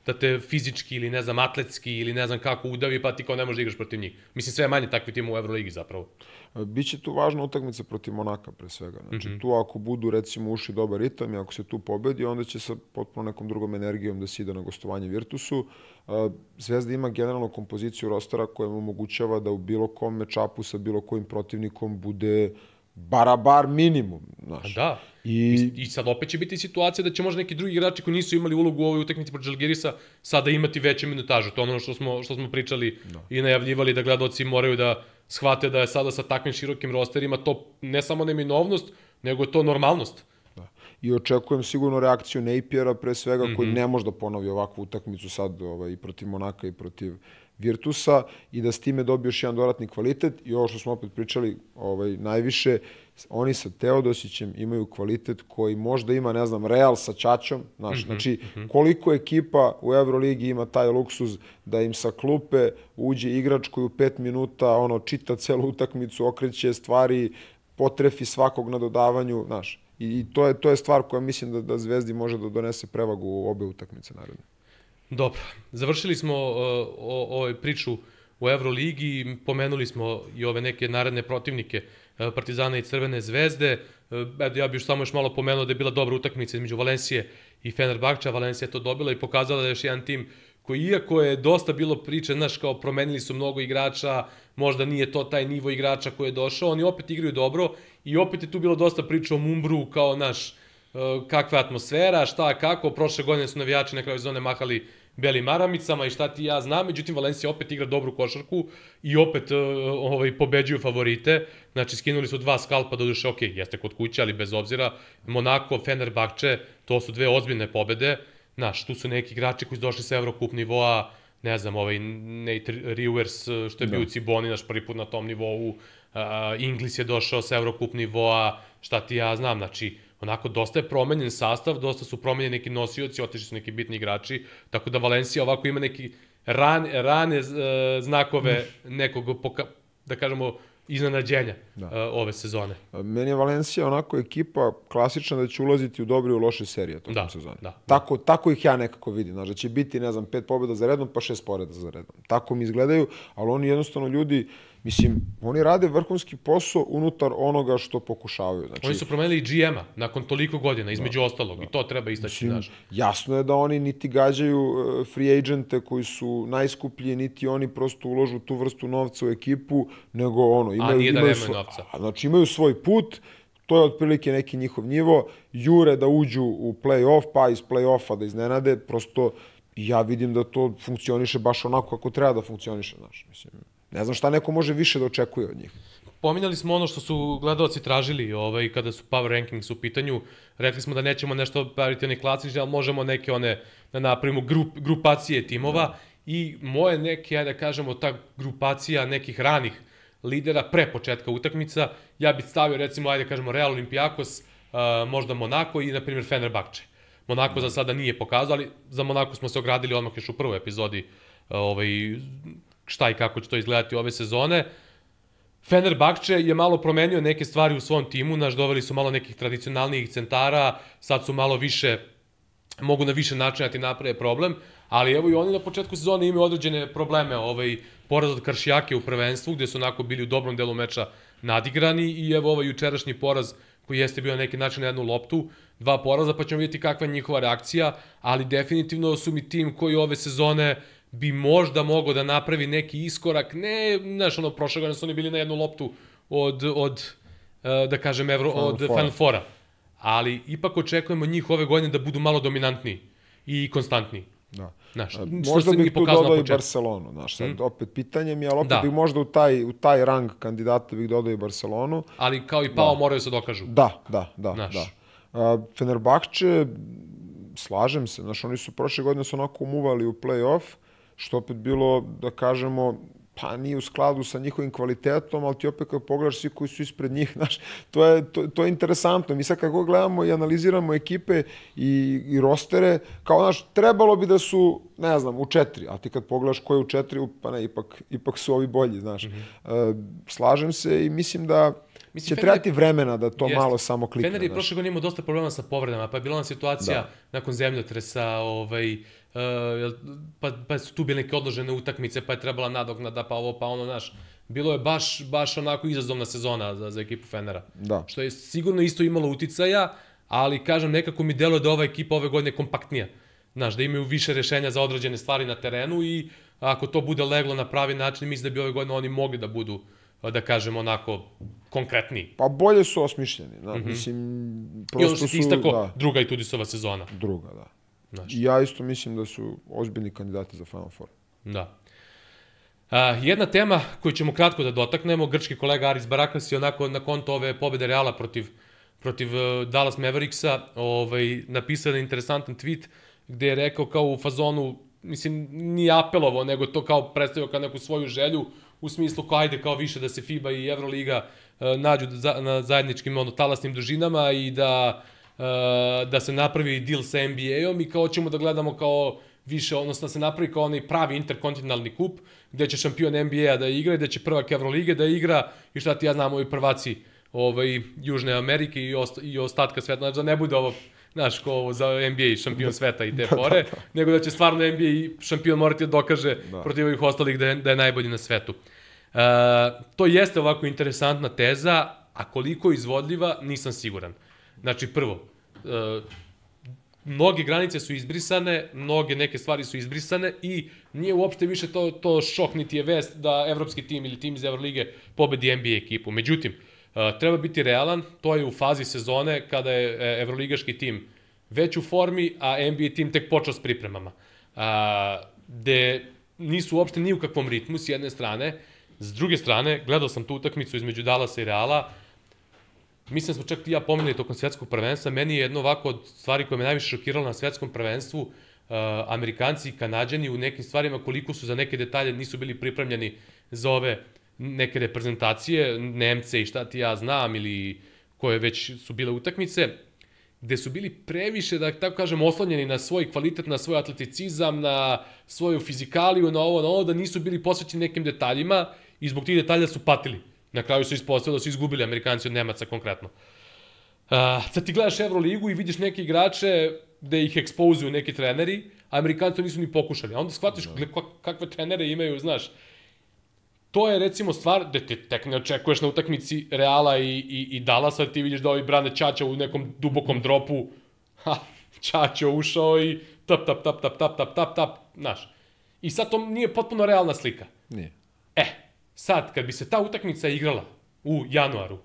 da te fizički ili ne znam atletski ili ne znam kako udavi pa ti kao ne možeš da igraš protiv njih. Mislim sve manje takvi tim u Euroligi zapravo. Biće tu važna utakmica protiv Monaka pre svega. Znači tu ako budu recimo ušli dobar ritam i ako se tu pobedi, onda će sa potpuno nekom drugom energijom da se ide na gostovanje Virtusu. Zvezda ima generalno kompoziciju rostera koja mu omogućava da u bilo kom mečapu sa bilo kojim protivnikom bude barabar minimum. Znaš. Da. I... I sad opet će biti situacija da će možda neki drugi igrači koji nisu imali ulogu u ovoj utakmici protiv Žalgirisa sada imati veću minutažu. To je ono što smo, što smo pričali da. I najavljivali da gledaoci moraju da shvate da je sada sa takvim širokim rosterima to ne samo neminovnost, nego je to normalnost. Da. I očekujem sigurno reakciju Napiera pre svega, mm-hmm. koji ne može da ponovi ovakvu utakmicu sad ovaj, i protiv Monaka i protiv Virtusa i da s time dobije još jedan dodatni kvalitet i ovo što smo opet pričali ovaj, najviše, oni sa Teodosićem imaju kvalitet koji možda ima, ne znam, Real sa Čačom. Znaš, mm-hmm. Znači, koliko ekipa u Euroligi ima taj luksuz da im sa klupe uđe igrač koji u pet minuta ono, čita celu utakmicu, okreće stvari, potrefi svakog na dodavanju, znaš. I, i to, je, to je stvar koja mislim da, da Zvezdi može da donese prevagu u obe utakmice naredne. Dobro, završili smo uh, o, ovaj priču u Euroligi, pomenuli smo i ove neke naredne protivnike uh, Partizana i Crvene zvezde. Uh, ja bih još samo još malo pomenuo da je bila dobra utakmica između Valencije i Fenerbahča. Valencija je to dobila i pokazala da je još jedan tim koji, iako je dosta bilo priče, znaš, kao promenili su mnogo igrača, možda nije to taj nivo igrača koji je došao, oni opet igraju dobro i opet je tu bilo dosta priča o Mumbru, kao, naš, kakva je atmosfera, šta, kako, prošle godine su navijači na kraju sezone mahali belim maramicama i šta ti ja znam, međutim Valencija opet igra dobru košarku i opet ovaj, pobeđuju favorite, znači skinuli su dva skalpa, doduše, ok, jeste kod kuće, ali bez obzira, Monako, Fenerbahče, to su dve ozbiljne pobede, znaš, tu su neki igrači koji su došli sa Eurocup nivoa, ne znam, ovaj Nate Rivers, što je bio u Ciboni, naš prvi put na tom nivou, uh, Inglis je došao sa Eurocup nivoa, šta ti ja znam, znači, onako, dosta je promenjen sastav, dosta su promenjeni neki nosioci, otišli su neki bitni igrači, tako da Valencija ovako ima neki ran, rane uh, znakove nekog, poka, da kažemo, iznenađenja uh, ove sezone. Meni je Valencija onako ekipa klasična da će ulaziti u dobre i u loše serije tokom da, sezone. Da, tako, tako ih ja nekako vidim. Znači, da će biti, ne znam, pet pobjeda za redom, pa šest poreda za redom. Tako mi izgledaju, ali oni jednostavno ljudi, mislim, oni rade vrhunski posao unutar onoga što pokušavaju. Znači, oni su promenili i G M-a nakon toliko godina, između da, ostalog, da. I to treba istaći. Mislim, jasno je da oni niti gađaju free agente koji su najskuplji, niti oni prosto uložu tu vrstu novca u ekipu, nego ono, imaju, A nije da imaju nemaju novca. Znači, imaju svoj put, to je otprilike neki njihov nivo, jure da uđu u play-off, pa iz play-offa da iznenade, prosto ja vidim da to funkcioniše baš onako kako treba da funkcioniše, znaš, mislim. Ne znam šta neko može više da očekuje od njih. Pominjali smo ono što su gledalci tražili ovaj, kada su Power Rankings u pitanju. Rekli smo da nećemo nešto praviti oni klasični, ali možemo neke one, da napravimo grup, grupacije timova. Da. I moje neke, ajde da kažemo, ta grupacija nekih ranih lidera pre početka utakmica, ja bih stavio recimo, ajde da kažemo, Real Olympiakos, uh, možda Monako i, na primjer, Fenerbahče. Monako za sada nije pokazao, ali za Monako smo se ogradili odmah još u prvoj epizodi ovaj, šta i kako će to izgledati ove sezone. Fenerbahče je malo promenio neke stvari u svom timu, naš doveli su malo nekih tradicionalnijih centara, sad su malo više, mogu na više načina ti naprave problem, ali evo i oni na početku sezone imaju određene probleme, ovaj, poraz od Kršijake u prvenstvu, gde su onako bili u dobrom delu meča nadigrani i evo ovaj jučerašnji poraz koji jeste bio na neki način na jednu loptu, dva poraza, pa ćemo vidjeti kakva je njihova reakcija, ali definitivno su mi tim koji ove sezone bi možda mogao da napravi neki iskorak, ne, znaš, ono, prošle godine su oni bili na jednu loptu od, od da kažem, Evro, od Final Fora, ali ipak očekujemo njih ove godine da budu malo dominantniji i konstantniji. Da. Znaš, možda bih tu dodao i Barcelonu, znaš, sad hmm? opet pitanje mi, ali opet da. bih možda u taj, u taj rang kandidata bih dodao i Barcelonu. Ali kao i Pao da. moraju se dokažu. Da, da, da. Znaš. da. Uh, Fenerbahče, slažem se, znaš, oni su prošle godine su onako umuvali u play-off, što opet bilo, da kažemo, pa nije u skladu sa njihovim kvalitetom, ali ti opet kad pogledaš svi koji su ispred njih, znaš, to je, to, to je interesantno. Mi sad kako gledamo i analiziramo ekipe i, i rostere, kao, znaš, trebalo bi da su, ne znam, u četiri, a ti kad pogledaš ko je u četiri, pa ne, ipak, ipak su ovi bolji, znaš. Mm-hmm. E, slažem se i mislim da će trebati vremena da to malo samo klikne. Fener je prošle godine imao dosta problema sa povredama, pa je bila ona situacija nakon zemljotresa, ovaj, pa, pa su tu bile neke odložene utakmice, pa je trebala nadoknada, pa ovo, pa ono, naš. Bilo je baš, baš onako izazovna sezona za, za ekipu Fenera. Da. Što je sigurno isto imalo uticaja, ali kažem, nekako mi deluje da ova ekipa ove godine kompaktnija. Znaš, da imaju više rešenja za određene stvari na terenu i ako to bude leglo na pravi način, mislim da bi ove godine oni mogli da budu, da kažem, onako konkretniji. Pa bolje su osmišljeni. Da. Mm-hmm. Mislim, prosto I ono što ti istako, da. druga i Tudisova sezona. Druga, da. Znaš. Ja isto mislim da su ozbiljni kandidati za Final Four. Da. A, jedna tema koju ćemo kratko da dotaknemo, grčki kolega Aris Baraklis je onako na konto ove pobede Reala protiv, protiv uh, Dallas Mavericksa ovaj, napisao jedan interesantan tweet gde je rekao kao u fazonu, mislim, nije apelovao, nego to kao predstavio kao neku svoju želju, u smislu kao ajde kao više da se FIBA i Euroliga uh, nađu za, na zajedničkim ono, talasnim dužinama i da, uh, da se napravi deal sa N B A-om i kao ćemo da gledamo kao više, odnosno da se napravi kao onaj pravi interkontinentalni kup, gde će šampion N B A da igra, gde će prvak Evrolige da igra i šta ti ja znam, ovi prvaci ovaj, Južne Amerike i, osta, i ostatka sveta, znači da ne bude ovo, znaš, ko ovo za N B A šampion sveta i te fore, nego da će stvarno N B A šampion morati da dokaže da. protiv ovih ostalih da je, da je najbolji na svetu. Uh, to jeste ovako interesantna teza, a koliko izvodljiva, nisam siguran. Znači, prvo, uh, mnoge granice su izbrisane, mnoge neke stvari su izbrisane i nije uopšte više to, to šok niti je vest da evropski tim ili tim iz Evrolige pobedi N B A ekipu. Međutim, uh, treba biti realan, to je u fazi sezone kada je evroligaški tim već u formi, a N B A tim tek počeo s pripremama. Uh, gde nisu uopšte ni u kakvom ritmu s jedne strane. S druge strane, gledao sam tu utakmicu između Dallasa i Reala, mislim da smo čak i ja pomenuli tokom svetskog prvenstva, meni je jedno ovako od stvari koje me najviše šokiralo na svetskom prvenstvu, uh, Amerikanci i Kanadjani u nekim stvarima koliko su za neke detalje nisu bili pripremljeni za ove neke reprezentacije, Nemce i šta ti ja znam ili koje već su bile utakmice, gde su bili previše, da tako kažem, oslonjeni na svoj kvalitet, na svoj atleticizam, na svoju fizikaliju, na ovo, na ovo, da nisu bili posvećeni nekim detaljima i zbog tih detalja su patili. Na kraju su ispostavili da su izgubili Amerikanci od Nemaca konkretno. Uh, sad ti gledaš Evroligu i vidiš neke igrače gde ih ekspozuju neki treneri, a Amerikanci to nisu ni pokušali. A onda shvatiš no. kakve trenere imaju, znaš. To je recimo stvar da te tek ne očekuješ na utakmici Reala i, i, i Dallasa, ti vidiš da ovi brane Čača u nekom dubokom dropu, ha, Čača ušao i tap, tap, tap, tap, tap, tap, tap, tap, znaš. I sad to nije potpuno realna slika. Nije. E, sad, kad bi se ta utakmica igrala u januaru,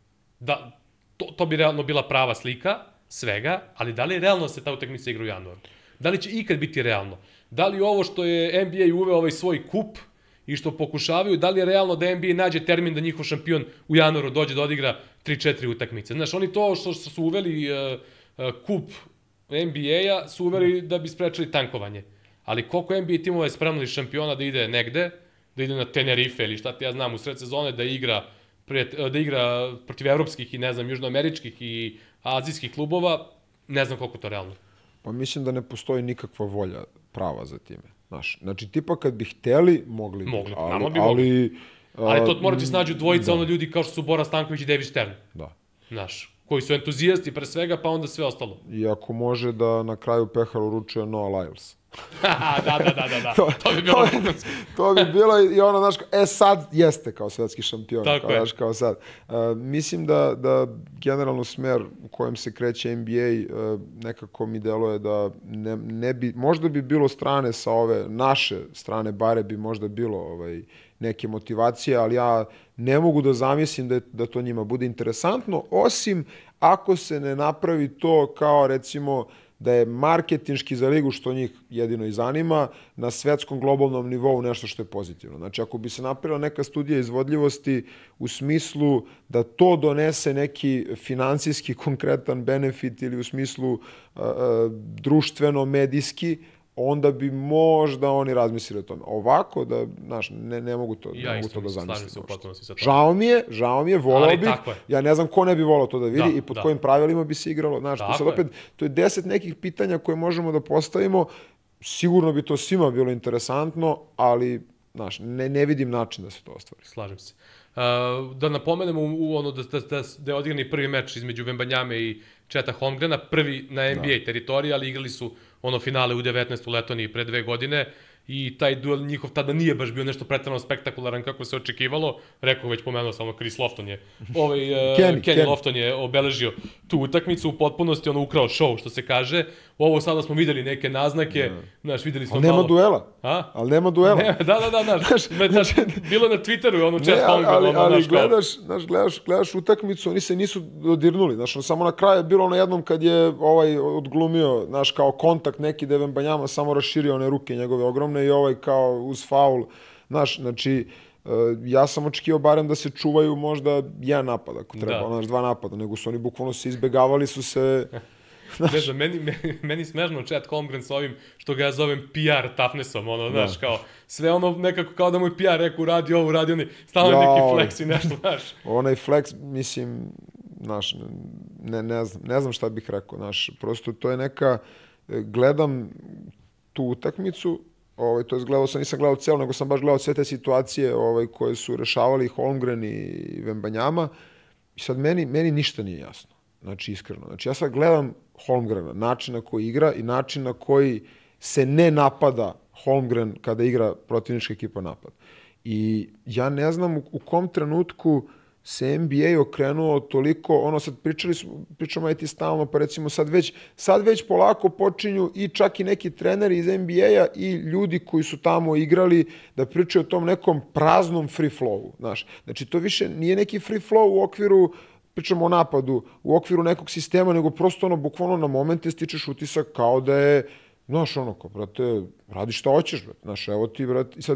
da, to, to bi realno bila prava slika svega, ali da li je realno da se ta utakmica igra u januaru? Da li će ikad biti realno? Da li ovo što je N B A uveo ovaj svoj kup i što pokušavaju, da li je realno da N B A nađe termin da njihov šampion u januaru dođe da odigra tri četiri utakmice? Znaš, oni to što, što su uveli uh, uh, kup N B A-a su uveli da bi sprečili tankovanje. Ali koliko N B A timova je spremno iz šampiona da ide negde, da ide na Tenerife ili šta ti ja znam u sred sezone, da igra, da igra protiv evropskih i ne znam, južnoameričkih i azijskih klubova, ne znam koliko to realno. Pa mislim da ne postoji nikakva volja prava za time. Znaš, znači, tipa kad bi hteli, mogli. Mogli, ali, nama bi ali, mogli. Ali to morate snađu dvojica, da. ono ljudi kao što su Bora Stanković i David Stern. Da. Znaš, koji su entuzijasti pre svega, pa onda sve ostalo. I ako može da na kraju pehar uručuje Noah Lyles. da, da, da, da, da. To, to bi bilo to, to bi bilo i ono, znaš, e sad jeste kao svetski šampion. Tako kao, je. Znaš, kao sad. Uh, mislim da, da generalno smer u kojem se kreće N B A uh, nekako mi deluje da ne, ne bi, možda bi bilo strane sa ove naše strane, bare bi možda bilo ovaj, neke motivacije, ali ja ne mogu da zamislim da, da to njima bude interesantno, osim ako se ne napravi to kao recimo da je marketinški za ligu, što njih jedino i zanima, na svetskom globalnom nivou nešto što je pozitivno. Znači, ako bi se napravila neka studija izvodljivosti u smislu da to donese neki finansijski konkretan benefit ili u smislu uh, uh, društveno-medijski, onda bi možda oni razmislili o tome. Ovako, da, znaš, ne, ne mogu to, ja ne mogu to da zamislim. Se žao mi je, žao mi je, volao bih. Ja ne znam ko ne bi volao to da vidi da, i pod da. kojim pravilima bi se igralo. Znaš, to sad opet, to je deset nekih pitanja koje možemo da postavimo. Sigurno bi to svima bilo interesantno, ali znaš, ne, ne vidim način da se to ostvari. Slažem se. Uh, da napomenemo u ono da, da, da, da je odigrani prvi meč između Wembanyame i Cheta Holmgrena, prvi na N B A da. teritoriji, ali igrali su ono finale u devetnaest u Letoniji pre dve godine i taj duel njihov tada nije baš bio nešto preterano spektakularan kako se očekivalo. Rekao već pomenuo samo Chris Lofton je, ovaj, uh, Kenny, Kenny, Kenny Lofton je obeležio tu utakmicu u potpunosti, ono ukrao show što se kaže. Ovo sada smo videli neke naznake, znaš, videli smo ali nema malo... duela. A? Ali nema duela. Ne, da, da, da, znaš, znaš, bilo na Twitteru je ono Chet Holmgren, ali, ono, ali znaš, gledaš, znaš, gledaš, gledaš utakmicu, oni se nisu dodirnuli, znaš, ono, samo na kraju je bilo ono jednom kad je ovaj odglumio, znaš, kao kontakt neki da je Wembanyama samo raširio one ruke njegove ogromne i ovaj kao uz faul, znaš, znači, ja sam očekivao barem da se čuvaju možda jedan napad, ako treba, da. Znaš, dva napada, nego su oni bukvalno se izbegavali su se... Ne znam, meni, meni, meni smešno Chet Holmgren s ovim što ga ja zovem P R toughness-om, ono, znaš, kao, sve ono nekako kao da moj P R rekao, radi ovo, radi oni, stalno ja, neki flex i nešto, znaš. Onaj flex, mislim, znaš, ne, ne, znam, ne znam šta bih rekao, znaš, prosto to je neka, gledam tu utakmicu, ovaj, to je gledao sam, nisam gledao celo, nego sam baš gledao sve te situacije ovaj, koje su rešavali Holmgren i Wembanyama i sad meni, meni ništa nije jasno. Znači, iskreno. Znači, ja sad gledam Holmgrena, način na koji igra i način na koji se ne napada Holmgren kada igra protivnička ekipa napad. I ja ne znam u, u kom trenutku se N B A okrenuo toliko, ono sad pričali smo, pričamo aj ti stalno, pa recimo sad već, sad već polako počinju i čak i neki treneri iz N B A-a i ljudi koji su tamo igrali da pričaju o tom nekom praznom free flowu, znaš. Znači, to više nije neki free flow u okviru pričamo o napadu u okviru nekog sistema, nego prosto ono, bukvalno na momente stičeš utisak kao da je, znaš, ono, kao, brate, radi šta hoćeš, brate, znaš, evo ti, brate, i sad,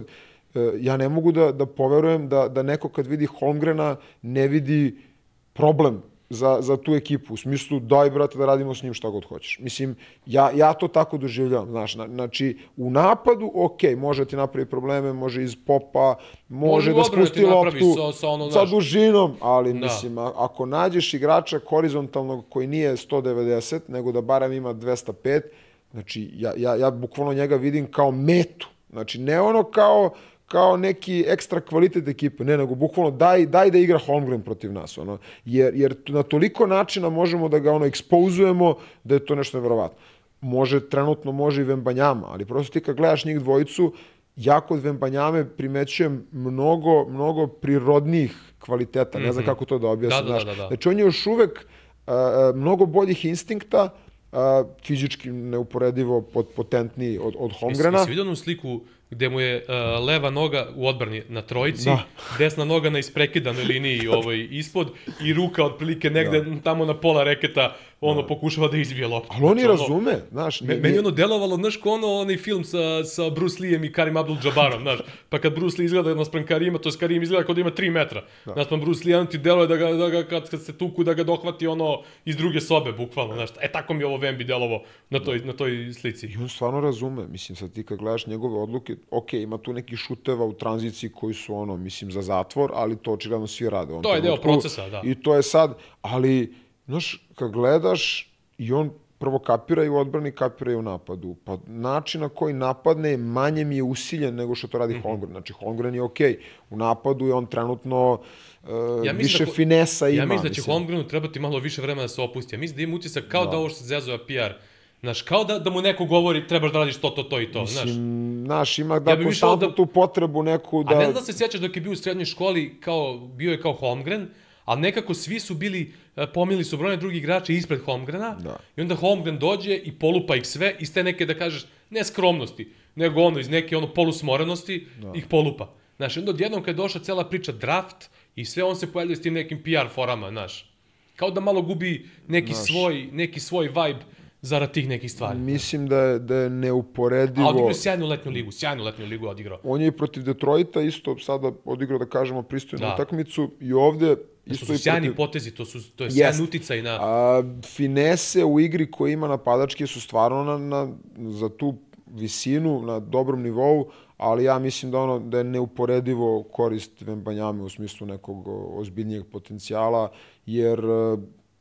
ja ne mogu da, da poverujem da, da neko kad vidi Holmgrena ne vidi problem za, za tu ekipu, u smislu, daj, brate, da radimo s njim šta god hoćeš. Mislim, ja, ja to tako doživljavam, znaš, znači, u napadu, ok, može ti napravi probleme, može iz popa, može, može da spusti loptu sa, sa, ono, sa dužinom, ali, da. Mislim, ako nađeš igrača horizontalnog koji nije sto devedeset, nego da barem ima dvesta pet, znači, ja, ja, ja bukvalno njega vidim kao metu, znači, ne ono kao kao neki ekstra kvalitet ekipe, ne, nego bukvalno daj, daj da igra Holmgren protiv nas, ono, jer, jer na toliko načina možemo da ga ono ekspozujemo da je to nešto neverovatno. Može, trenutno može i Wembanyama, ali prosto ti kad gledaš njih dvojicu, ja kod Wembanyame primećujem mnogo, mnogo prirodnijih kvaliteta, ne znam kako to da objasnim. Da, da, da, da. Znači on je još uvek uh, mnogo boljih instinkta, uh, fizički neuporedivo potentniji od, od Holmgrena. Jesi vidio onu sliku gde mu je uh, leva noga u odbrani na trojici, da. Desna noga na isprekidanoj liniji ovoj ispod i ruka otprilike negde da. Tamo na pola reketa ono da. Pokušava da izbije loptu. Ali on i znači, razume, ono, znaš. Me, meni ono delovalo, znaš, ko ono, onaj film sa, sa Bruce Leeem i Karim Abdul-Jabbarom, znaš, pa kad Bruce Lee izgleda naspram Karima, to je Karim izgleda kao da ima tri metra. Da. Naspram Bruce Lee, on ti deluje da ga, da ga kad, kad se tuku, da ga dohvati ono iz druge sobe, bukvalno, znaš. E, tako mi je ovo Wemby delovo na toj, na toj slici. I on stvarno razume, mislim, sad ti kad gledaš njegove odluke, ok, ima tu neki šuteva u tranziciji koji su ono, mislim, za zatvor, ali to očigledno svi rade. On to je deo procesa, da. I to je sad, ali, znaš, kad gledaš i on prvo kapira i u odbrani, kapira i u napadu. Pa način na koji napadne manje mi je usiljen nego što to radi mm-hmm. Holmgren. Znači, Holmgren je okej. Okay. U napadu je on trenutno uh, ja više da, finesa ima. Ja mislim da će Holmgrenu trebati malo više vremena da se opusti. Ja mislim da ima utisak kao da, da ovo što se zezove P R. Znaš, kao da, da mu neko govori trebaš da radiš to, to, to i to, mislim, znaš. Znaš, ima da ja konstantno da... tu potrebu neku da... A ne znam da se sjećaš dok je bio u srednjoj školi, kao, bio je kao Holmgren, ali nekako svi su bili, pomili su brojne drugi igrače ispred Holmgrena da. I onda Holmgren dođe i polupa ih sve iz te neke, da kažeš, ne skromnosti, nego ono, iz neke ono polusmorenosti da. Ih polupa. Znaš, onda odjednom kad je došla cela priča draft i sve on se pojavljuje s tim nekim P R forama, znaš. Kao da malo gubi neki, svoj, neki svoj vibe zarad tih nekih stvari. Mislim da je, da je neuporedivo... A odigrao je sjajnu letnju ligu, sjajnu letnju ligu odigrao. On je i protiv Detroita isto sada odigrao, da kažemo, pristojnu da. Utakmicu i ovde... Isto to su sjajni protiv... potezi, to, su, to je sjajan uticaj na... A, finese u igri koje ima napadačke su stvarno na, na, za tu visinu, na dobrom nivou, ali ja mislim da ono da je neuporedivo korist Wembanyame u smislu nekog ozbiljnijeg potencijala, jer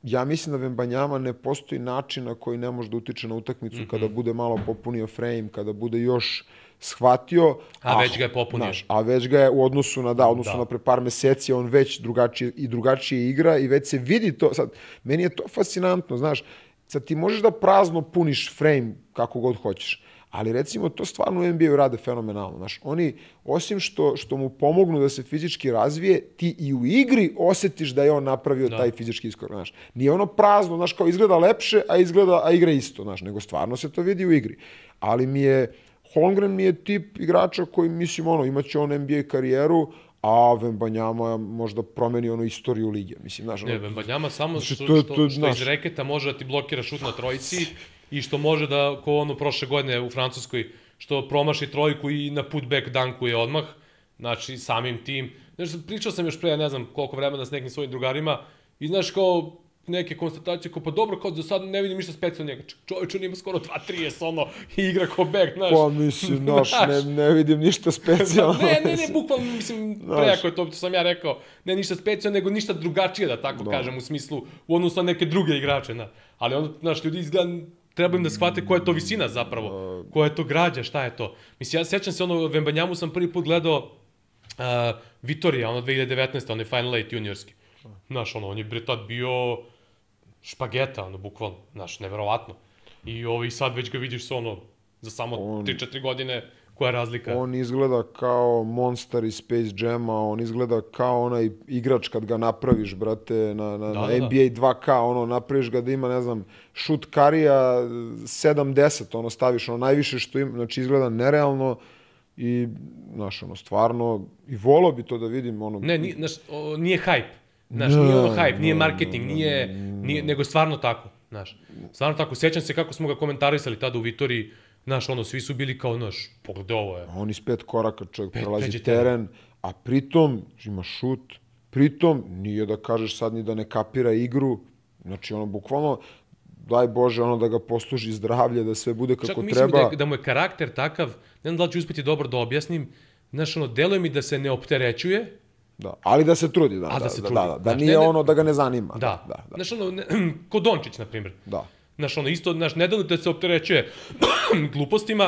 ja mislim da Wembanyama ne postoji način na koji ne može da utiče na utakmicu mm-hmm. kada bude malo popunio frame, kada bude još shvatio. A, a već ga je popunio. Znaš, a već ga je u odnosu na, da, odnosu da. na pre par meseci, on već drugačije, i drugačije igra i već se vidi to. Sad, meni je to fascinantno, znaš, sad ti možeš da prazno puniš frame kako god hoćeš, ali recimo to stvarno u N B A-u rade fenomenalno. Znaš, oni, osim što, što mu pomognu da se fizički razvije, ti i u igri osetiš da je on napravio da. taj fizički iskorak. Znaš. Nije ono prazno, znaš, kao izgleda lepše, a, izgleda, a igra isto, znaš, nego stvarno se to vidi u igri. Ali mi je, Holmgren mi je tip igrača koji, mislim, ono, imaće on N B A karijeru, a Wembanyama možda promeni ono istoriju lige. Mislim, znaš, ono, ne, Wembanyama samo što, što, što, što iz reketa može da ti blokira šut na trojici i što može da, ko ono prošle godine u Francuskoj, što promaši trojku i na putback dankuje odmah, znači samim tim. Znaš, pričao sam još pre, ne znam koliko vremena s nekim svojim drugarima i znaš kao neke konstatacije kao pa dobro, kao za sad ne vidim ništa specijalno njega. Čovječ, on ima skoro dva trideset ono i igra kao back, znaš. Pa mislim, znaš, ne, ne vidim ništa specijalno. ne, ne, ne, bukvalno, mislim, prejako je to, to sam ja rekao, ne ništa specijalno, nego ništa drugačije, da tako no. kažem, u smislu, u odnosu na neke druge igrače, znaš. Ali onda, znaš, ljudi izgleda, treba im da shvate koja je to visina zapravo, koja je to građa, šta je to. Mislim, ja sećam se ono, Wembanyamu sam prvi put gledao uh, Vitorija, ono dve hiljade devetnaeste. onaj Final Eight juniorski. Znaš, ono, on je bre tad bio špageta, ono, bukvalno, znaš, neverovatno. I ovaj, sad već ga vidiš se, ono, za samo tri četiri godine, koja je razlika? On izgleda kao monster iz Space Jama, on izgleda kao onaj igrač kad ga napraviš, brate, na, na, da, na da, N B A dva K, ono, napraviš ga da ima, ne znam, šut karija sedamdeset, ono, staviš, ono, najviše što ima, znači, izgleda nerealno i, znaš, ono, stvarno, i volao bi to da vidim, ono... Ne, nije, znaš, o, nije hype. Znaš, no, nije ono hype, nije marketing, no, nije, nije, nego stvarno tako, znaš. Stvarno tako, sećam se kako smo ga komentarisali tada u Vitoriji, znaš, ono, svi su bili kao, znaš, pogledaj ovo je. On iz pet koraka čovjek prelazi teren, a pritom ima šut, pritom nije da kažeš sad ni da ne kapira igru, znači, ono, bukvalno, daj Bože, ono, da ga posluži zdravlje, da sve bude kako Čak treba. Čak mislim da, da mu je karakter takav, ne znam da li ću uspjeti dobro da objasnim, znaš, ono, deluje mi da se ne opterećuje, da, ali da se trudi, da, A, da, da, se da, trudi. da, da, da nije ne, ne, ono da ga ne zanima. Da, da, da, da. Znaš, ono, ne, ko Dončić, na primjer. Da. Znaš, ono, isto, znaš, ne da da se opterećuje glupostima,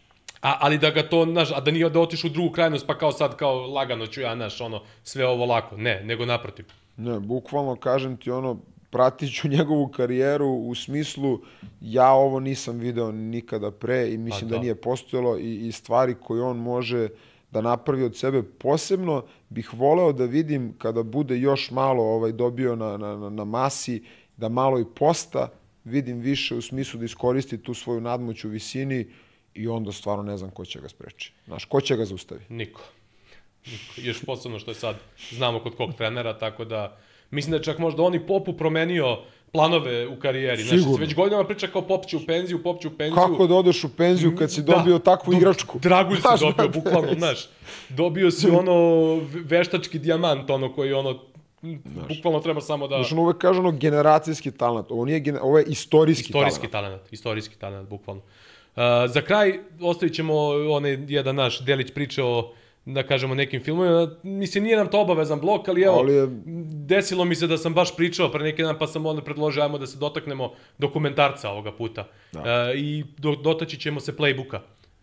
a, ali da ga to, znaš, a da nije da otiš u drugu krajnost, pa kao sad, kao lagano ću ja, znaš, ono, sve ovo lako. Ne, nego naprotiv. Ne, bukvalno, kažem ti, ono, pratit ću njegovu karijeru u smislu, ja ovo nisam video nikada pre i mislim da. da nije postojalo i, i stvari koje on može da napravi od sebe. Posebno bih voleo da vidim kada bude još malo ovaj dobio na, na, na masi, da malo i posta vidim više u smislu da iskoristi tu svoju nadmoć u visini i onda stvarno ne znam ko će ga spreči. Znaš, ko će ga zaustavi? Niko. Niko. Još posebno što je sad, znamo kod kog trenera, tako da mislim da je čak možda on i Popu promenio planove u karijeri. Sigurno. Znači, već godinama priča kao Pop će u penziju, Pop će u penziju. Kako da odeš u penziju kad si dobio da, takvu igračku? Dragulj si znaš, dobio, bukvalno, znaš. Dobio si ono veštački dijamant, ono koji ono, znaš, bukvalno treba samo da... Znaš, on uvek kaže ono generacijski talent. Ovo, nije gener... Ovo je istorijski, istorijski talent. talent. Istorijski talent, bukvalno. Uh, za kraj ostavit ćemo onaj jedan naš delić priče o, da kažemo, nekim filmovima. Mislim, nije nam to obavezan blok, ali evo, ali je... desilo mi se da sam baš pričao pre neki dan, pa sam onda predložio, ajmo da se dotaknemo dokumentarca ovoga puta. Uh, I do, dotaći ćemo se Playbooka.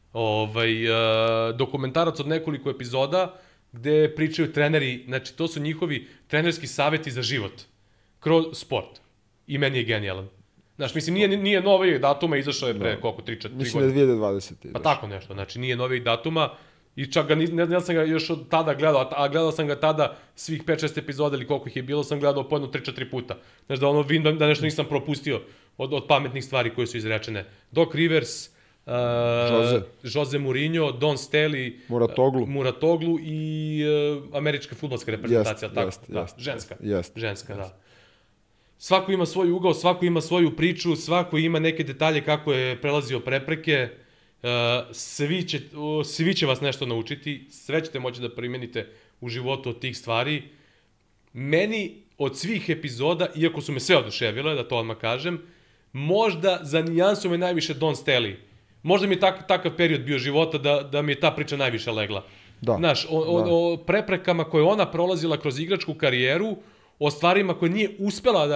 Ovaj, uh, dokumentarac od nekoliko epizoda gde pričaju treneri, znači to su njihovi trenerski saveti za život kroz sport. I meni je genijalan. Znaš, mislim, nije, nije novih datuma, izašao je pre no. koliko, tri četiri godine. Mislim da je dve hiljade dvadesete. Pa tako nešto, znači nije novih datuma. I čak ga, ne, ne sam ga još od tada gledao, a gledao sam ga tada svih pet šest epizoda ili koliko ih je bilo, sam gledao po jedno tri četiri puta. Znaš, da ono vidim da nešto nisam propustio od, od pametnih stvari koje su izrečene. Doc Rivers, uh, Jose. Jose Mourinho, Don Staley, Muratoglu, uh, Muratoglu i uh, američka fudbalska reprezentacija. Jest, tako, jest, da, jest, ženska. Jest, ženska, jest. da. Svako ima svoj ugao, svako ima svoju priču, svako ima neke detalje kako je prelazio prepreke. Uh, svi, će, uh, svi će vas nešto naučiti, sve ćete moći da primenite u životu od tih stvari. Meni od svih epizoda, iako su me sve oduševile, da to odmah kažem, možda za nijansu me najviše Don Staley. Možda mi je tak, takav period bio života da, da mi je ta priča najviše legla. Da. Znaš, o, o, da. o preprekama koje ona prolazila kroz igračku karijeru, o stvarima koje nije uspela da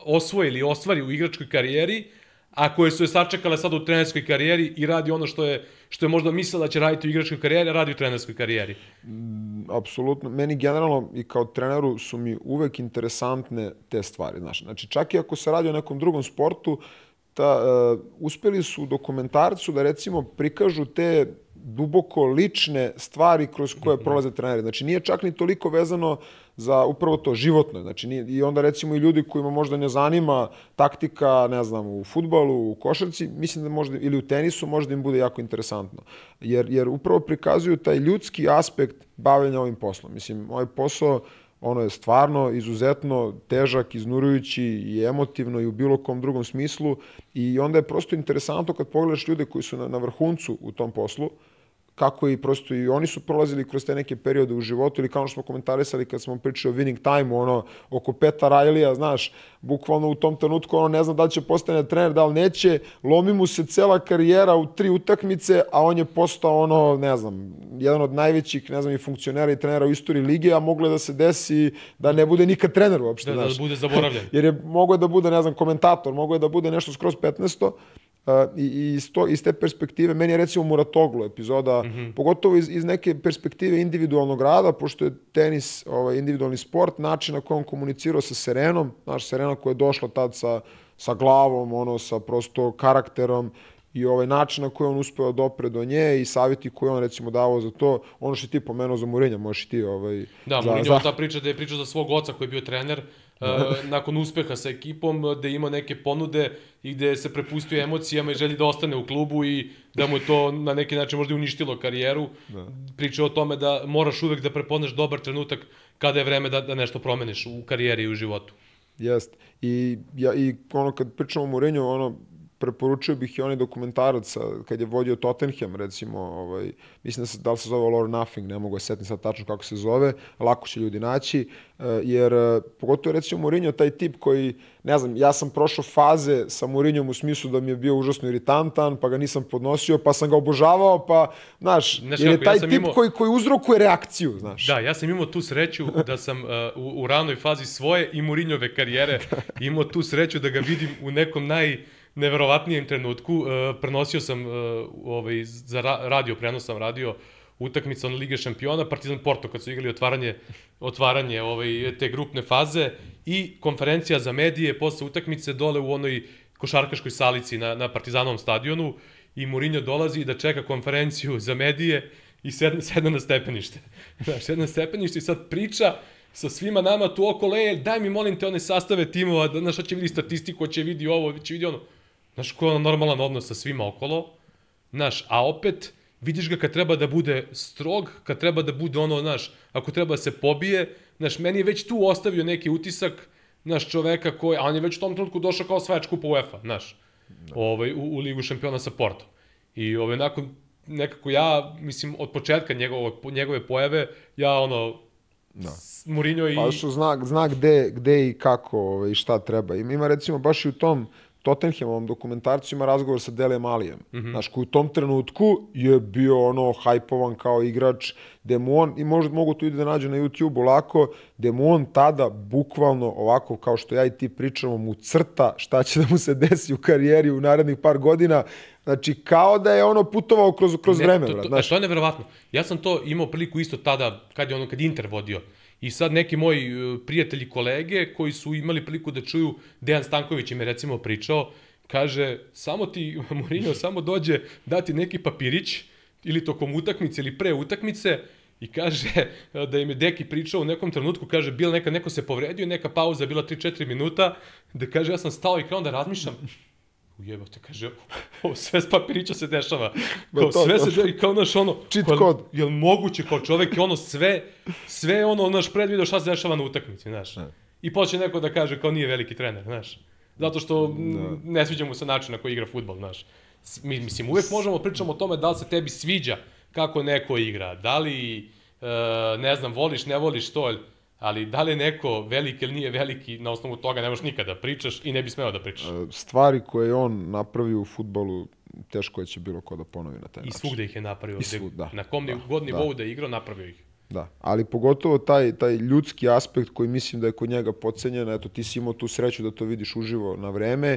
osvoji ili ostvari u igračkoj karijeri, a koje su je sačekale sad u trenerskoj karijeri i radi ono što je, što je možda mislila da će raditi u igračkoj karijeri, a radi u trenerskoj karijeri. Mm, apsolutno. Meni generalno i kao treneru su mi uvek interesantne te stvari. Znaš. Znači, čak i ako se radi o nekom drugom sportu, ta, uh, uspeli su u dokumentarcu da recimo prikažu te duboko lične stvari kroz koje prolaze treneri. Znači, nije čak ni toliko vezano za upravo to, životno. Znači, nije, i onda recimo i ljudi kojima možda ne zanima taktika, ne znam, u fudbalu, u košarci, mislim da možda, ili u tenisu, možda im bude jako interesantno. Jer, jer upravo prikazuju taj ljudski aspekt bavljenja ovim poslom. Mislim, ovaj posao, ono je stvarno izuzetno težak, iznurujući i emotivno i u bilo kom drugom smislu i onda je prosto interesantno kad pogledaš ljude koji su na, na vrhuncu u tom poslu, kako i prosto i oni su prolazili kroz te neke periode u životu ili kao što smo komentarisali kad smo pričali o winning time, ono, oko Peta Rajlija, znaš, bukvalno u tom trenutku ono ne zna da li će postane trener, da li neće, lomi mu se cela karijera u tri utakmice, a on je postao ono, ne znam, jedan od najvećih, ne znam, i funkcionera i trenera u istoriji lige, a moglo je da se desi da ne bude nikad trener uopšte, da, znaš. Da bude zaboravljen. Jer je mogo da bude, ne znam, komentator, mogo je da bude nešto skroz petnaesto. Uh, i, i iz, to, iz te perspektive, meni je recimo Muratoglu epizoda, mm-hmm. pogotovo iz, iz neke perspektive individualnog rada, pošto je tenis ovaj, individualni sport, način na kojem on komunicirao sa Serenom, znaš, Serena koja je došla tad sa, sa glavom, ono, sa prosto karakterom i ovaj način na koji on uspeo da opre do nje i savjeti koje on recimo davao za to, ono što ti pomenuo za Mourinha, možeš i ti ovaj... Da, za, Mourinho za... ta priča da je pričao za svog oca koji je bio trener, uh, nakon uspeha sa ekipom, da je imao neke ponude i gde se prepustio emocijama i želi da ostane u klubu i da mu je to na neki način možda uništilo karijeru. Da. Pričao o tome da moraš uvek da prepoznaš dobar trenutak kada je vreme da, da nešto promeniš u karijeri i u životu. Jest. I, ja, i ono kad pričamo o Mourinhu, ono, preporučio bih i onaj dokumentarac kad je vodio Tottenham, recimo, ovaj, mislim da, se, da li se zove All or Nothing, ne mogu setim sad tačno kako se zove, lako će ljudi naći, jer pogotovo recimo Mourinho, taj tip koji, ne znam, ja sam prošao faze sa Mourinhom u smislu da mi je bio užasno iritantan, pa ga nisam podnosio, pa sam ga obožavao, pa, znaš, znaš jer je taj ja tip imao... koji, koji uzrokuje reakciju, znaš. Da, ja sam imao tu sreću da sam uh, u, u ranoj fazi svoje i Mourinhove karijere imao tu sreću da ga vidim u nekom naj... neverovatnijem trenutku. Uh, prenosio sam, uh, ovaj, za ra radio prenos sam radio utakmicu na Lige šampiona, Partizan Porto, kad su igrali otvaranje, otvaranje ovaj, te grupne faze i konferencija za medije posle utakmice dole u onoj košarkaškoj salici na, na Partizanovom stadionu i Mourinho dolazi da čeka konferenciju za medije i sedne, sedne na stepenište. Znaš, sedne na stepenište i sad priča sa svima nama tu okolo, e, daj mi molim te one sastave timova, da, znaš, će vidi statistiku, će vidi ovo, će vidi ono. Znaš, ko je normalan odnos sa svima okolo, znaš, a opet vidiš ga kad treba da bude strog, kad treba da bude ono, znaš, ako treba da se pobije, znaš, meni je već tu ostavio neki utisak, znaš, čoveka koji, a on je već u tom trenutku došao kao osvajač kupa UEFA, znaš, ovaj, u, u Ligu šampiona sa Porto. I ovaj, nakon, nekako ja, mislim, od početka njegove, njegove pojave, ja, ono, da. Mourinho i... Pa što zna, zna gde, gde i kako ovaj, i šta treba. Ima recimo baš i u tom Tottenhamovom dokumentarcu ima razgovor sa Delem Alijem. Mm -hmm. Znaš, koji u tom trenutku je bio ono hajpovan kao igrač, gde mu on, i možda mogu tu ide da nađu na YouTube-u lako, gde mu on tada bukvalno ovako kao što ja i ti pričamo mu crta šta će da mu se desi u karijeri u narednih par godina. Znači, kao da je ono putovao kroz, kroz ne, vreme. To, to, znaš. to je neverovatno. Ja sam to imao priliku isto tada, kad je ono, kad Inter vodio. I sad neki moji prijatelji, kolege, koji su imali priliku da čuju, Dejan Stanković im je recimo pričao, kaže, samo ti, Mourinho, samo dođe dati neki papirić, ili tokom utakmice, ili pre utakmice, i kaže da im je Deki pričao u nekom trenutku, kaže, bil neka, neko se povredio, neka pauza, bila tri četiri minuta, da kaže, ja sam stao i kao onda razmišljam, ujebate, kaže, ovo sve s papirića se dešava. Kao, to, sve to. se dešava, kao, naš, ono, cheat code. Jel moguće, kao čovek je ono sve, sve ono, naš predvideo šta se dešava na utakmici, znaš. Ne. I počne neko da kaže, kao nije veliki trener, znaš. Zato što ne, ne sviđa mu se način na koji igra fudbal, znaš. Mi, mislim, uvek možemo pričamo o tome da li se tebi sviđa kako neko igra, da li, e, ne znam, voliš, ne voliš to, ali da li je neko veliki ili nije veliki, na osnovu toga ne možeš nikada pričaš i ne bi smeo da pričaš. Stvari koje je on napravio u fudbalu, teško je će bilo ko da ponovi na taj način. I svugde ih je napravio. I svud, da. Na kom da, god nivou da. da je igrao, napravio ih. Da, ali pogotovo taj, taj ljudski aspekt koji mislim da je kod njega podcenjen, eto ti si imao tu sreću da to vidiš uživo na vreme,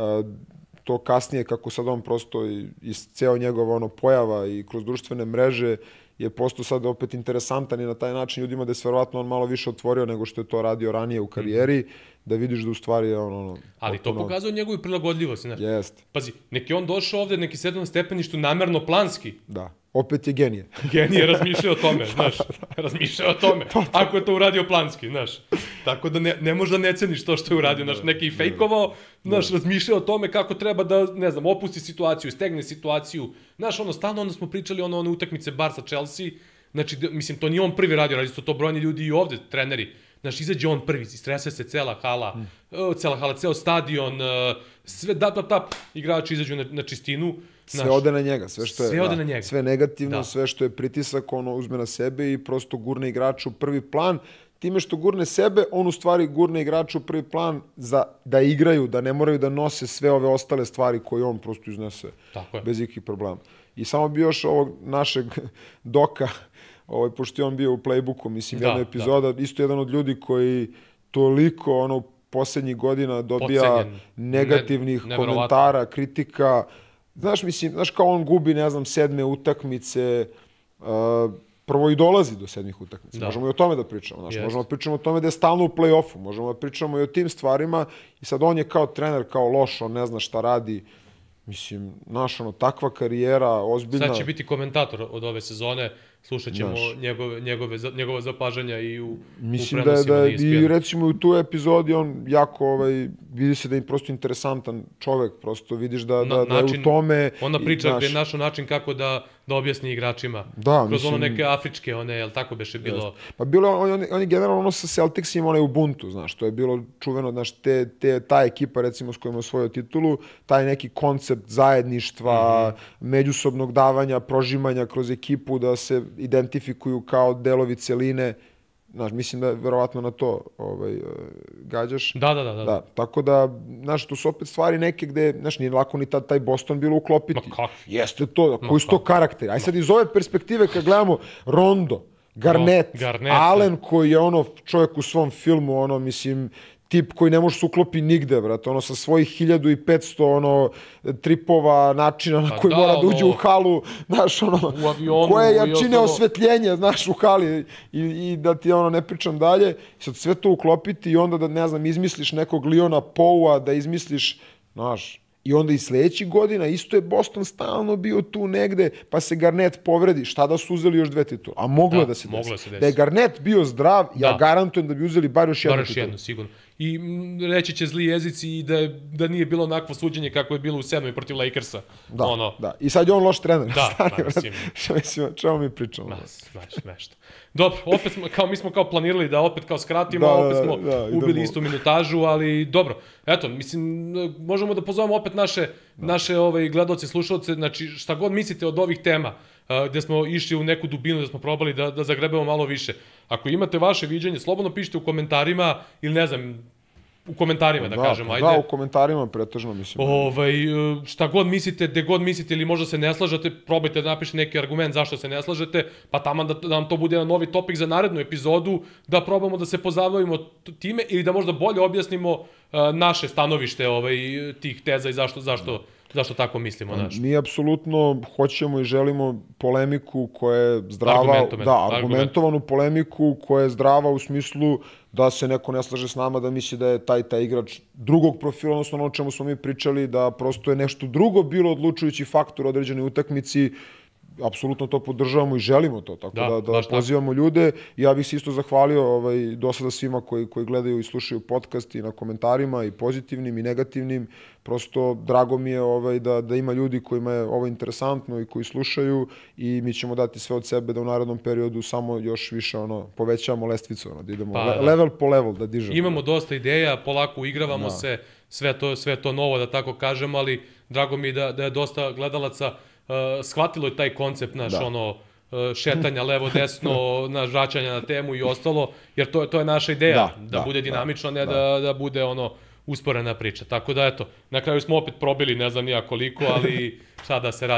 to kasnije kako sad on prosto i ceo njegov ono pojava i kroz društvene mreže je postao sad opet interesantan i na taj način ljudima da je se verovatno on malo više otvorio nego što je to radio ranije u karijeri, da vidiš da u stvari je on ono... Ali to pokazuje njegovu prilagodljivost, znaš. Jeste. Pazi, neki on došao ovde, neki sedao na stepeništu namerno planski. Da. Opet je genije. Genije razmišljao o tome, znaš. Razmišljao o tome. Ako je to uradio planski, znaš. Tako da ne, ne može da ne ceniš to što je uradio, znaš. Neki fejkovao, znaš, razmišljao o tome kako treba da, ne znam, opusti situaciju, stegne situaciju. Znaš, ono, stalno onda smo pričali ono, one utakmice Barca Chelsea. Znači, mislim, to nije on prvi radio, radi su to brojni ljudi i ovde, treneri. Znaš, izađe on prvi, istrese se cela hala, mm. cela hala, ceo stadion, sve da, da, da, igrači izađu na, na čistinu. Sve znaš, ode na njega, sve što je, sve, ode na njega. Sve negativno, da. Sve što je pritisak, ono uzme na sebe i prosto gurne igrača u prvi plan. Time što gurne sebe, on u stvari gurne igrača u prvi plan za, da igraju, da ne moraju da nose sve ove ostale stvari koje on prosto iznese bez ikakvih problema. I samo bi još ovog našeg Doka, ovaj, pošto je on bio u playbooku, mislim, da, jedna epizoda, da. Isto jedan od ljudi koji toliko ono, poslednjih godina dobija Podcenjen. negativnih ne, komentara, kritika. Znaš, mislim, znaš kao on gubi, ne znam, sedme utakmice, uh, prvo i dolazi do sedmih utakmica. Da. Možemo i o tome da pričamo. Znaš, yes. Možemo da pričamo o tome da je stalno u play-offu. Možemo da pričamo i o tim stvarima. I sad on je kao trener, kao loš, on ne zna šta radi. Mislim, naš, ono, takva karijera, ozbiljna... Sad će biti komentator od ove sezone, slušat ćemo njegove, njegove, njegove zapažanja i u, mislim u prenosima da, da, na E S P N. I recimo u tu epizodi on jako, ovaj, vidi se da je prosto interesantan čovek, prosto vidiš da, da, da je u tome... Ona priča gde je našao način kako da, da objasni igračima. Da, kroz mislim... ono neke afričke, one, jel tako beše bilo... Jest. Pa bilo, on, on, on je generalno ono sa Celticsima, onaj Ubuntu, znaš, to je bilo čuveno, znaš, te, te, ta ekipa, recimo, s kojom je osvojio titulu, taj neki koncept zajedništva, mm-hmm. međusobnog davanja, prožimanja kroz ekipu, da se identifikuju kao delovi celine. Znaš, mislim da verovatno na to ovaj, gađaš. Da, da, da, da. da. Tako da, znaš, to su opet stvari neke gde, znaš, nije lako ni tad taj Boston bilo uklopiti. Ma kako? Jeste to, koji su to karakteri. Aj sad iz ove perspektive kad gledamo Rondo, Garnett, no, Garnett Allen koji je ono čovjek u svom filmu, ono, mislim, tip koji ne može se uklopi nigde, brate, ono, sa svojih hiljadu i petsto, ono, tripova, načina na koji da, mora da uđe ono, u halu, znaš, ono, u avionu, koje jačine osvetljenje, znaš, u hali i, i da ti, ono, ne pričam dalje, sad sve to uklopiti i onda da, ne znam, izmisliš nekog Liona Poua, da izmisliš, znaš, i onda i sledećih godina isto je Boston stalno bio tu negde, pa se Garnett povredi. Šta da su uzeli još dve titule? A moglo da, da se desi. Se desi. Da je Garnett bio zdrav, da. Ja garantujem da bi uzeli bar još jednu bar još jednu, sigurno. I reći će zli jezici i da, da nije bilo onakvo suđenje kako je bilo u sedmoj protiv Lakersa. Da, ono. Da. I sad je on loš trener. Da, Stani, da, mislim. mislim, čemu mi pričamo? Ma, znaš, nešto. Dobro, opet smo, kao, mi smo kao planirali da opet kao skratimo, da, opet smo da, da, ubili istu minutažu, ali dobro. Eto, mislim, možemo da pozovemo opet naše, da. naše ovaj, gledalce, slušalce, znači šta god mislite od ovih tema, uh, gde smo išli u neku dubinu, da smo probali da, da zagrebemo malo više. Ako imate vaše viđenje, slobodno pišite u komentarima ili ne znam, u komentarima, da, da kažemo, ajde. Da, u komentarima pretežno, mislim. Ovaj, šta god mislite, gde god mislite ili možda se ne slažete, probajte da napišete neki argument zašto se ne slažete, pa tamo da, da nam to bude jedan novi topik za narednu epizodu, da probamo da se pozabavimo time ili da možda bolje objasnimo uh, naše stanovište ovaj, tih teza i zašto, zašto, zašto tako mislimo. Naš. Mi apsolutno hoćemo i želimo polemiku koja je zdrava, da, argumentovanu polemiku koja je zdrava u smislu da se neko ne slaže s nama, da misli da je taj taj igrač drugog profila, odnosno ono o čemu smo mi pričali, da prosto je nešto drugo bilo odlučujući faktor u određenoj utakmici. Apsolutno to podržavamo i želimo to, tako da, da, da pozivamo tako. Ljude. Ja bih se isto zahvalio ovaj, do sada svima koji, koji gledaju i slušaju podcast i na komentarima i pozitivnim i negativnim. Prosto drago mi je ovaj, da, da ima ljudi kojima je ovo interesantno i koji slušaju i mi ćemo dati sve od sebe da u narednom periodu samo još više ono, povećavamo lestvicu, ono, da idemo pa, le, level po level da dižemo. Imamo dosta ideja, polako igravamo da. se, sve to, sve to novo da tako kažemo, ali drago mi je da, da je dosta gledalaca Uh, shvatilo je taj koncept naš da. ono uh, šetanja levo desno, naš vraćanja na temu i ostalo, jer to je to je naša ideja da, da, da bude dinamično, da, ne da. da da bude ono usporena priča. Tako da eto, na kraju smo opet probili, ne znam nija koliko, ali šta da se radi.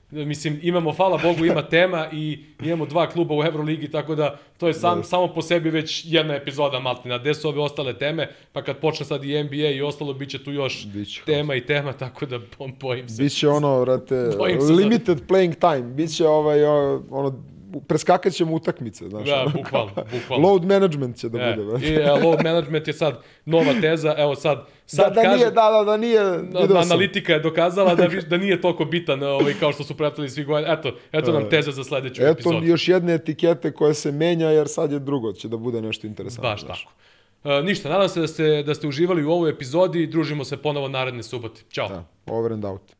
mislim, imamo, hvala Bogu, ima tema i imamo dva kluba u Euroligi, tako da to je sam, samo po sebi već jedna epizoda maltina. Gde su ove ostale teme, pa kad počne sad i N B A i ostalo, bit će tu još biće tema i tema, tako da bojim se. Biće ono, vrate, limited da... playing time, biće ovaj, ono, preskakat ćemo utakmice, znaš. Da, bukvalno, bukvalno. Load management će da e, bude. Vrate. I e, load management je sad nova teza, evo sad, sad da, da kažem, nije, da, da, da nije, da, analitika je dokazala da, da nije toliko bitan ovaj, kao što su pratili svi godina. Eto, eto nam teza za sledeću eto epizodu. Eto još jedne etikete koje se menja, jer sad je drugo, će da bude nešto interesantno. Baš znaš. Tako. Uh, ništa, nadam se da ste, da ste uživali u ovoj epizodi i družimo se ponovo naredne subote. Ćao. Da, over and out.